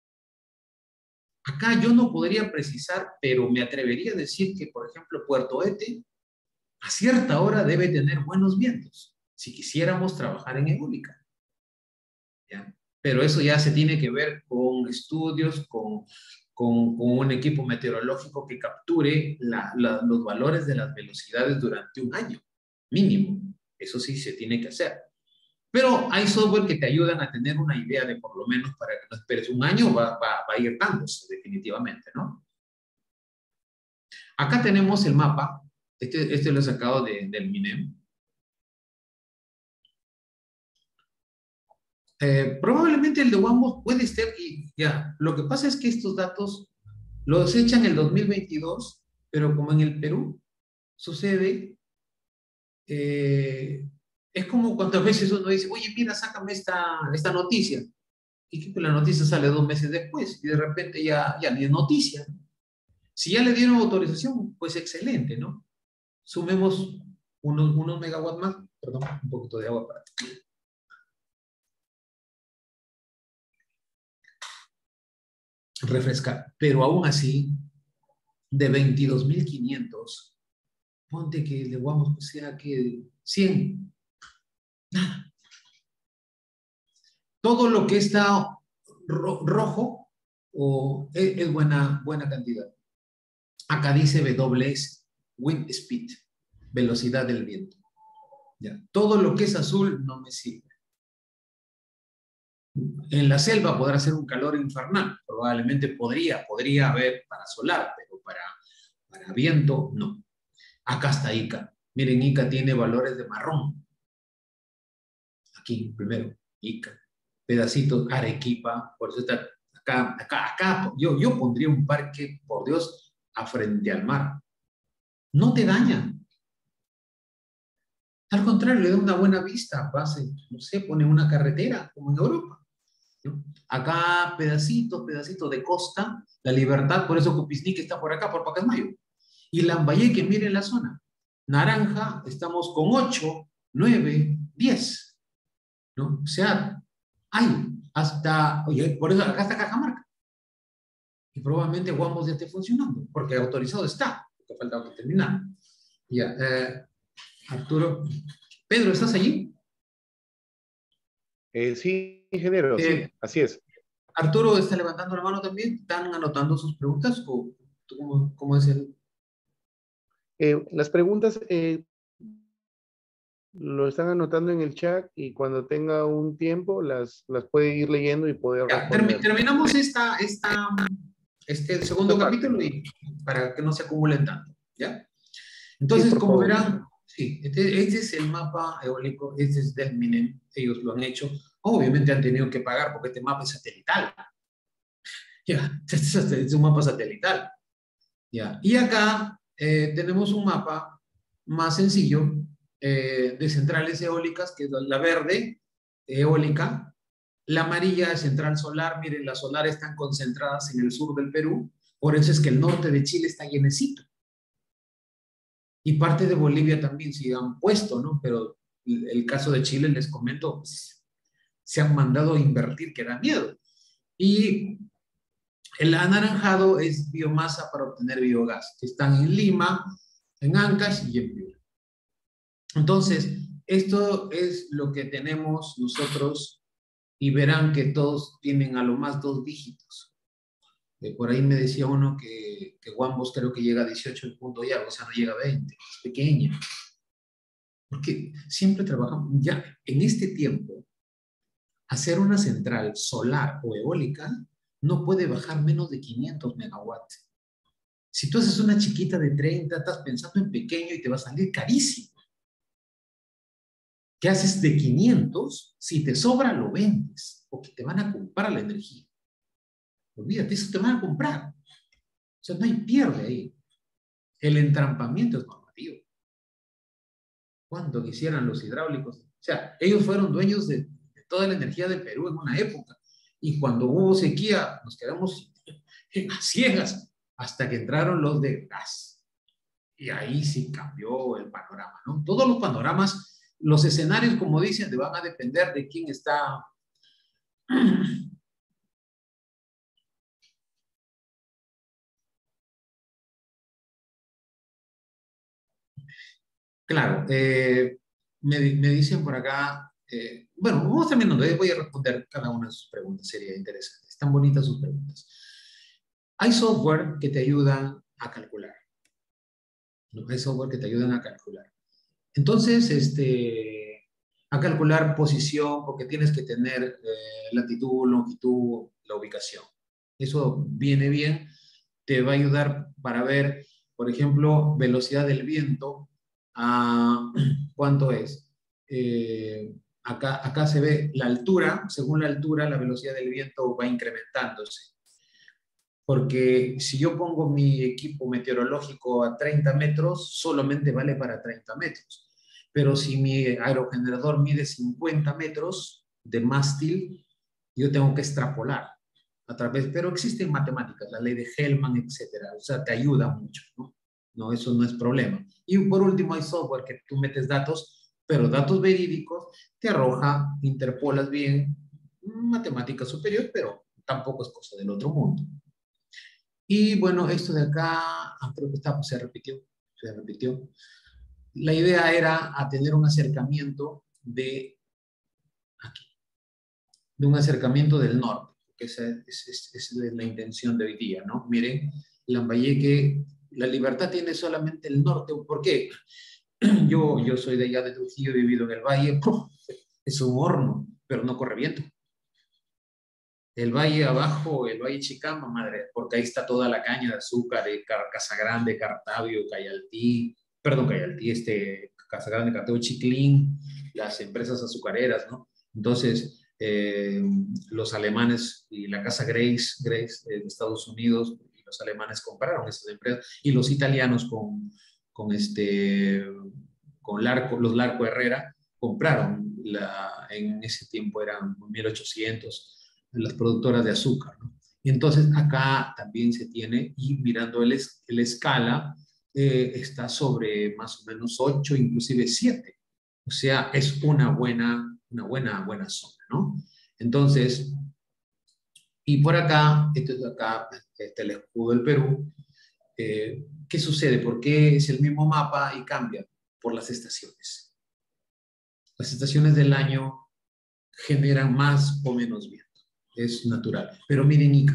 Acá yo no podría precisar, pero me atrevería a decir que, por ejemplo, Puerto Ete, a cierta hora debe tener buenos vientos, si quisiéramos trabajar en eólica. ¿Ya? Pero eso ya se tiene que ver con estudios, con, con, con un equipo meteorológico que capture la, la, los valores de las velocidades durante un año, mínimo. Eso sí se tiene que hacer. Pero hay software que te ayudan a tener una idea de, por lo menos, para que no esperes un año, va, va, va a ir dándose definitivamente, ¿no? Acá tenemos el mapa. Este, este lo he sacado de, del MINEM. Eh, probablemente el de Wambos puede ser, y ya, lo que pasa es que estos datos los echan en el dos mil veintidós, pero como en el Perú sucede, eh, es como cuántas veces uno dice, oye, mira, sácame esta, esta noticia, y que la noticia sale dos meses después, y de repente ya, ya ni es noticia. Si ya le dieron autorización, pues excelente, ¿no? Sumemos unos, unos megawatts más, perdón, un poquito de agua para refrescar, pero aún así, de veintidós mil quinientos, ponte que le vamos a sea que cien, nada. Todo lo que está ro rojo o es, es buena, buena cantidad. Acá dice W S, wind speed, velocidad del viento. ¿Ya? Todo lo que es azul no me sirve. En la selva podrá ser un calor infernal, probablemente podría, podría haber para solar, pero para, para viento no. Acá está Ica. Miren, Ica tiene valores de marrón. Aquí, primero, Ica. Pedacitos, Arequipa, por eso está acá, acá, acá. Yo, yo pondría un parque, por Dios, a frente al mar. no te daña. Al contrario, le da una buena vista, pase, no sé, pone una carretera, como en Europa, ¿no? Acá pedacitos, pedacitos de costa, La Libertad, por eso Cupisnique está por acá, por Pacasmayo. Y Lambayeque, miren la zona. Naranja, estamos con ocho, nueve, diez, ¿no? O sea, hay hasta, oye, por eso acá está Cajamarca. Y probablemente Guambos ya esté funcionando, porque autorizado está, porque falta que terminar. Ya, eh, Arturo. Pedro, ¿estás allí? Eh, sí, ingeniero, Eh, sí, así es. Arturo está levantando la mano también. ¿Están anotando sus preguntas? ¿O tú cómo, cómo es el...? Eh, las preguntas eh, lo están anotando en el chat y cuando tenga un tiempo las, las puede ir leyendo y poder Ya, termi- responder. terminamos esta, esta, este segundo Esta parte. capítulo y para que no se acumulen tanto, ¿ya? Sí, Entonces, por como favor. verán, sí, este, este es el mapa eólico, este es Delminen, ellos lo han hecho. Obviamente han tenido que pagar porque este mapa es satelital. Ya, este es, es un mapa satelital. Ya, y acá eh, tenemos un mapa más sencillo eh, de centrales eólicas, que es la verde, eólica, la amarilla es central solar. Miren, las solares están concentradas en el sur del Perú, por eso es que el norte de Chile está llenecito. Y parte de Bolivia también se han puesto, ¿no? Pero el, el caso de Chile, les comento, pues, se han mandado a invertir, que da miedo. Y el anaranjado es biomasa para obtener biogás, que están en Lima, en Ancash y en Piura. Entonces, esto es lo que tenemos nosotros y verán que todos tienen a lo más dos dígitos. Eh, por ahí me decía uno que, que Guambos creo que llega a dieciocho en punto y algo, o sea, no llega a veinte, es pequeña. Porque siempre trabajamos, ya en este tiempo, hacer una central solar o eólica no puede bajar menos de quinientos megawatts. Si tú haces una chiquita de treinta, estás pensando en pequeño y te va a salir carísimo. ¿Qué haces de quinientos? Si te sobra, lo vendes, porque te van a comprar la energía. Olvídate, eso te van a comprar. O sea, no hay pierde ahí. El entrampamiento es normativo. ¿Cuánto quisieran los hidráulicos? O sea, ellos fueron dueños de, de toda la energía del Perú en una época. Y cuando hubo sequía, nos quedamos a ciegas hasta que entraron los de gas. Y ahí sí cambió el panorama, ¿no? Todos los panoramas, los escenarios, como dicen, van a depender de quién está. Claro, eh, me, me, dicen por acá, eh, bueno, vamos terminando, voy a responder cada una de sus preguntas, sería interesante. Están bonitas sus preguntas. Hay software que te ayudan a calcular, ¿no? Hay software que te ayudan a calcular. Entonces, este, a calcular posición, porque tienes que tener eh, latitud, longitud, la ubicación. Eso viene bien, te va a ayudar para ver, por ejemplo, velocidad del viento, a cuánto es. Eh, acá, acá se ve la altura, según la altura, la velocidad del viento va incrementándose. Porque si yo pongo mi equipo meteorológico a treinta metros, solamente vale para treinta metros. Pero si mi aerogenerador mide cincuenta metros de mástil, yo tengo que extrapolar a través, pero existen matemáticas, la ley de Hellman, etcétera. O sea, te ayuda mucho, ¿no? No, eso no es problema. Y por último, hay software que tú metes datos, pero datos verídicos, te arroja, interpolas bien, matemática superior, pero tampoco es cosa del otro mundo. Y bueno, esto de acá, ah, creo que está, pues, se repitió, se repitió. La idea era a tener un acercamiento de aquí, de un acercamiento del norte, que esa es, es, es la intención de hoy día, ¿no? Miren, Lambayeque, La Libertad tiene solamente el norte. ¿Por qué? Yo, yo soy de allá de Trujillo, he vivido en el valle, ¡puf! Es un horno, pero no corre viento. El valle abajo, el valle Chicama, madre, porque ahí está toda la caña de azúcar, de Casa Grande, Cartavio, Cayaltí, perdón, Cayaltí, este, Casa Grande, Cartavio, Chiclín, las empresas azucareras, ¿no? Entonces, eh, los alemanes y la Casa Grace, Grace eh, de Estados Unidos, y los alemanes compraron esas empresas, y los italianos con, con, este, con Larco, los Larco Herrera, compraron, la, en ese tiempo eran mil ochocientos, las productoras de azúcar, ¿no? Y entonces acá también se tiene, y mirando el, es, el escala, eh, está sobre más o menos ocho, inclusive siete. O sea, es una buena, una buena, buena zona, ¿no? Entonces, y por acá, esto es acá, este, el escudo del Perú. Eh, ¿Qué sucede? ¿Por qué es el mismo mapa y cambia? Por las estaciones. Las estaciones del año generan más o menos viento. Es natural. Pero miren Ica.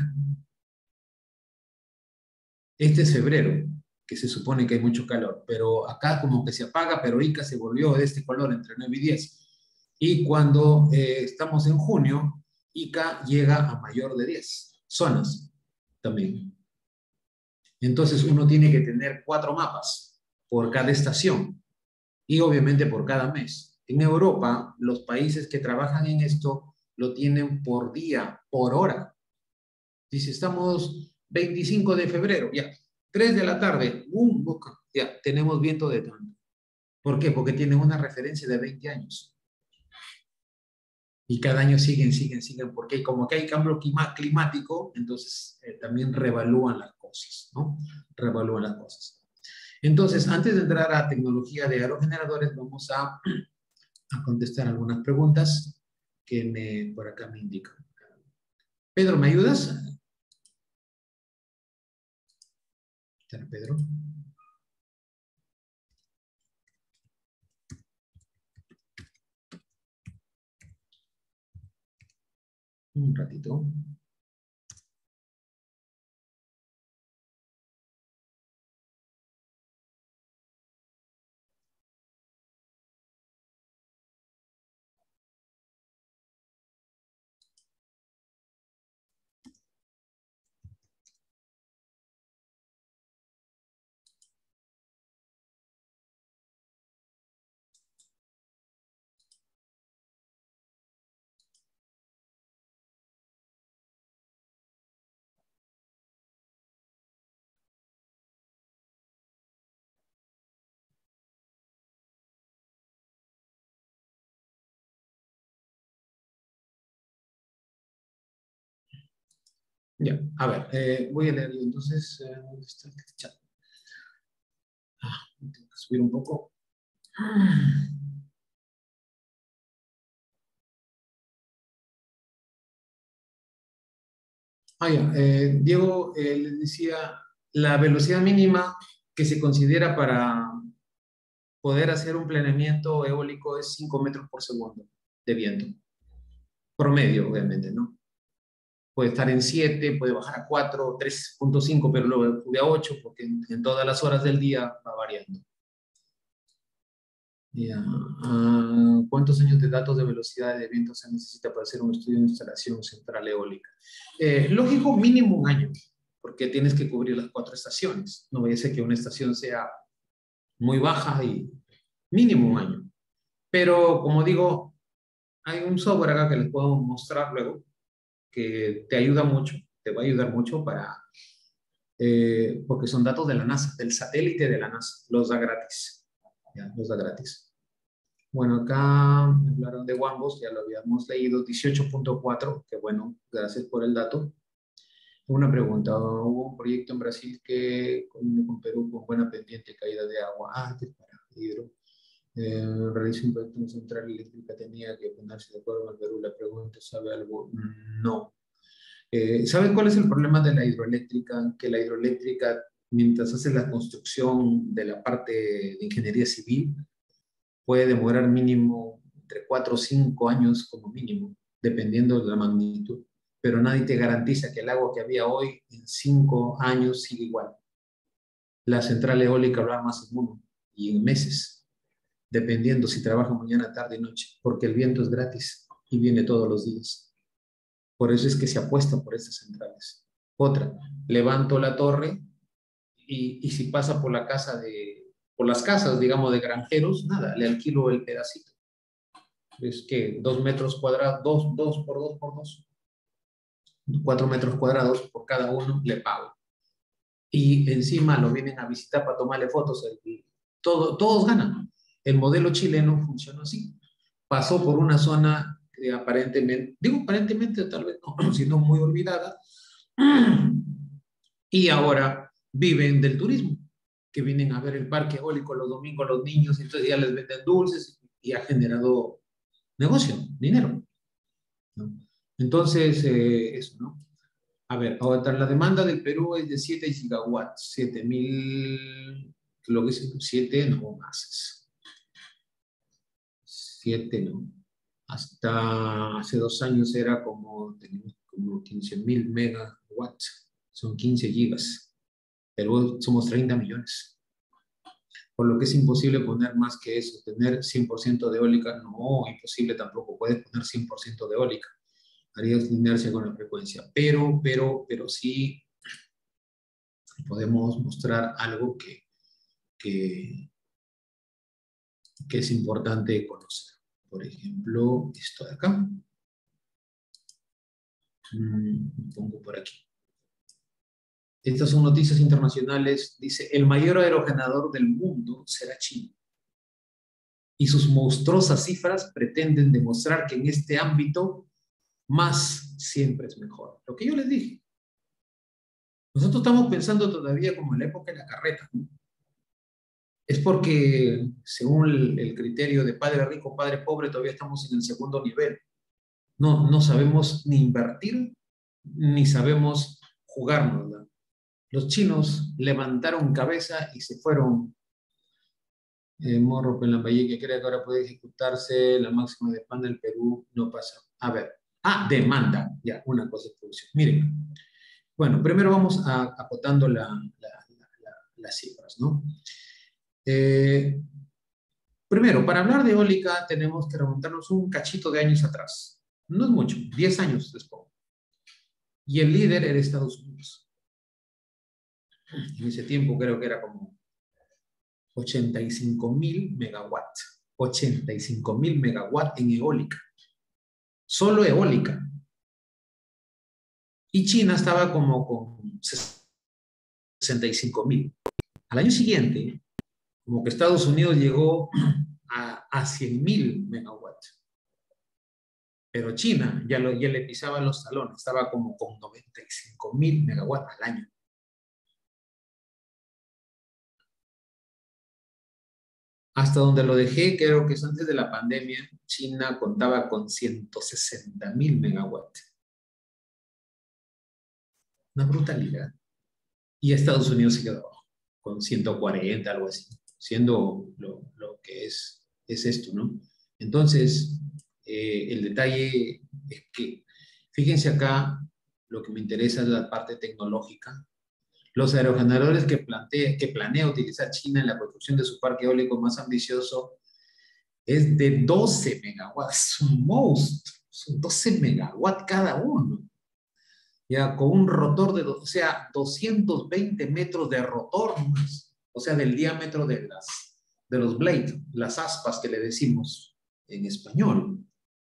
Este es febrero, que se supone que hay mucho calor, pero acá como que se apaga, pero Ica se volvió de este color entre nueve y diez. Y cuando eh, estamos en junio, Ica llega a mayor de diez zonas también. Entonces uno tiene que tener cuatro mapas por cada estación y obviamente por cada mes. En Europa, los países que trabajan en esto lo tienen por día, por hora. Dice, estamos veinticinco de febrero, ya, tres de la tarde, boom, ya, tenemos viento de tanto. ¿Por qué? Porque tienen una referencia de veinte años. Y cada año siguen, siguen, siguen, porque como que hay cambio climático, entonces eh, también revalúan las cosas, ¿no? Revalúan las cosas. Entonces, antes de entrar a tecnología de aerogeneradores, vamos a, a contestar algunas preguntas que me, por acá me indican. Pedro, ¿me ayudas? Pedro. Un ratito. Ya, a ver, eh, voy a leerlo entonces. Eh, ¿dónde está el chat? Ah, tengo que subir un poco. Ah, ya. Eh, Diego eh, les decía, la velocidad mínima que se considera para poder hacer un planeamiento eólico es cinco metros por segundo de viento. Promedio, obviamente, ¿no? Puede estar en siete, puede bajar a cuatro, tres punto cinco, pero luego sube a ocho, porque en, en todas las horas del día va variando. Ya. Uh, ¿Cuántos años de datos de velocidad de viento se necesita para hacer un estudio de instalación central eólica? Eh, lógico, mínimo un año, porque tienes que cubrir las cuatro estaciones. No vaya a ser que una estación sea muy baja y mínimo un año. Pero, como digo, hay un software acá que les puedo mostrar luego, que te ayuda mucho, te va a ayudar mucho para, eh, porque son datos de la NASA, del satélite de la NASA, los da gratis, ya, los da gratis. Bueno, acá me hablaron de Wambos, ya lo habíamos leído, dieciocho punto cuatro, que bueno, gracias por el dato. Una pregunta, hubo un proyecto en Brasil que con, con Perú con buena pendiente caída de agua, ah, que para hidro. Eh, realizó un proyecto en central eléctrica, tenía que ponerse de acuerdo con Perú. La pregunta, ¿sabe algo? No. Eh, ¿Saben cuál es el problema de la hidroeléctrica? Que la hidroeléctrica, mientras hace la construcción de la parte de ingeniería civil, puede demorar mínimo entre cuatro o cinco años como mínimo, dependiendo de la magnitud. Pero nadie te garantiza que el agua que había hoy en cinco años sigue igual. La central eólica lo más en uno y en meses, dependiendo si trabaja mañana, tarde y noche, porque el viento es gratis y viene todos los días. Por eso es que se apuesta por estas centrales. Otra, levanto la torre y, y si pasa por la casa de, por las casas, digamos, de granjeros, nada, le alquilo el pedacito. Es que dos metros cuadrados, dos, dos por dos por dos, cuatro metros cuadrados por cada uno, le pago. Y encima lo vienen a visitar para tomarle fotos el, todo, todos ganan. El modelo chileno funcionó así. Pasó por una zona que aparentemente, digo aparentemente, tal vez no, siendo muy olvidada, y ahora viven del turismo, que vienen a ver el parque eólico los domingos los niños, y entonces ya les venden dulces y ha generado negocio, dinero, ¿no? Entonces, eh, eso, ¿no? A ver, ahora la demanda del Perú es de siete gigawatts, siete mil, lo que es siete, no más. siete, no. Hasta hace dos años era como, como quince mil megawatts, son quince gigas. Perú somos treinta millones. Por lo que es imposible poner más que eso. Tener cien por ciento de eólica, no, imposible tampoco. Puedes poner cien por ciento de eólica. Harías inercia con la frecuencia. Pero, pero, pero sí podemos mostrar algo que, que, que es importante conocer. Por ejemplo, esto de acá. Mm, pongo por aquí. Estas son noticias internacionales. Dice, el mayor aerogenerador del mundo será China. Y sus monstruosas cifras pretenden demostrar que en este ámbito más siempre es mejor. Lo que yo les dije. Nosotros estamos pensando todavía como en la época de la carreta, ¿no? Es porque, según el, el criterio de padre rico, padre pobre, todavía estamos en el segundo nivel. No, no sabemos ni invertir, ni sabemos jugárnosla. Los chinos levantaron cabeza y se fueron. Eh, Morro Pelambayé, que cree que ahora puede ejecutarse la máxima de pan del Perú, no pasa. A ver. Ah, demanda. Ya, una cosa es producción. Miren. Bueno, primero vamos a, acotando la, la, la, la, las cifras, ¿no? Eh, primero, para hablar de eólica tenemos que remontarnos un cachito de años atrás. No es mucho, diez años después. Y el líder era Estados Unidos. En ese tiempo creo que era como ochenta y cinco mil megawatts. ochenta y cinco mil megawatts en eólica. Solo eólica. Y China estaba como con sesenta y cinco mil. Al año siguiente, como que Estados Unidos llegó a, a cien mil megawatts. Pero China ya, lo, ya le pisaba los talones, estaba como con noventa y cinco mil megawatts al año. Hasta donde lo dejé, creo que es antes de la pandemia, China contaba con ciento sesenta mil megawatts. Una brutalidad. Y Estados Unidos se quedó abajo, con ciento cuarenta, algo así, siendo lo, lo que es, es esto, ¿no? Entonces, eh, el detalle es que, fíjense acá, lo que me interesa es la parte tecnológica. Los aerogeneradores que, plantea, que planea utilizar China en la construcción de su parque eólico más ambicioso es de doce megawatts, un monstruo, son doce megawatts cada uno. Ya con un rotor de, o sea, doscientos veinte metros de rotor, o sea, del diámetro de, las, de los blades, las aspas que le decimos en español.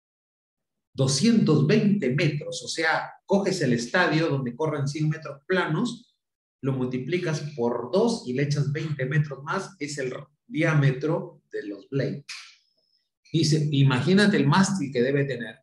doscientos veinte metros, o sea, coges el estadio donde corren cien metros planos, lo multiplicas por dos y le echas veinte metros más, es el diámetro de los blades. Dice, imagínate el mástil que debe tener.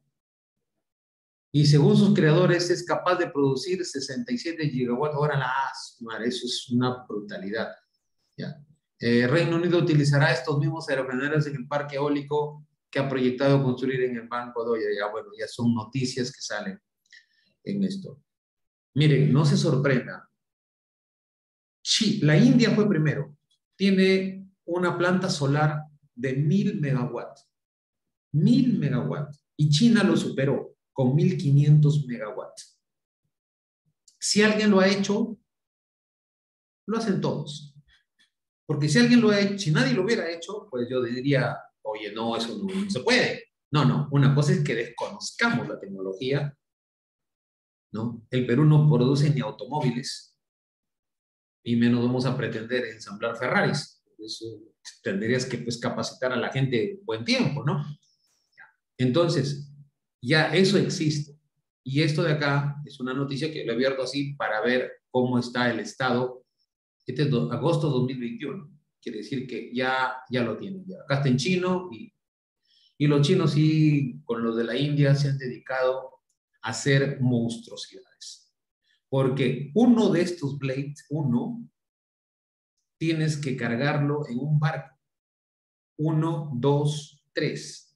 Y según sus creadores es capaz de producir sesenta y siete gigawatts hora la asma. Eso es una brutalidad. ¿Ya? Eh, Reino Unido utilizará estos mismos aerogeneradores en el parque eólico que ha proyectado construir en el Banco Doya. Ya, bueno, ya son noticias que salen en esto. Miren, no se sorprenda. Sí, la India fue primero. Tiene una planta solar de mil megawatts. Mil megawatts. Y China lo superó con mil quinientos megawatts. Si alguien lo ha hecho, lo hacen todos. Porque si alguien lo ha hecho, si nadie lo hubiera hecho, pues yo diría, oye, no, eso no, no se puede. No, no, una cosa es que desconozcamos la tecnología, ¿no? El Perú no produce ni automóviles, y menos vamos a pretender ensamblar Ferraris. Eso tendrías que pues, capacitar a la gente buen tiempo, ¿no? Entonces, ya eso existe. Y esto de acá es una noticia que lo he abierto así para ver cómo está el estado. Este es agosto de dos mil veintiuno. quiere decir que ya, ya lo tienen. Ya. Acá está en chino y, y los chinos sí, con los de la India, se han dedicado a hacer monstruosidades. Porque uno de estos blades, uno, tienes que cargarlo en un barco. Uno, dos, tres.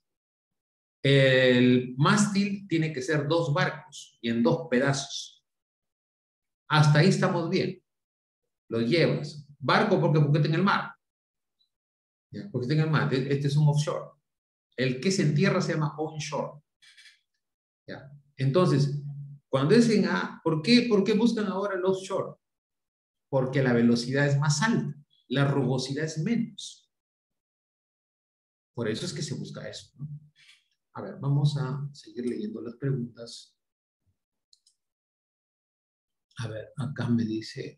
El mástil tiene que ser dos barcos y en dos pedazos. Hasta ahí estamos bien. Lo llevas. Barco porque, porque está en el mar. ¿Ya? Porque está en el mar. Este es un offshore. El que se entierra se llama onshore. ¿Ya? Entonces, cuando dicen, ah, ¿por qué, ¿por qué buscan ahora el offshore? Porque la velocidad es más alta. La rugosidad es menos. Por eso es que se busca eso, ¿no? A ver, vamos a seguir leyendo las preguntas. A ver, acá me dice...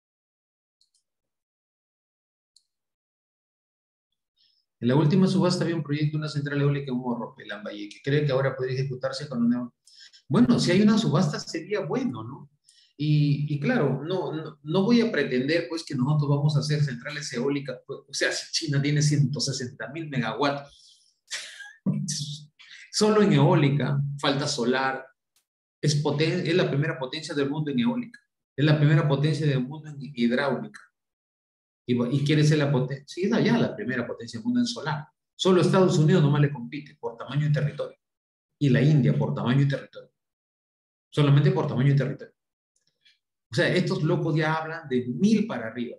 En la última subasta había un proyecto de una central eólica en Morro, Pelambaye, que cree que ahora puede ejecutarse con una... Bueno, si hay una subasta sería bueno, ¿no? Y, y claro, no, no, no voy a pretender pues que nosotros vamos a hacer centrales eólicas, pues, o sea, si China tiene ciento sesenta mil megawatts, solo en eólica, falta solar, es, poten es la primera potencia del mundo en eólica, es la primera potencia del mundo en hidráulica. Y, y quiere ser la potencia, sí, es allá la primera potencia del mundo en solar. Solo Estados Unidos nomás le compite por tamaño y territorio. Y la India por tamaño y territorio. Solamente por tamaño y territorio. O sea, estos locos ya hablan de mil para arriba.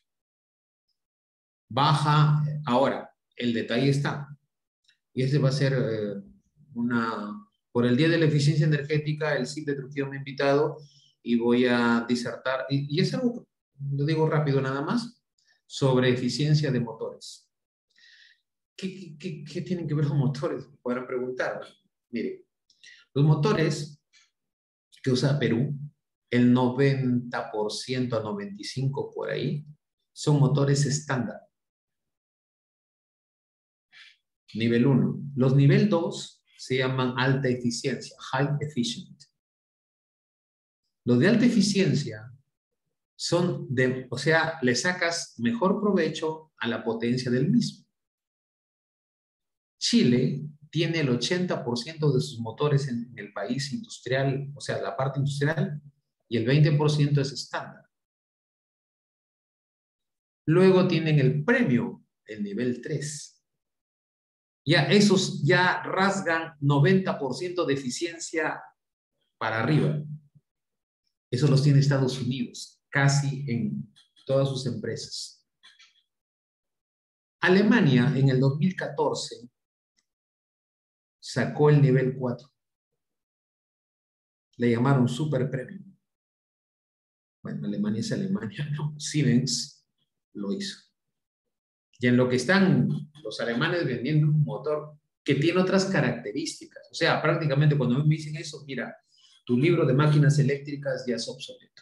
Baja, ahora, el detalle está. Y ese va a ser eh, una... Por el Día de la Eficiencia Energética, el C I P de Trujillo me ha invitado y voy a disertar. Y, y es algo, lo digo rápido nada más, sobre eficiencia de motores. ¿Qué, qué, qué tienen que ver los motores? Podrán preguntar. Mire, los motores que usa Perú, el noventa por ciento a noventa y cinco por ciento por ahí, son motores estándar. Nivel uno. Los nivel dos se llaman alta eficiencia, high efficient. Los de alta eficiencia son de, o sea, le sacas mejor provecho a la potencia del mismo. Chile tiene el ochenta por ciento de sus motores en, en el país industrial, o sea, la parte industrial, y el veinte por ciento es estándar. Luego tienen el premio, el nivel tres. Ya esos ya rasgan noventa por ciento de eficiencia para arriba. Eso los tiene Estados Unidos, casi en todas sus empresas. Alemania en el dos mil catorce sacó el nivel cuatro. Le llamaron Super Premium. Bueno, Alemania es Alemania, ¿no? Siemens lo hizo. Y en lo que están los alemanes vendiendo un motor que tiene otras características. O sea, prácticamente cuando me dicen eso, mira, tu libro de máquinas eléctricas ya es obsoleto.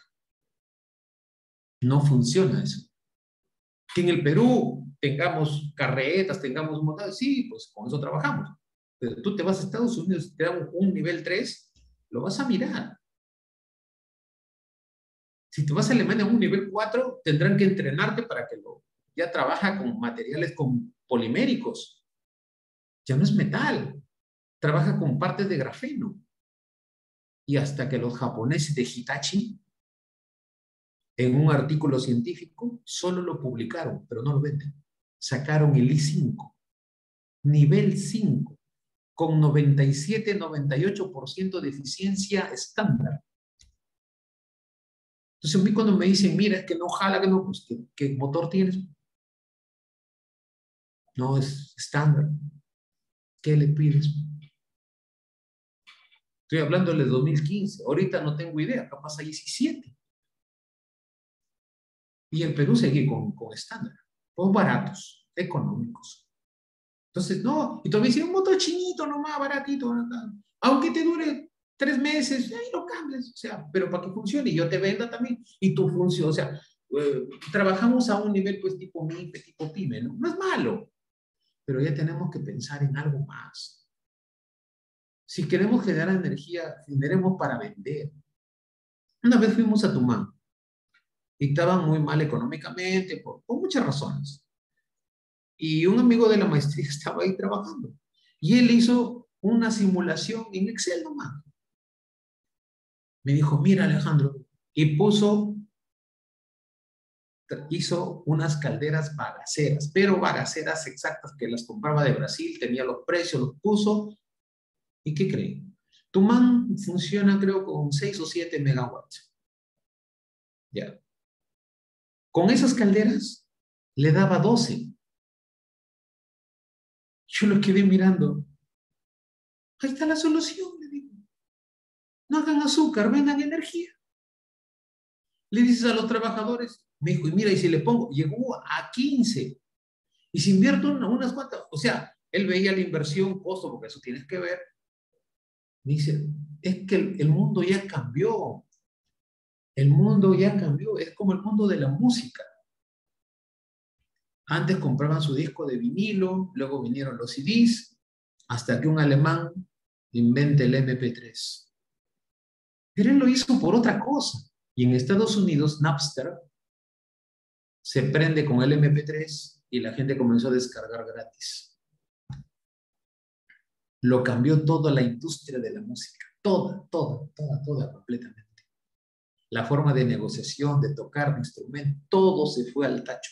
No funciona eso. Que en el Perú tengamos carretas, tengamos motores, sí, pues con eso trabajamos. Pero tú te vas a Estados Unidos y te dan un nivel tres, lo vas a mirar. Si te vas a Alemania a un nivel cuatro, tendrán que entrenarte para que lo... Ya trabaja con materiales con poliméricos. Ya no es metal. Trabaja con partes de grafeno. Y hasta que los japoneses de Hitachi, en un artículo científico, solo lo publicaron, pero no lo venden. Sacaron el I cinco, nivel cinco, con noventa y siete a noventa y ocho por ciento de eficiencia estándar. Entonces a mí cuando me dicen, mira, es que no jala, que no, pues, ¿qué, qué motor tienes? No, es estándar. ¿Qué le pides? Estoy hablando de dos mil quince. Ahorita no tengo idea, capaz hay diecisiete. Y el Perú sigue con, con estándar. Todos baratos, económicos. Entonces, no, y todavía dicen un motor chinito nomás, baratito. Aunque te dure tres meses, ahí lo cambias. O sea, pero para que funcione y yo te venda también. Y tu función, o sea, eh, trabajamos a un nivel pues tipo M I P E, tipo PYME, ¿no? No es malo. Pero ya tenemos que pensar en algo más. Si queremos generar energía, generemos para vender. Una vez fuimos a Tumán y estaban muy mal económicamente por, por muchas razones. Y un amigo de la maestría estaba ahí trabajando. Y él hizo una simulación en Excel nomás. Me dijo, mira Alejandro, y puso, hizo unas calderas bagaceras, pero bagaceras exactas que las compraba de Brasil, tenía los precios, los puso. ¿Y qué creen? Tu man funciona creo con seis o siete megawatts. Ya. Con esas calderas le daba doce. Yo lo quedé mirando. Ahí está la solución, le digo. No hagan azúcar, vendan energía. Le dices a los trabajadores, me dijo, y mira, y si le pongo, llegó a quince. Y si invierto una, unas cuantas, o sea, él veía la inversión, costo, porque eso tienes que ver. Me dice, es que el, el mundo ya cambió. El mundo ya cambió. Es como el mundo de la música. Antes compraban su disco de vinilo, luego vinieron los C Ds, hasta que un alemán inventa el eme pe tres. Pero él lo hizo por otra cosa. Y en Estados Unidos, Napster se prende con el eme pe tres y la gente comenzó a descargar gratis. Lo cambió toda la industria de la música. Toda, toda, toda, toda, completamente. La forma de negociación, de tocar de instrumento, todo se fue al tacho.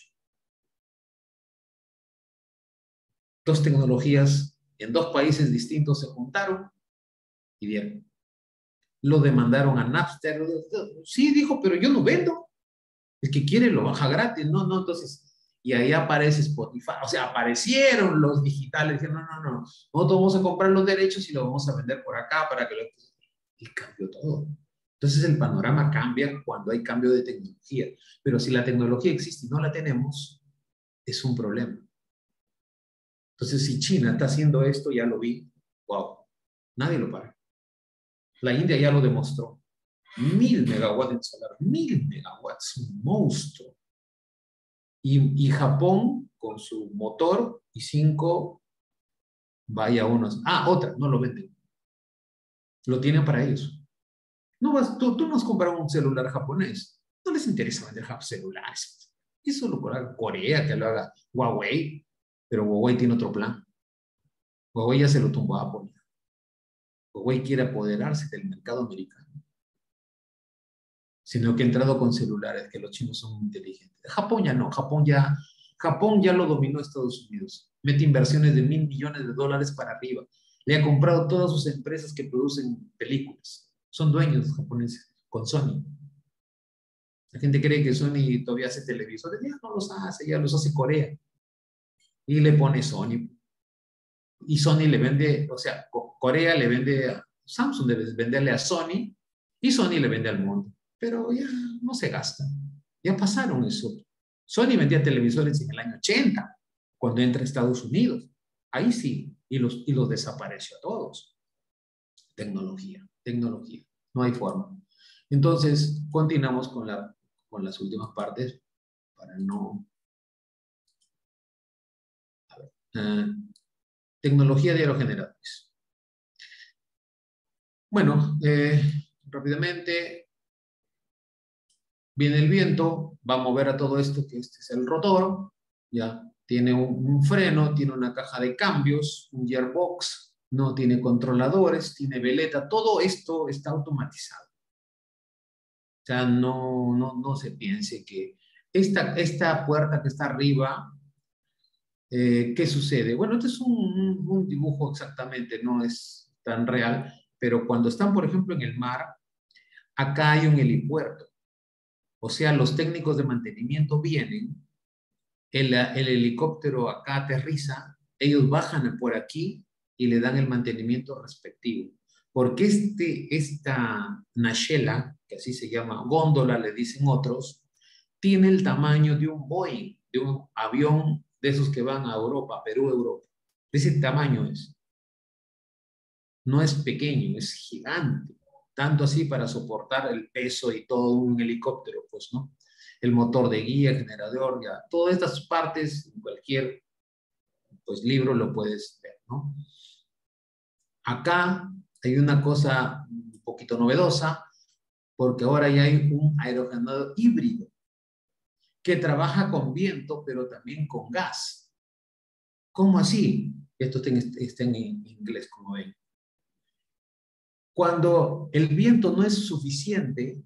Dos tecnologías en dos países distintos se juntaron y dieron. Lo demandaron a Napster. Sí, dijo, pero yo no vendo. El que quiere lo baja gratis. No, no, entonces... Y ahí aparece Spotify. O sea, aparecieron los digitales. Dijeron, no, no, no. Nosotros vamos a comprar los derechos y los vamos a vender por acá para que lo... Y cambió todo. Entonces el panorama cambia cuando hay cambio de tecnología. Pero si la tecnología existe y no la tenemos, es un problema. Entonces, si China está haciendo esto, ya lo vi. Wow. Nadie lo para. La India ya lo demostró. Mil megawatts en solar. Mil megawatts. Un monstruo. Y, y Japón, con su motor y cinco, vaya unos. Ah, otra, no lo venden. Lo tienen para ellos. No vas, tú, tú no has comprado un celular japonés. No les interesa vender celulares. Eso lo haga Corea, que lo haga Huawei. Pero Huawei tiene otro plan. Huawei ya se lo tumbó a Apple. Huawei quiere apoderarse del mercado americano. Sino que ha entrado con celulares, que los chinos son muy inteligentes. Japón ya no. Japón ya, Japón ya lo dominó Estados Unidos. Mete inversiones de mil millones de dólares para arriba. Le ha comprado todas sus empresas que producen películas. Son dueños japoneses, con Sony. La gente cree que Sony todavía hace televisores. Ya no los hace, ya los hace Corea. Y le pone Sony. Y Sony le vende, o sea, Corea le vende a Samsung, debe venderle a Sony, y Sony le vende al mundo. Pero ya no se gasta. Ya pasaron eso. Sony vendía televisores en el año ochenta, cuando entra a Estados Unidos. Ahí sí, y los, y los desapareció a todos. Tecnología, tecnología. No hay forma. Entonces, continuamos con, la, con las últimas partes para no... A ver. Uh, tecnología de aerogeneradores. Bueno, eh, rápidamente, viene el viento, va a mover a todo esto, que este es el rotor, ya tiene un, un freno, tiene una caja de cambios, un gearbox, no tiene controladores, tiene veleta, todo esto está automatizado. O sea, no, no, no se piense que esta, esta puerta que está arriba, eh, ¿qué sucede? Bueno, este es un, un, un dibujo exactamente, no es tan real, pero cuando están, por ejemplo, en el mar, acá hay un helipuerto. O sea, los técnicos de mantenimiento vienen, el, el helicóptero acá aterriza, ellos bajan por aquí y le dan el mantenimiento respectivo. Porque este, esta nacella, que así se llama, góndola le dicen otros, tiene el tamaño de un Boeing, de un avión de esos que van a Europa, Perú, Europa. De ese tamaño es. No es pequeño, es gigante. Tanto así para soportar el peso y todo un helicóptero, pues, ¿no? El motor de guía, generador, ya. Todas estas partes, en cualquier, pues, libro lo puedes ver, ¿no? Acá hay una cosa un poquito novedosa, porque ahora ya hay un aerogenerador híbrido que trabaja con viento, pero también con gas. ¿Cómo así? Esto está en, está en inglés, como ven. Cuando el viento no es suficiente,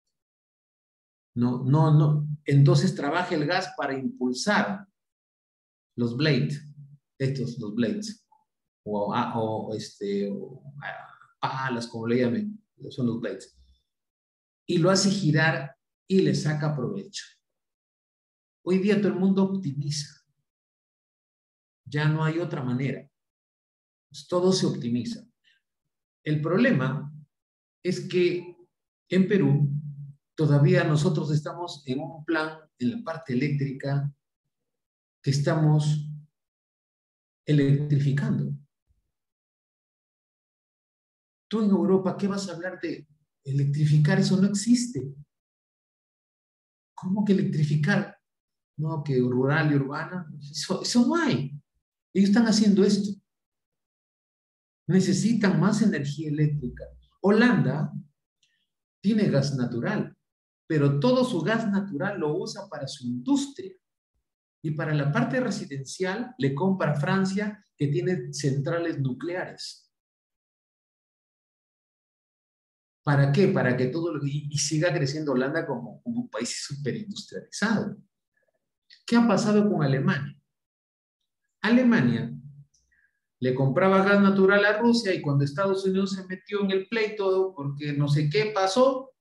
no, no, no, entonces trabaja el gas para impulsar los blades, estos, los blades, o, o, este, o palas, como le llamen, son los blades, y lo hace girar y le saca provecho. Hoy día todo el mundo optimiza. Ya no hay otra manera. Pues todo se optimiza. El problema es que en Perú todavía nosotros estamos en un plan, en la parte eléctrica, que estamos electrificando. Tú en Europa, ¿qué vas a hablar de electrificar? Eso no existe. ¿Cómo que electrificar? No, que rural y urbana. Eso, eso no hay. Ellos están haciendo esto. Necesitan más energía eléctrica. Holanda tiene gas natural, pero todo su gas natural lo usa para su industria. Y para la parte residencial le compra a Francia, que tiene centrales nucleares. ¿Para qué? Para que todo lo, y, y siga creciendo Holanda como, como un país superindustrializado. ¿Qué ha pasado con Alemania? Alemania le compraba gas natural a Rusia y cuando Estados Unidos se metió en el pleito porque no sé qué pasó,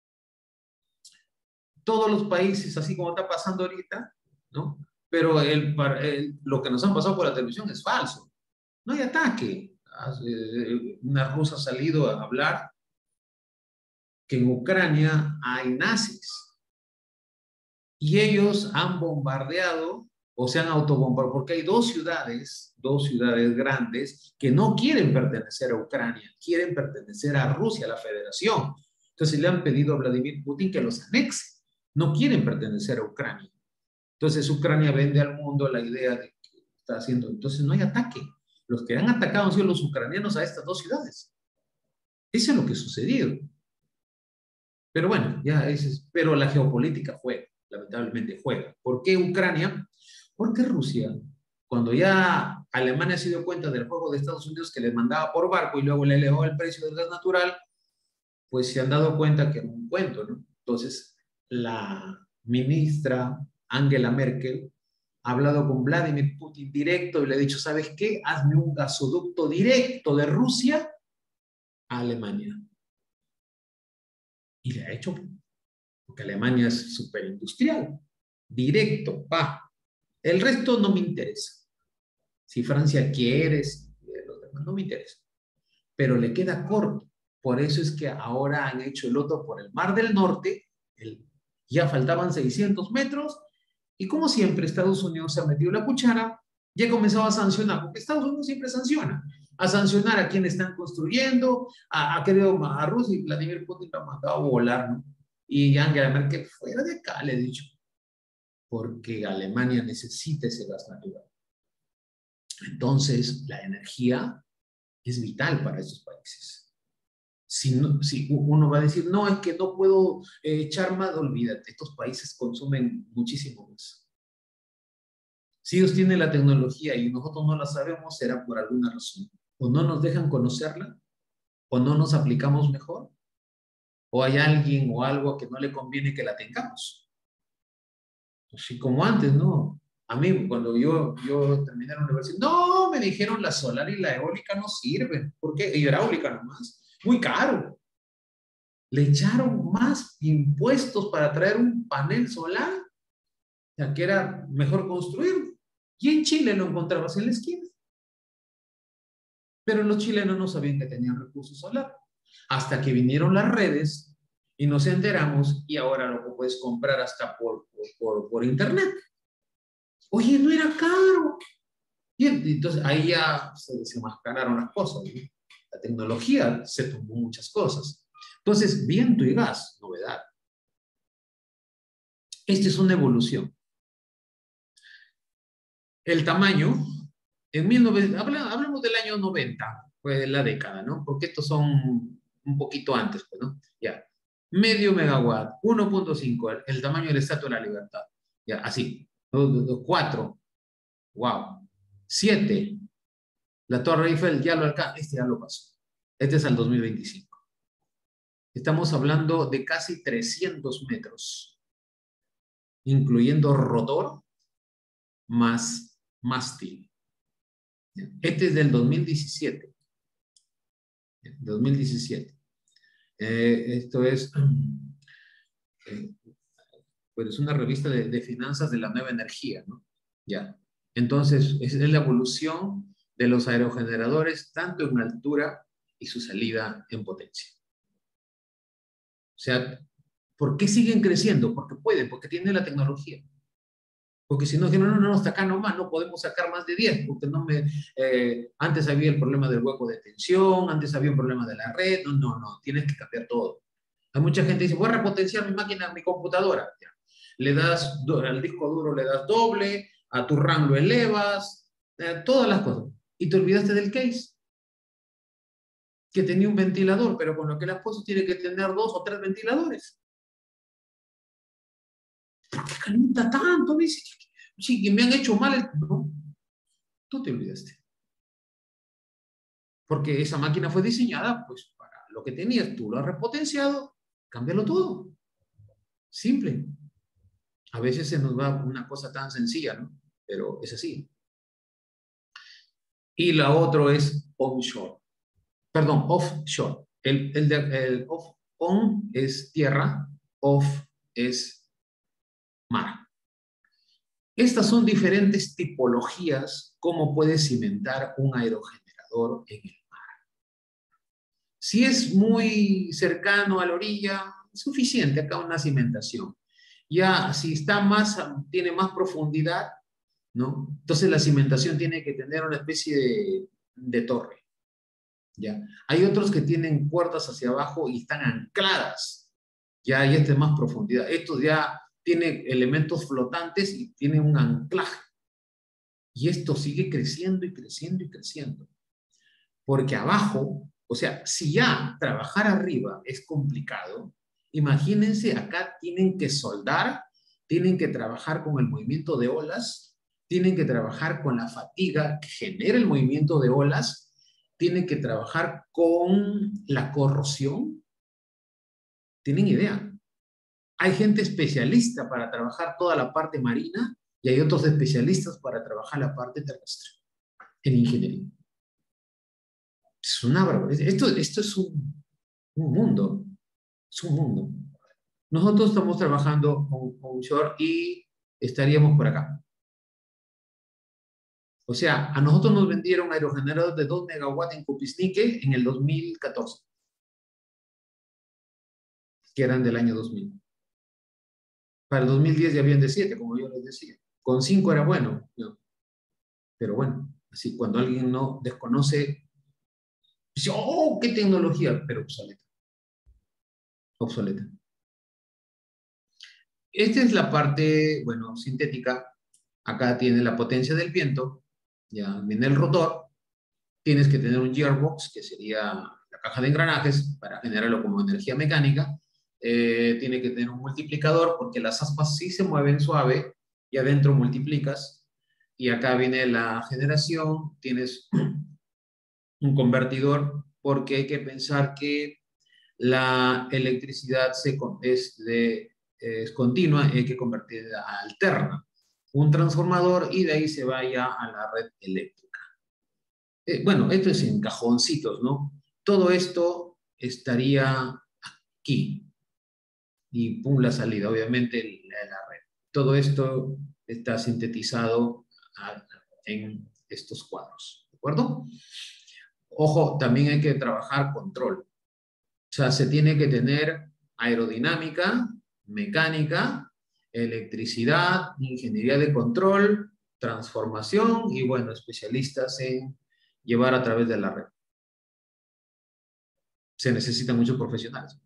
todos los países, así como está pasando ahorita, ¿no? Pero el, el, lo que nos han pasado por la televisión es falso. No hay ataque. Una rusa ha salido a hablar que en Ucrania hay nazis. Y ellos han bombardeado o se han autobombardeado, porque hay dos ciudades, dos ciudades grandes que no quieren pertenecer a Ucrania, quieren pertenecer a Rusia, a la Federación. Entonces le han pedido a Vladimir Putin que los anexe. No quieren pertenecer a Ucrania. Entonces Ucrania vende al mundo la idea de que está haciendo. Entonces no hay ataque. Los que han atacado han sido los ucranianos a estas dos ciudades. Eso es lo que ha sucedido. Pero bueno, ya es, pero la geopolítica juega, lamentablemente juega. ¿Por qué Ucrania? Porque Rusia, cuando ya Alemania se dio cuenta del juego de Estados Unidos que les mandaba por barco y luego le elevó el precio del gas natural, pues se han dado cuenta que era un cuento, ¿no? Entonces, la ministra Angela Merkel ha hablado con Vladimir Putin directo y le ha dicho, ¿sabes qué? Hazme un gasoducto directo de Rusia a Alemania. Y le ha hecho, porque Alemania es súper industrial, directo, pa. El resto no me interesa. Si Francia quiere, si los demás no me interesa. Pero le queda corto. Por eso es que ahora han hecho el otro por el Mar del Norte. El, ya faltaban seiscientos metros. Y como siempre, Estados Unidos se ha metido la cuchara y ha comenzado a sancionar, porque Estados Unidos siempre sanciona. A sancionar a quienes están construyendo, a, a querido a Rusia y Vladimir Putin lo ha mandado a volar, ¿no? Y Angela Merkel, fuera de acá, le he dicho. Porque Alemania necesita ese gas natural. Entonces, la energía es vital para esos países. Si, no, si uno va a decir, no, es que no puedo eh, echar más, olvídate, estos países consumen muchísimo más. Si ellos tienen la tecnología y nosotros no la sabemos, será por alguna razón. O no nos dejan conocerla, o no nos aplicamos mejor, o hay alguien o algo que no le conviene que la tengamos. Así como antes, ¿no? A mí, cuando yo, yo terminé la universidad, no, me dijeron la solar y la eólica no sirven. ¿Por qué? Y hidráulica nomás. Muy caro. Le echaron más impuestos para traer un panel solar, ya que era mejor construirlo. Y en Chile lo encontrabas en la esquina. Pero los chilenos no sabían que tenían recursos solar. Hasta que vinieron las redes y nos enteramos y ahora lo puedes comprar hasta por, por, por, por internet. Oye, no era caro. Y entonces ahí ya se, se mascararon las cosas, ¿no? La tecnología se tomó muchas cosas. Entonces, viento y gas, novedad. Esta es una evolución. El tamaño, en mil novecientos, hablamos del año noventa, fue la década, ¿no? Porque estos son un poquito antes, pues, ¿no? Ya. Medio megawatt, uno punto cinco, el, el tamaño del Estatua de la Libertad. Ya, así. cuatro. Wow. Siete. La Torre Eiffel ya lo alcanza. Este ya lo pasó. Este es al dos mil veinticinco. Estamos hablando de casi trescientos metros, incluyendo rotor más mástil. Este es del dos mil diecisiete. dos mil diecisiete. Eh, esto es, eh, pues es una revista de, de finanzas de la nueva energía, ¿no? Ya. Entonces, es, es la evolución de los aerogeneradores, tanto en altura y su salida en potencia. O sea, ¿por qué siguen creciendo? Porque pueden, porque tienen la tecnología. Porque si no, no, no, no, hasta acá nomás, no podemos sacar más de diez, porque no me, eh, antes había el problema del hueco de tensión, antes había un problema de la red, no, no, no, tienes que cambiar todo. Hay mucha gente que dice, voy a repotenciar mi máquina, mi computadora. Ya. Le das, al disco duro le das doble, a tu RAM lo elevas, eh, todas las cosas. Y te olvidaste del case, que tenía un ventilador, pero con lo que le has puesto tiene que tener dos o tres ventiladores. ¿Por qué calienta tanto? Dice, sí, que me han hecho mal. El... No, tú te olvidaste. Porque esa máquina fue diseñada pues para lo que tenías. Tú lo has repotenciado, cámbialo todo. Simple. A veces se nos va una cosa tan sencilla, ¿no? Pero es así. Y la otra es onshore. Perdón, offshore. El, el, de, el off, on es tierra, off es mar. Estas son diferentes tipologías cómo puedes cimentar un aerogenerador en el mar. Si es muy cercano a la orilla, es suficiente acá una cimentación. Ya si está más, tiene más profundidad, ¿no? Entonces la cimentación tiene que tener una especie de, de torre. ¿Ya? Hay otros que tienen puertas hacia abajo y están ancladas. Ya hay este más profundidad. Estos ya tiene elementos flotantes y tiene un anclaje. Y esto sigue creciendo y creciendo y creciendo. Porque abajo, o sea, si ya trabajar arriba es complicado, imagínense, acá tienen que soldar, tienen que trabajar con el movimiento de olas, tienen que trabajar con la fatiga que genera el movimiento de olas, tienen que trabajar con la corrosión. ¿Tienen idea? Hay gente especialista para trabajar toda la parte marina y hay otros especialistas para trabajar la parte terrestre en ingeniería. Es una barbaridad. Esto, esto es un, un mundo. Es un mundo. Nosotros estamos trabajando con onshore y estaríamos por acá. O sea, a nosotros nos vendieron aerogeneradores de dos megawatts en Copisnique en el dos mil catorce. Que eran del año dos mil. Para el dos mil diez ya habían de siete, como yo les decía. Con cinco era bueno. No. Pero bueno, así cuando alguien no desconoce, dice, oh, qué tecnología, pero obsoleta. Obsoleta. Esta es la parte, bueno, sintética. Acá tiene la potencia del viento. Ya viene el rotor. Tienes que tener un gearbox, que sería la caja de engranajes, para generarlo como energía mecánica. Eh, tiene que tener un multiplicador, porque las aspas sí se mueven suave, y adentro multiplicas. Y acá viene la generación. Tienes un convertidor, porque hay que pensar que la electricidad se, es, de, es continua, hay que convertirla a alterna. Un transformador y de ahí se vaya a la red eléctrica. Eh, bueno, esto es en cajoncitos, ¿no? Todo esto estaría aquí. Y pum, la salida, obviamente, la, la red. Todo esto está sintetizado a, en estos cuadros, ¿de acuerdo? Ojo, también hay que trabajar control. O sea, se tiene que tener aerodinámica, mecánica, electricidad, ingeniería de control, transformación y, bueno, especialistas en llevar a través de la red. Se necesitan muchos profesionales.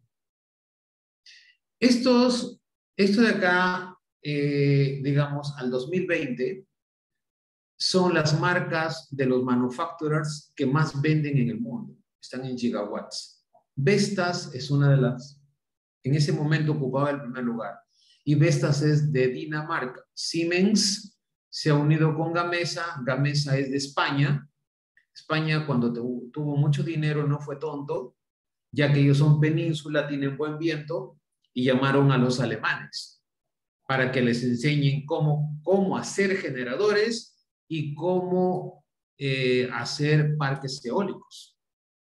Estos, esto de acá, eh, digamos, al dos mil veinte, son las marcas de los manufacturers que más venden en el mundo. Están en gigawatts. Vestas es una de las, en ese momento ocupaba el primer lugar. Y Vestas es de Dinamarca. Siemens se ha unido con Gamesa. Gamesa es de España. España, cuando tuvo, tuvo mucho dinero, no fue tonto, ya que ellos son península, tienen buen viento, y llamaron a los alemanes para que les enseñen cómo, cómo hacer generadores y cómo eh, hacer parques eólicos.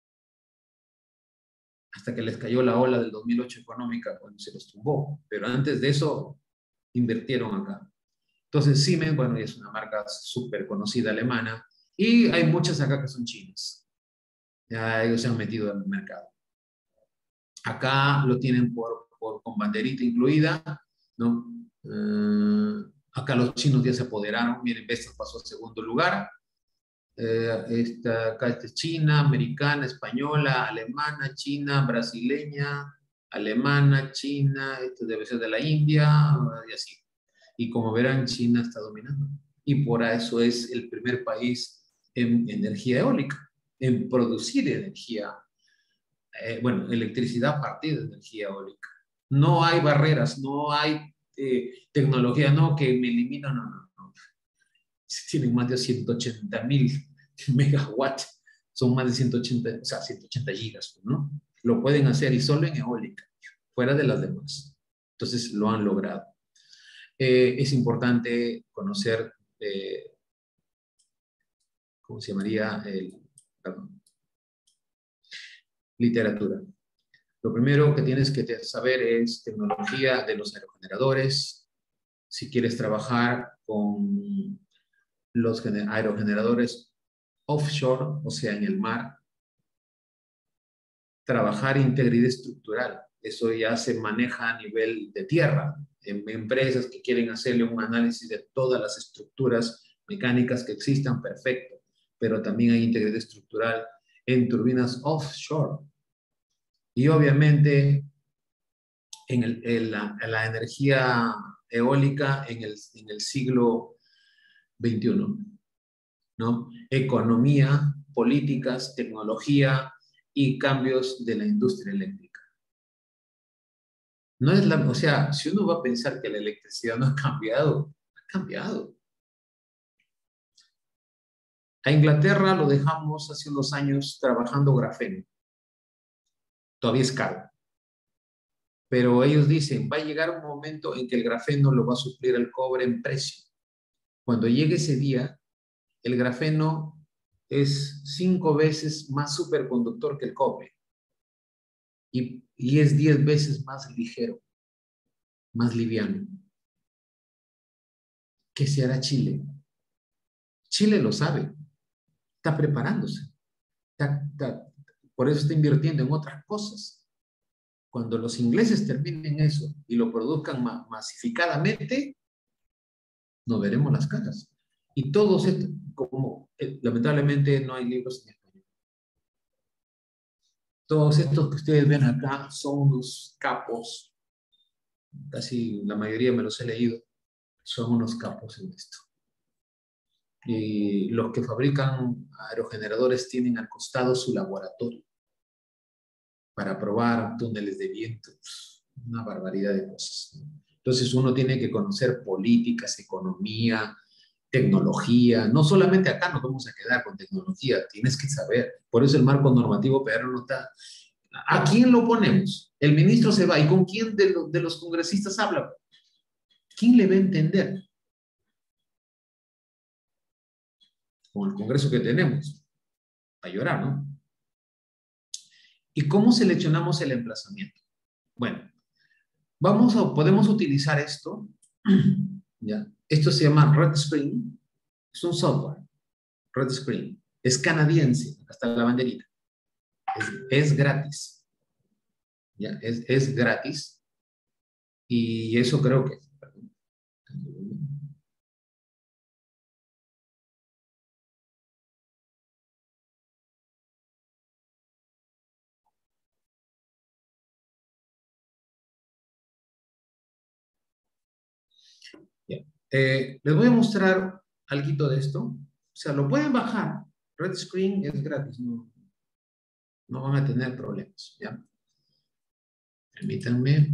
Hasta que les cayó la ola del dos mil ocho económica cuando se los tumbó. Pero antes de eso, invirtieron acá. Entonces, Siemens, bueno, es una marca súper conocida alemana, y hay muchas acá que son chinas. Ya ellos se han metido en el mercado. Acá lo tienen por, por, con banderita incluida, ¿no? Uh, acá los chinos ya se apoderaron. Miren, Vestas pasó al segundo lugar. Eh, esta, acá esta es China, americana, española, alemana, china, brasileña, alemana, china, esto debe ser de la India, y así. Y como verán, China está dominando. Y por eso es el primer país en energía eólica, en producir energía, eh, bueno, electricidad a partir de energía eólica. No hay barreras, no hay eh, tecnología, no, que me elimina, no, no, no. Tienen más de ciento ochenta mil megawatts, son más de ciento ochenta, o sea, ciento ochenta gigas, ¿no? Lo pueden hacer, y solo en eólica, fuera de las demás. Entonces lo han logrado. Eh, es importante conocer, eh, ¿cómo se llamaría? El, perdón, literatura. Lo primero que tienes que saber es tecnología de los aerogeneradores. Si quieres trabajar con los aerogeneradores offshore, o sea, en el mar, trabajar integridad estructural. Eso ya se maneja a nivel de tierra, en empresas que quieren hacerle un análisis de todas las estructuras mecánicas que existan, perfecto. Pero también hay integridad estructural en turbinas offshore. Y obviamente en, el, en, la, en la energía eólica en el, en el siglo veintiuno, ¿no? Economía, políticas, tecnología y cambios de la industria eléctrica. No es la, o sea, si uno va a pensar que la electricidad no ha cambiado, ha cambiado. A Inglaterra lo dejamos hace unos años trabajando grafeno. Todavía es caro. Pero ellos dicen, va a llegar un momento en que el grafeno lo va a suplir el cobre en precio. Cuando llegue ese día, el grafeno es cinco veces más superconductor que el cobre. Y, y es diez veces más ligero, más liviano. ¿Qué se hará Chile? Chile lo sabe, está preparándose, está, está, por eso está invirtiendo en otras cosas. Cuando los ingleses terminen eso y lo produzcan ma masificadamente, nos veremos las caras. Y todos estos, como eh, lamentablemente no hay libros en español, todos estos que ustedes ven acá son unos capos, casi la mayoría me los he leído, son unos capos en esto. Y los que fabrican aerogeneradores tienen al costado su laboratorio para probar túneles de viento, una barbaridad de cosas. Entonces uno tiene que conocer políticas, economía, tecnología. No solamente acá nos vamos a quedar con tecnología, tienes que saber. Por eso el marco normativo P R no está. ¿A quién lo ponemos? El ministro se va, ¿y con quién de, lo, de los congresistas habla? ¿Quién le va a entender? Con el Congreso que tenemos, a llorar, ¿no? ¿Y cómo seleccionamos el emplazamiento? Bueno, vamos a, podemos utilizar esto, ¿ya? Esto se llama Red Screen, es un software, Red Screen, es canadiense, acá está la banderita, es, es gratis, ¿ya? Es, es gratis, y eso creo que, perdón. Eh, les voy a mostrar algo de esto. O sea, lo pueden bajar. Red Screen es gratis. No, no van a tener problemas. ¿Ya? Permítanme.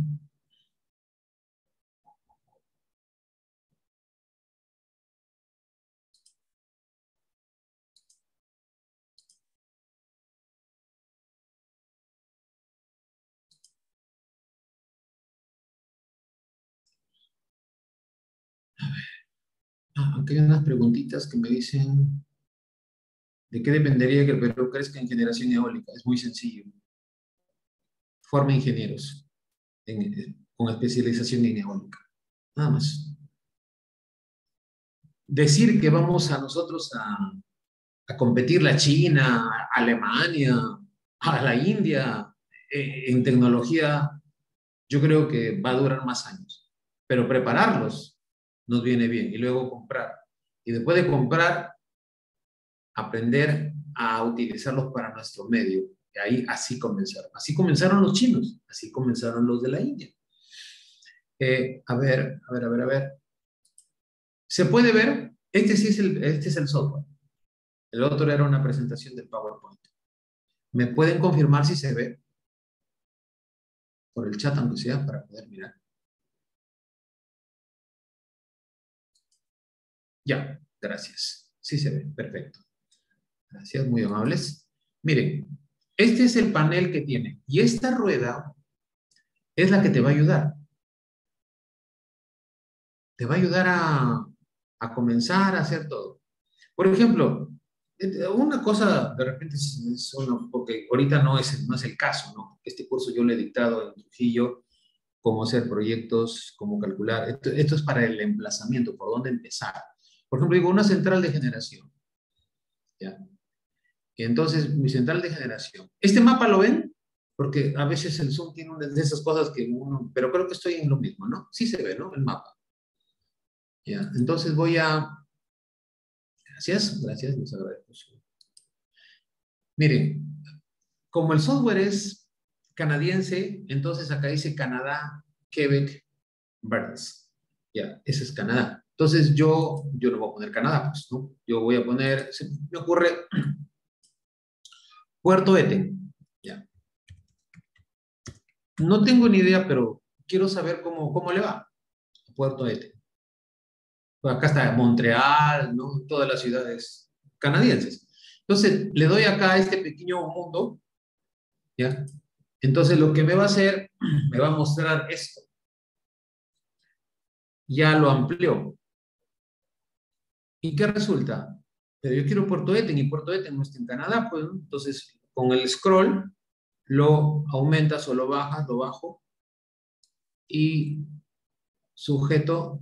Ah, aquí hay unas preguntitas que me dicen, ¿de qué dependería que el Perú crezca en generación eólica? Es muy sencillo. Forma ingenieros en- con especialización en eólica. Nada más. Decir que vamos a nosotros a, a competir la China, Alemania, a la India eh, en tecnología, yo creo que va a durar más años. Pero prepararlos nos viene bien y luego comprar. Y después de comprar, aprender a utilizarlos para nuestro medio. Y ahí así comenzaron. Así comenzaron los chinos, así comenzaron los de la India. Eh, a ver, a ver, a ver, a ver. Se puede ver, este sí es el, este es el software. El otro era una presentación del PowerPoint. ¿Me pueden confirmar si se ve? Por el chat, aunque sea, para poder mirar. Ya, gracias. Sí se ve, perfecto. Gracias, muy amables. Miren, este es el panel que tiene. Y esta rueda es la que te va a ayudar. Te va a ayudar a, a comenzar a hacer todo. Por ejemplo, una cosa de repente es, es uno, porque ahorita no es, no es el caso, ¿no? Este curso yo lo he dictado en Trujillo, cómo hacer proyectos, cómo calcular. Esto, esto es para el emplazamiento, por dónde empezar. Por ejemplo, digo, una central de generación. ¿Ya? Y entonces, mi central de generación. ¿Este mapa lo ven? Porque a veces el Zoom tiene una de esas cosas que uno... Pero creo que estoy en lo mismo, ¿no? Sí se ve, ¿no? El mapa. ¿Ya? Entonces voy a... Gracias, gracias, les agradezco. Miren, como el software es canadiense, entonces acá dice Canadá, Quebec, Burns. Ya, ese es Canadá. Entonces yo, yo no voy a poner Canadá, pues, ¿no? Yo voy a poner, se me ocurre, Puerto Eten. Ya. No tengo ni idea, pero quiero saber cómo, cómo le va a Puerto Eten. Pues acá está Montreal, ¿no? Todas las ciudades canadienses. Entonces, le doy acá a este pequeño mundo, ¿ya? Entonces, lo que me va a hacer, me va a mostrar esto. Ya lo amplió. ¿Y qué resulta? Pero yo quiero Puerto Eten y Puerto Eten no está en Canadá, pues, ¿no? Entonces, con el scroll, lo aumentas o lo bajas, lo bajo, y sujeto,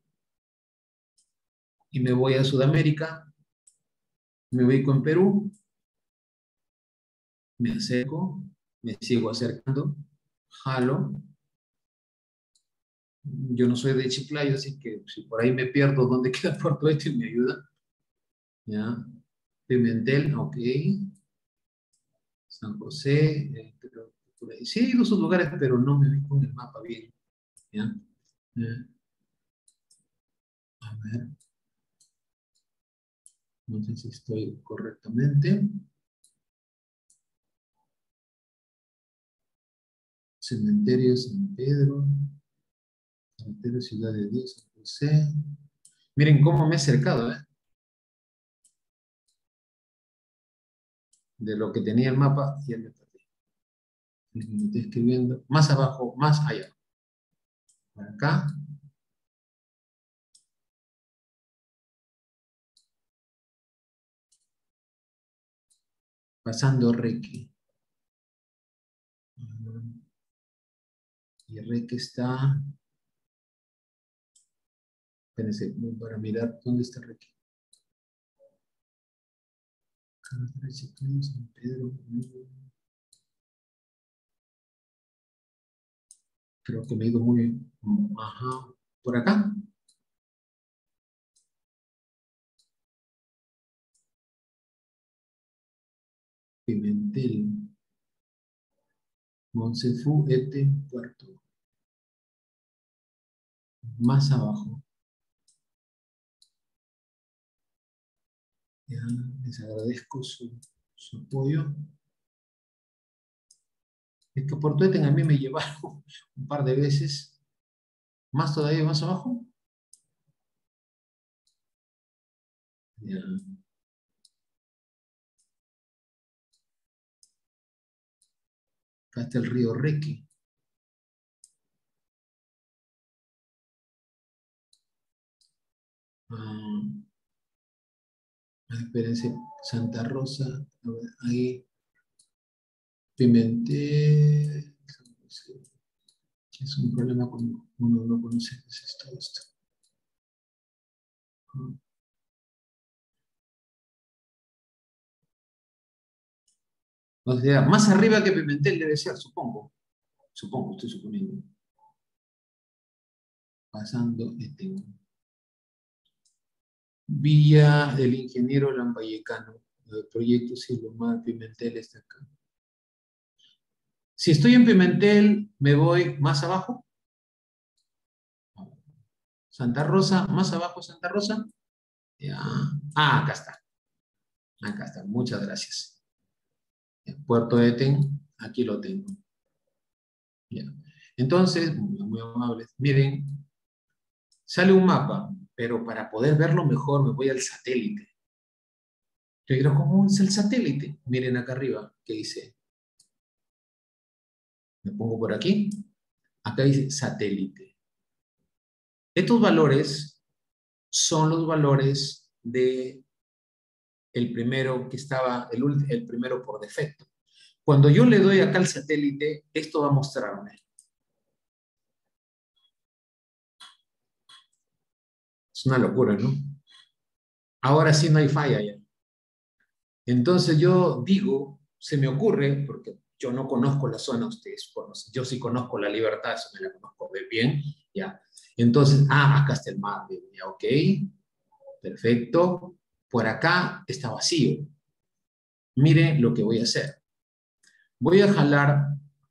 y me voy a Sudamérica, me ubico en Perú, me acerco, me sigo acercando, jalo. Yo no soy de Chiclayo, así que si por ahí me pierdo dónde queda Puerto Eten, me ayuda. ¿Ya? Pimentel, ok. San José, eh, pero por ahí. Sí he ido a esos lugares, pero no me ubico en el mapa bien. ¿Ya? Eh, a ver, no sé si estoy correctamente. Cementerio San Pedro, Cementerio Ciudad de Dios, San José. Miren cómo me he acercado, ¿eh? De lo que tenía el mapa, ya me perdí. Me estoy escribiendo más abajo, más allá. Por acá. Pasando Reque. Y Reque está... Espérense, para mirar dónde está Reque. San Pedro. Creo que me he ido muy... Ajá. Por acá. Pimentel. Monsefú, Ete, Puerto. Más abajo. Ya, les agradezco su, su apoyo. Es que Puerto Eten a mí me llevaron un par de veces. Más todavía, más abajo. Ya. Acá está el río Reque. Um, espérense, Santa Rosa, a ver, ahí, Pimentel, es un problema cuando uno no conoce qué es esto, esto. O sea, más arriba que Pimentel debe ser, supongo. Supongo, estoy suponiendo. Pasando este. Villa del Ingeniero Lambayecano. El proyecto Silomar Pimentel está acá. Si estoy en Pimentel, me voy más abajo. Santa Rosa, más abajo Santa Rosa. Ya. Ah, acá está. Acá está, muchas gracias. Puerto Eten, aquí lo tengo. Ya. Entonces, muy, muy amables, miren, sale un mapa, pero para poder verlo mejor me voy al satélite. Yo digo, ¿cómo es el satélite? Miren acá arriba, ¿qué dice? Me pongo por aquí. Acá dice satélite. Estos valores son los valores de el primero que estaba, el, el primero por defecto. Cuando yo le doy acá al satélite, esto va a mostrarme. Es una locura, ¿no? Ahora sí no hay falla ya. Entonces yo digo, se me ocurre, porque yo no conozco la zona, ustedes conocen, yo sí conozco la Libertad, eso me la conozco bien, ya. Entonces, ah, acá está el mar, ya, ok, perfecto. Por acá está vacío. Mire lo que voy a hacer. Voy a jalar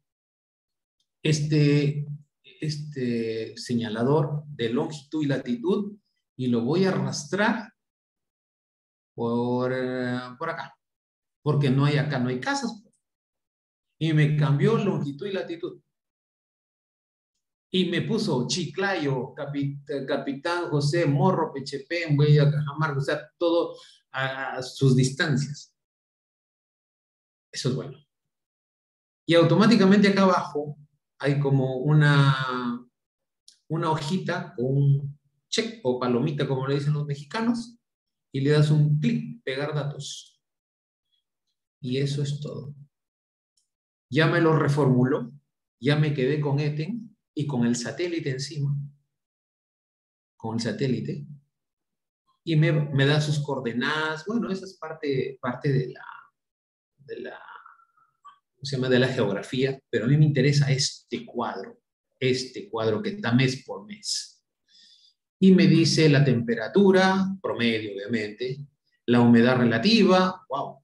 este, este señalador de longitud y latitud y lo voy a arrastrar por, por acá, porque no hay acá, no hay casas. Y me cambió longitud y latitud. Y me puso Chiclayo, Capit Capitán José, Morro, Pechepén, Huella, Cajamarca, o sea, todo a, a sus distancias. Eso es bueno. Y automáticamente acá abajo hay como una, una hojita con un check o palomita, como le dicen los mexicanos, y le das un clic, pegar datos. Y eso es todo. Ya me lo reformuló, ya me quedé con Eten y con el satélite encima, con el satélite, y me, me da sus coordenadas. Bueno, esa es parte, parte de la, de la, ¿cómo se llama? De la geografía, pero a mí me interesa este cuadro, este cuadro que está mes por mes. Y me dice la temperatura, promedio obviamente, la humedad relativa, wow,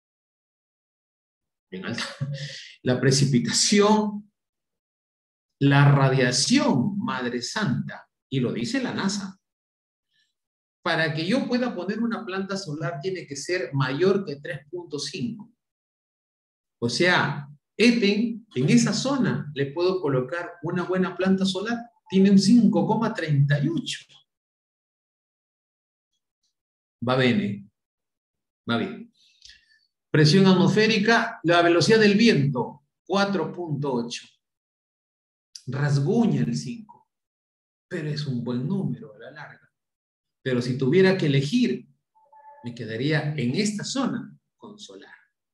bien alta, la precipitación, la radiación, madre santa, y lo dice la NASA. Para que yo pueda poner una planta solar tiene que ser mayor que tres punto cinco. O sea, Eten, en esa zona, le puedo colocar una buena planta solar. Tiene un cinco coma treinta y ocho. Va bien, va bien. Presión atmosférica, la velocidad del viento, cuatro punto ocho. Rasguña el cinco, pero es un buen número a la larga. Pero si tuviera que elegir, me quedaría en esta zona con solar.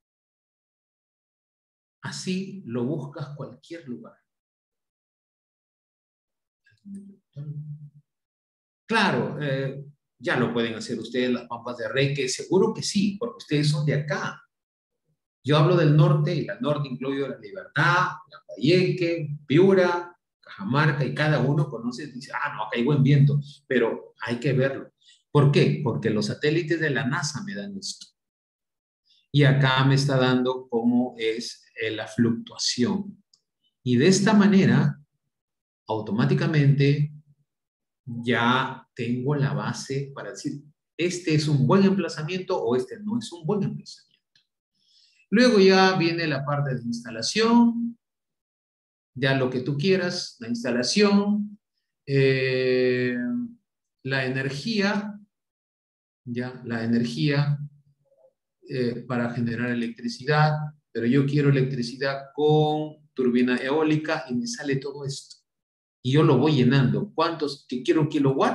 Así lo buscas cualquier lugar. Claro, eh, ya lo pueden hacer ustedes, las Pampas de Reque, seguro que sí, porque ustedes son de acá. Yo hablo del norte, y el norte incluye La Libertad, Lambayeque, Piura, Cajamarca, y cada uno conoce, dice, ah, no, acá hay buen viento, pero hay que verlo. ¿Por qué? Porque los satélites de la NASA me dan esto. Y acá me está dando cómo es eh, la fluctuación. Y de esta manera, automáticamente, ya tengo la base para decir, este es un buen emplazamiento o este no es un buen emplazamiento. Luego ya viene la parte de instalación, ya lo que tú quieras, la instalación, eh, la energía, ya la energía eh, para generar electricidad, pero yo quiero electricidad con turbina eólica y me sale todo esto. Y yo lo voy llenando. ¿Cuántos? Que quiero kilowatts.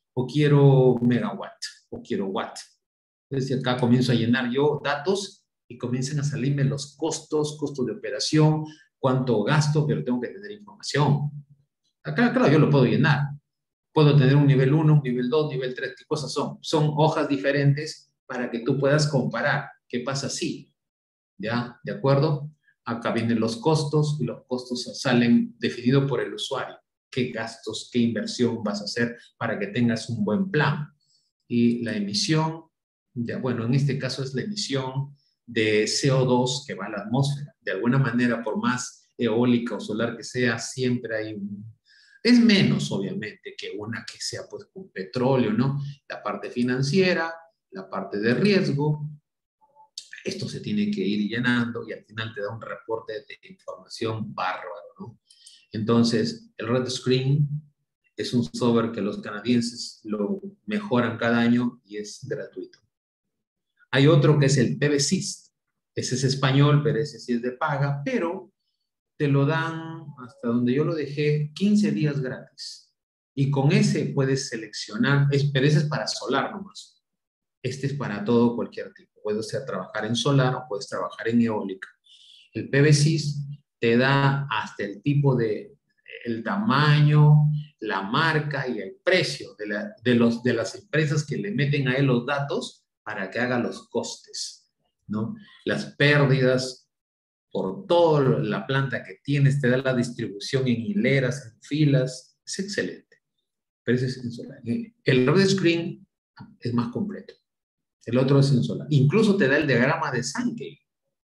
o quiero megawatt, o quiero watt. Entonces acá comienzo a llenar yo datos y comienzan a salirme los costos, costos de operación, cuánto gasto, pero tengo que tener información. Acá, claro, yo lo puedo llenar. Puedo tener un nivel uno, un nivel dos, nivel tres, ¿qué cosas son? Son hojas diferentes para que tú puedas comparar. ¿Qué pasa si? ¿Ya? ¿De acuerdo? Acá vienen los costos y los costos salen definidos por el usuario. ¿Qué gastos, qué inversión vas a hacer para que tengas un buen plan? Y la emisión, ya, bueno, en este caso es la emisión de C O dos que va a la atmósfera. De alguna manera, por más eólica o solar que sea, siempre hay un... Es menos, obviamente, que una que sea pues con petróleo, ¿no? La parte financiera, la parte de riesgo, esto se tiene que ir llenando y al final te da un reporte de información bárbaro, ¿no? Entonces, el Red Screen es un software que los canadienses lo mejoran cada año y es gratuito. Hay otro que es el P V Sys. Ese es español, pero ese sí es de paga, pero te lo dan, hasta donde yo lo dejé, quince días gratis. Y con ese puedes seleccionar, es, pero ese es para solar nomás. Este es para todo, cualquier tipo. Puedes sea, trabajar en solar o puedes trabajar en eólica. El P V Sys te da hasta el tipo de, el tamaño, la marca y el precio de, la, de, los, de las empresas que le meten a él los datos para que haga los costes, ¿no? Las pérdidas por toda la planta que tienes, te da la distribución en hileras, en filas, es excelente. Pero ese es en solar. El Red Screen es más completo. El otro es en solar. Incluso te da el diagrama de Sankey.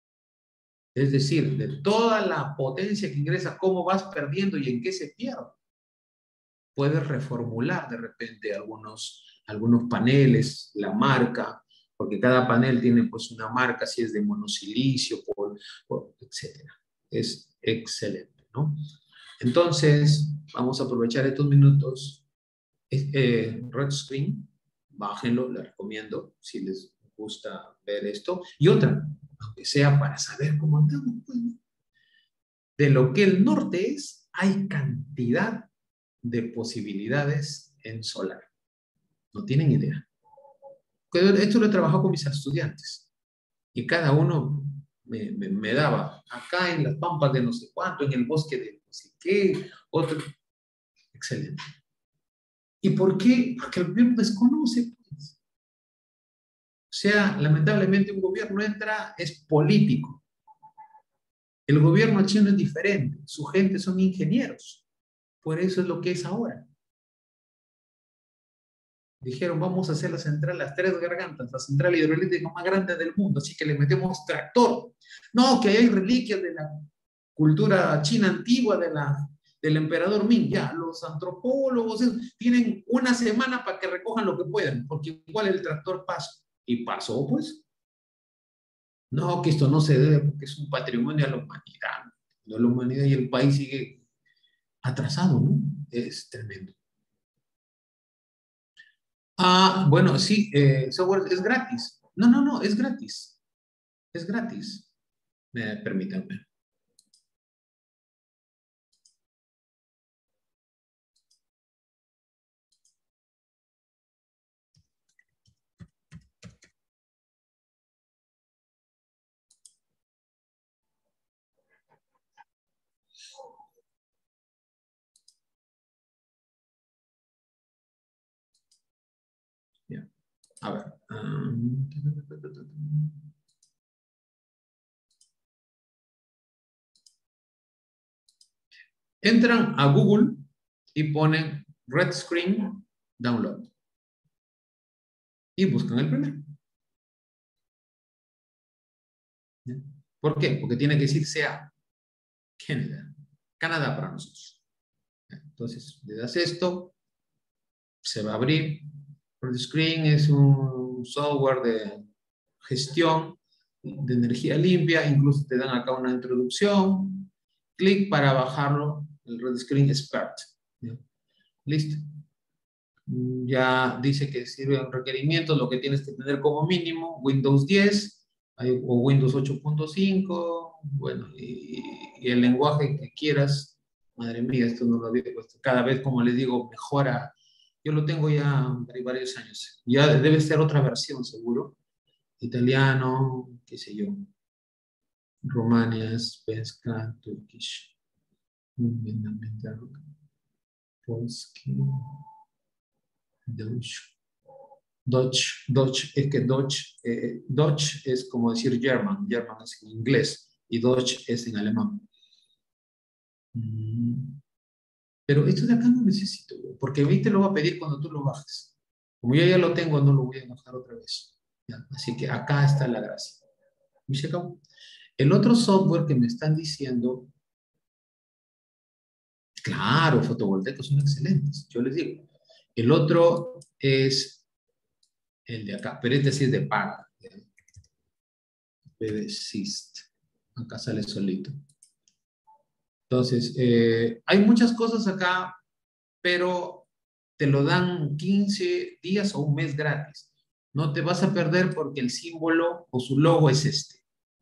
Es decir, de toda la potencia que ingresa, cómo vas perdiendo y en qué se pierde. Puedes reformular de repente algunos, algunos paneles, la marca, porque cada panel tiene pues una marca, si es de monosilicio, por, por, etcétera. Es excelente, ¿no? Entonces, vamos a aprovechar estos minutos. Eh, Red Screen, bájenlo, les recomiendo si les gusta ver esto. Y otra, aunque sea para saber cómo andamos, pues, de lo que el norte es, hay cantidad de posibilidades en solar. No tienen idea. Esto lo he trabajado con mis estudiantes y cada uno me, me, me daba acá en las pampas de no sé cuánto, en el bosque de no sé qué, otro. Excelente. ¿Y por qué? Porque el gobierno desconoce, pues. O sea, lamentablemente un gobierno entra, es político. El gobierno chino es diferente, su gente son ingenieros. Por eso es lo que es ahora. Dijeron, vamos a hacer la central Las Tres Gargantas, la central hidroeléctrica más grande del mundo, así que le metemos tractor. No, que hay reliquias de la cultura china antigua, de la, del emperador Ming. Ya, los antropólogos tienen una semana para que recojan lo que puedan, porque igual el tractor pasa. Y pasó, pues. No, que esto no se debe porque es un patrimonio de la humanidad. De la humanidad y el país sigue atrasado, ¿no? Es tremendo. Ah, bueno, sí, eh, software es gratis. No, no, no, es gratis. Es gratis. Eh, permítanme. Ya. A ver. Um, entran a Google y ponen Red Screen Download. Y buscan el primero. ¿Ya? ¿Por qué? Porque tiene que decir sea Canadá. Canadá para nosotros. Entonces, le das esto, se va a abrir. Red Screen es un software de gestión de energía limpia, incluso te dan acá una introducción, clic para bajarlo, el Red Screen Expert. ¿Ya? Listo. Ya dice que sirven requerimientos, lo que tienes que tener como mínimo, Windows diez o Windows ocho punto cinco, bueno, y, y el lenguaje que quieras. Madre mía, esto no lo había puesto. Cada vez, como les digo, mejora. Yo lo tengo ya hay varios años. Ya debe ser otra versión, seguro. Italiano, qué sé yo. Rumania, Svenska, Turkish. Polski. Dutch. Dutch, Dutch, es que Dutch, eh, Dutch es como decir German. German es en inglés y Dutch es en alemán. Mm. Pero esto de acá no necesito, porque ahí te lo va a pedir cuando tú lo bajes. Como yo ya lo tengo, no lo voy a bajar otra vez. ¿Ya? Así que acá está la gracia. ¿Me se acabó? El otro software que me están diciendo, claro, fotovoltaicos son excelentes, yo les digo. El otro es el de acá, pero este sí es de paga. P V Syst. Acá sale solito. Entonces, eh, hay muchas cosas acá, pero te lo dan quince días o un mes gratis. No te vas a perder porque el símbolo o su logo es este.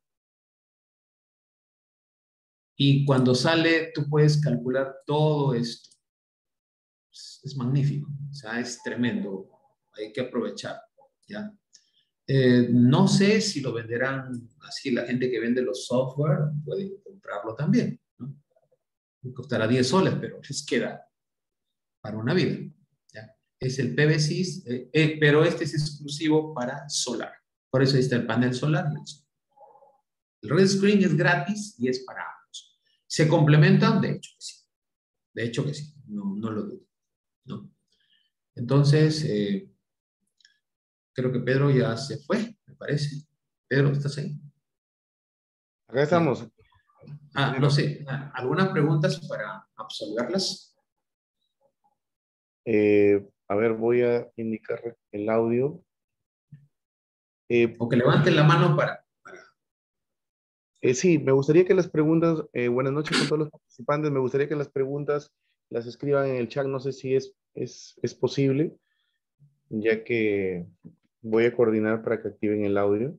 Y cuando sale, tú puedes calcular todo esto. Es, es magnífico, o sea, es tremendo. Hay que aprovechar, ¿ya? Eh, no sé si lo venderán así, la gente que vende los software puede comprarlo también, ¿no? Costará diez soles, pero les queda para una vida, ¿ya? Es el P V Sys, eh, eh, pero este es exclusivo para solar. Por eso ahí está el panel solar. El Red Screen es gratis y es para ambos. ¿Se complementan? De hecho que sí. De hecho que sí, no, no lo dudo, ¿no? Entonces, eh, creo que Pedro ya se fue, me parece. Pedro, ¿estás ahí? Acá estamos. Ah, no sé, ¿algunas preguntas para absolverlas? Eh, a ver, voy a indicar el audio. Eh, O que levanten la mano para... para... eh, sí, me gustaría que las preguntas, eh, buenas noches con todos los participantes, me gustaría que las preguntas las escriban en el chat, no sé si es, es, es posible, ya que voy a coordinar para que activen el audio.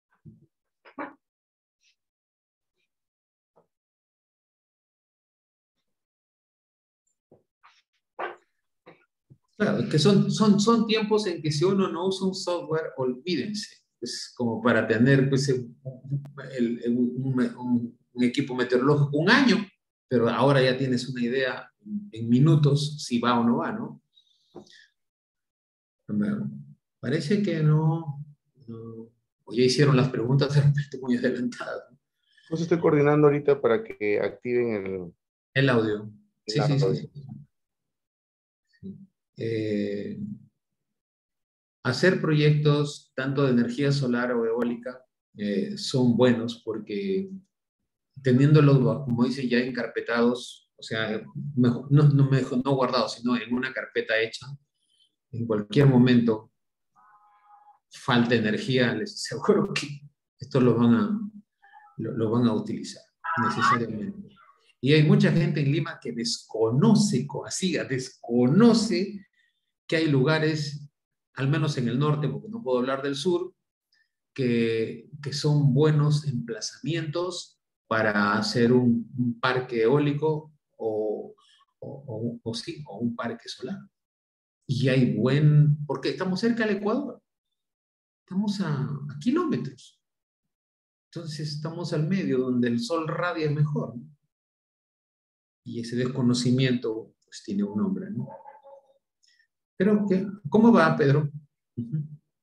Claro, es que son, son, son tiempos en que si uno no usa un software, olvídense. Es como para tener pues, el, el, un, un, un equipo meteorológico un año, pero ahora ya tienes una idea en minutos si va o no va, ¿no? Parece que no, no o ya hicieron las preguntas de repente muy adelantadas, ¿no? Entonces estoy coordinando ahorita para que activen el, El audio. el Sí, sí, sí, audio. sí. Sí. Eh, hacer proyectos tanto de energía solar o eólica eh, son buenos porque teniéndolos, como dice, ya encarpetados, o sea, mejor, no, no, mejor, no guardados, sino en una carpeta hecha, en cualquier momento falta energía, les aseguro que esto lo van a, lo, lo van a utilizar necesariamente. Y hay mucha gente en Lima que desconoce, así, desconoce que hay lugares, al menos en el norte, porque no puedo hablar del sur, que, que son buenos emplazamientos para hacer un, un parque eólico o, o, o, o, sí, o un parque solar. Y hay buen, porque estamos cerca del Ecuador, estamos a, a kilómetros. Entonces estamos al medio, donde el sol radia mejor, ¿no? Y ese desconocimiento pues tiene un nombre, ¿no? Pero, ¿qué? ¿Cómo va, Pedro? Uh-huh.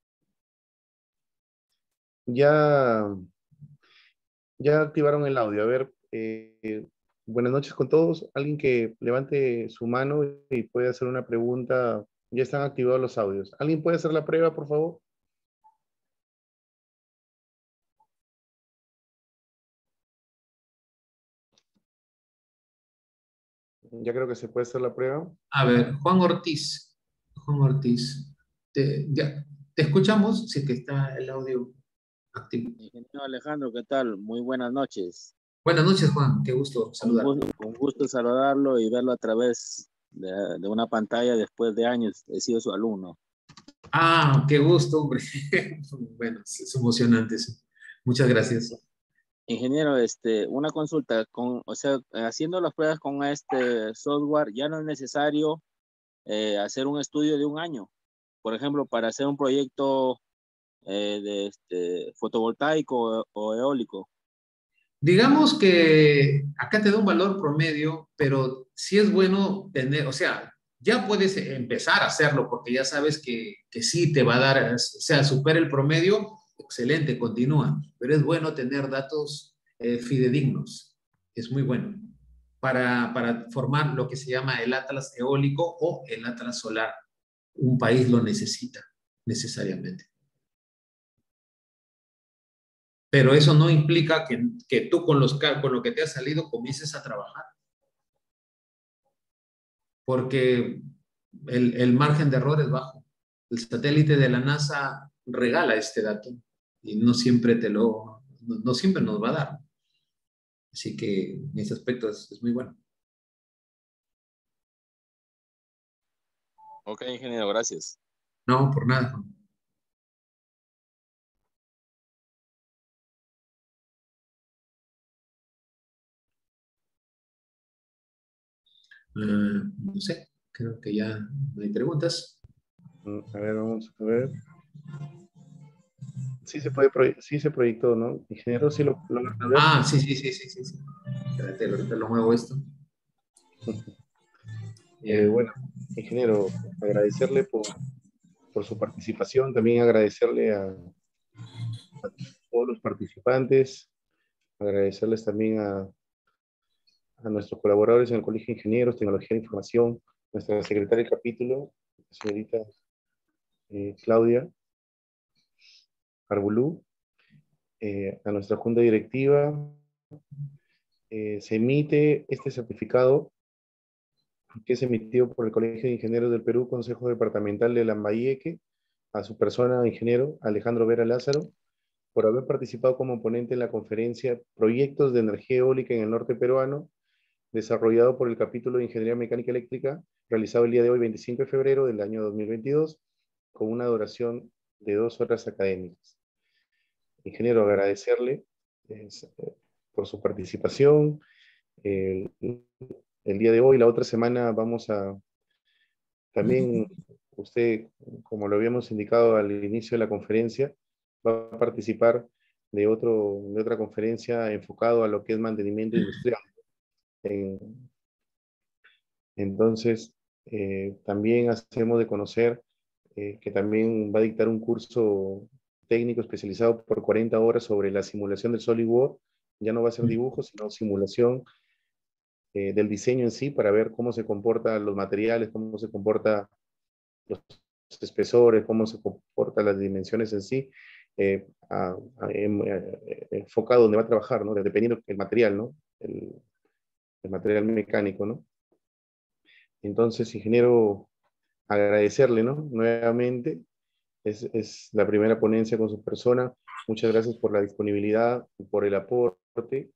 Ya, ya activaron el audio. A ver, eh, buenas noches con todos. Alguien que levante su mano y puede hacer una pregunta. Ya están activados los audios. ¿Alguien puede hacer la prueba, por favor? Ya creo que se puede hacer la prueba. A ver, Juan Ortiz. Juan Ortiz. Te, ya, te escuchamos si es que está el audio activo. Ingeniero Alejandro, ¿qué tal? Muy buenas noches. Buenas noches, Juan. Qué gusto saludar. Un gusto, un gusto saludarlo y verlo a través de, de una pantalla después de años. He sido su alumno. Ah, qué gusto, hombre. Bueno, es emocionante eso. Muchas gracias. Ingeniero, este, una consulta. Con, o sea, haciendo las pruebas con este software, ya no es necesario eh, hacer un estudio de un año. Por ejemplo, para hacer un proyecto eh, de este, fotovoltaico o, o eólico. Digamos que acá te da un valor promedio, pero sí es bueno tener, o sea, ya puedes empezar a hacerlo porque ya sabes que, que sí te va a dar, o sea, supera el promedio, excelente, continúa, pero es bueno tener datos eh, fidedignos, es muy bueno para, para formar lo que se llama el atlas eólico o el atlas solar. Un país lo necesita necesariamente. Pero eso no implica que, que tú con, los, con lo que te ha salido comiences a trabajar. Porque el, el margen de error es bajo. El satélite de la NASA regala este dato y no siempre te lo, no, no siempre nos va a dar. Así que en ese aspecto es, es muy bueno. Ok, ingeniero, gracias. No, por nada. Uh, no sé, creo que ya no hay preguntas. A ver, vamos a ver. Sí se puede, sí se proyectó, ¿no? Ingeniero, sí lo logra ver. Ah, sí, sí, sí, sí, sí, sí. Espérate, ahorita lo muevo esto. Eh, bueno, ingeniero, agradecerle por, por su participación, también agradecerle a, a todos los participantes, agradecerles también a, a nuestros colaboradores en el Colegio de Ingenieros, Tecnología de Información, nuestra secretaria de capítulo, la señorita eh, Claudia Arbulú, eh, a nuestra junta directiva. Eh, se emite este certificado que es emitido por el Colegio de Ingenieros del Perú, Consejo Departamental de Lambayeque, a su persona, ingeniero Alejandro Vera Lázaro, por haber participado como ponente en la conferencia Proyectos de Energía Eólica en el Norte Peruano, desarrollado por el capítulo de Ingeniería Mecánica Eléctrica, realizado el día de hoy, veinticinco de febrero del año dos mil veintidós, con una duración de dos horas académicas. Ingeniero, agradecerle eh, por su participación. El, el día de hoy, la otra semana, vamos a también, usted, como lo habíamos indicado al inicio de la conferencia, va a participar de, otro, de otra conferencia enfocado a lo que es mantenimiento industrial. En, entonces, eh, también hacemos de conocer eh, que también va a dictar un curso técnico especializado por cuarenta horas sobre la simulación del SolidWorks. Ya no va a ser dibujo, sino simulación eh, del diseño en sí, para ver cómo se comportan los materiales, cómo se comportan los espesores, cómo se comportan las dimensiones en sí, eh, a, a, a, enfocado donde va a trabajar, ¿no? Dependiendo del material, ¿no? El, el material mecánico, ¿no? Entonces, ingeniero, agradecerle, ¿no? Nuevamente, es, es la primera ponencia con su persona. Muchas gracias por la disponibilidad, por el aporte.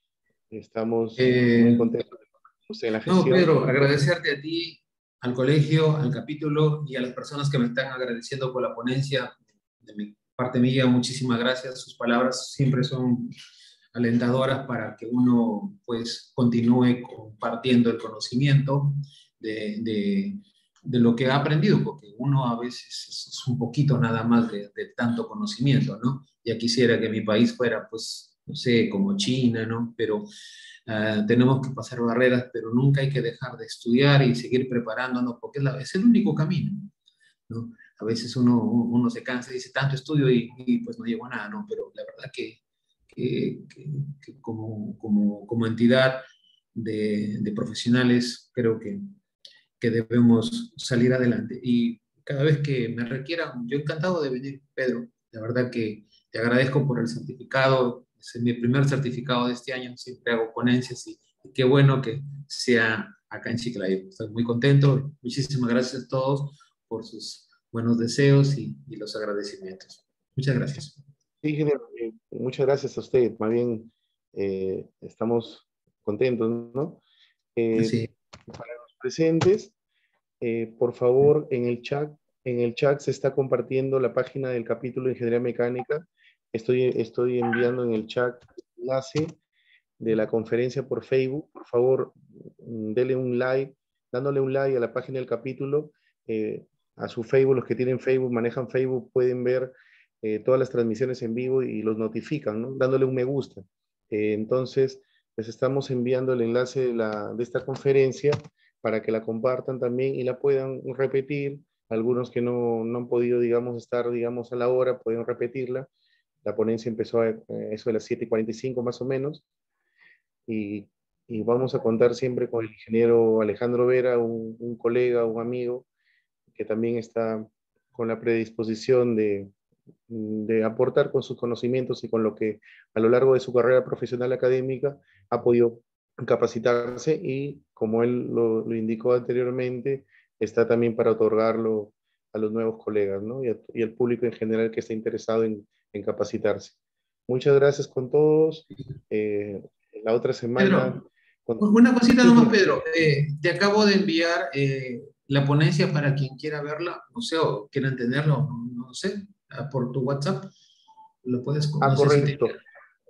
Estamos Eh, muy contentos de usted en la no, gestión. Pedro, agradecerte a ti, al colegio, al capítulo y a las personas que me están agradeciendo por la ponencia. De mi parte mía, muchísimas gracias. Sus palabras siempre son alentadoras para que uno pues continúe compartiendo el conocimiento de, de, de lo que ha aprendido, porque uno a veces es, es un poquito nada más de, de tanto conocimiento, ¿no? Ya quisiera que mi país fuera pues, no sé, como China, ¿no? Pero Uh, tenemos que pasar barreras, pero nunca hay que dejar de estudiar y seguir preparándonos, porque es, la, es el único camino, ¿no? A veces uno, uno se cansa y dice, tanto estudio y, y pues no llego a nada, ¿no? Pero la verdad que, que, que, que como, como, como entidad de, de profesionales creo que, que debemos salir adelante. Y cada vez que me requieran, yo encantado de venir, Pedro. La verdad que te agradezco por el certificado. Es mi primer certificado de este año. Siempre hago ponencias y, y qué bueno que sea acá en Chiclayo. Estoy muy contento. Muchísimas gracias a todos por sus buenos deseos y, y los agradecimientos. Muchas gracias. Sí, ingeniero, eh, muchas gracias a usted. Más bien, eh, estamos contentos, ¿no? Eh, Sí. para los presentes, eh, por favor, en el chat, en el chat se está compartiendo la página del capítulo de Ingeniería Mecánica. Estoy, estoy enviando en el chat el enlace de la conferencia por Facebook. Por favor, denle un like, dándole un like a la página del capítulo, eh, a su Facebook, los que tienen Facebook, manejan Facebook, pueden ver eh, todas las transmisiones en vivo y los notifican, ¿no? Dándole un me gusta. Eh, entonces, les estamos enviando el enlace de, la, de esta conferencia para que la compartan también y la puedan repetir. Algunos que no, no han podido, digamos, estar, digamos, a la hora, pueden repetirla. La ponencia empezó a eso de las siete y cuarenta y cinco más o menos. Y, y vamos a contar siempre con el ingeniero Alejandro Vera, un, un colega, un amigo, que también está con la predisposición de, de aportar con sus conocimientos y con lo que a lo largo de su carrera profesional académica ha podido capacitarse y, como él lo, lo indicó anteriormente, está también para otorgarlo a los nuevos colegas, ¿no? Y, a, y al público en general que está interesado en, en capacitarse. Muchas gracias con todos. Eh, la otra semana... Pedro, con... una cosita nomás, Pedro. Eh, te acabo de enviar eh, la ponencia para quien quiera verla, o sea, o quiera entenderlo, no, no sé, por tu WhatsApp. Lo puedes... Ah, no correcto. Sé si, te,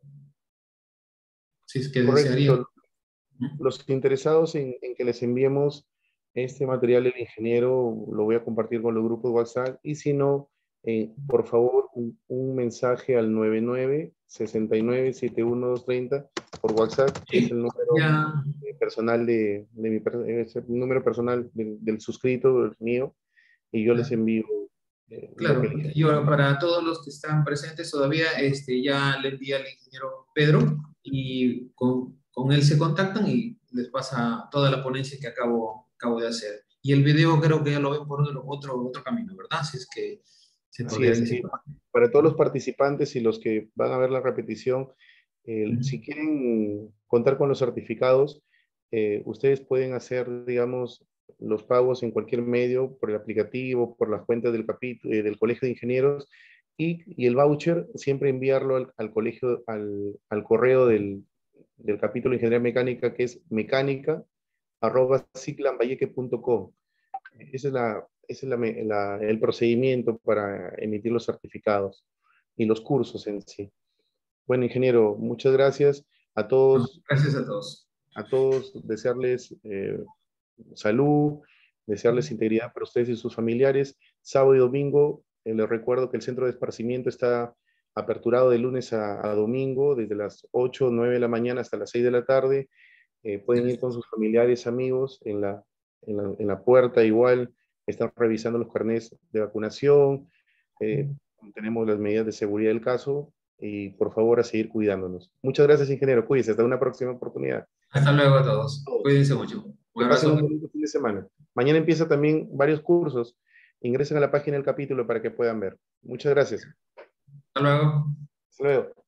si es que correcto. desearía. Los interesados en, en que les enviemos este material del ingeniero, lo voy a compartir con los grupos de WhatsApp, y si no, eh, por favor, un, un mensaje al nueve nueve, seis nueve, siete uno dos tres cero por WhatsApp, que es el número Ya. personal de, de mi, es el número personal del, del suscrito, el mío, y yo les envío. Eh, Claro, lo que yo para todos los que están presentes todavía, este, ya le envía al ingeniero Pedro y con, con él se contactan y les pasa toda la ponencia que acabo, acabo de hacer. Y el video creo que ya lo ven por otro, otro, otro camino, ¿verdad? Si es que se Así es. Eh, para todos los participantes y los que van a ver la repetición, eh, si quieren contar con los certificados, eh, ustedes pueden hacer, digamos, los pagos en cualquier medio, por el aplicativo, por las cuentas del, capítulo, eh, del Colegio de Ingenieros, y, y el voucher siempre enviarlo al, al colegio, al, al correo del, del capítulo de Ingeniería Mecánica, que es mecánica arroba ciclambayeque punto com. Esa es, la, ese es la, la, el procedimiento para emitir los certificados y los cursos en sí. Bueno, ingeniero, muchas gracias a todos. Gracias a todos. A todos, desearles eh, salud, desearles integridad para ustedes y sus familiares. Sábado y domingo, eh, les recuerdo que el centro de esparcimiento está aperturado de lunes a, a domingo, desde las ocho o nueve de la mañana hasta las seis de la tarde. Eh, pueden ir con sus familiares, amigos, en la, en la, en la puerta igual, están revisando los carnets de vacunación, eh, tenemos las medidas de seguridad del caso, y por favor a seguir cuidándonos. Muchas gracias, ingeniero, cuídense, hasta una próxima oportunidad. Hasta luego a todos, cuídense mucho. Un Que pasen abrazo. un bonito fin de semana. Mañana empieza también varios cursos, ingresen a la página del capítulo para que puedan ver. Muchas gracias. Hasta luego. Hasta luego.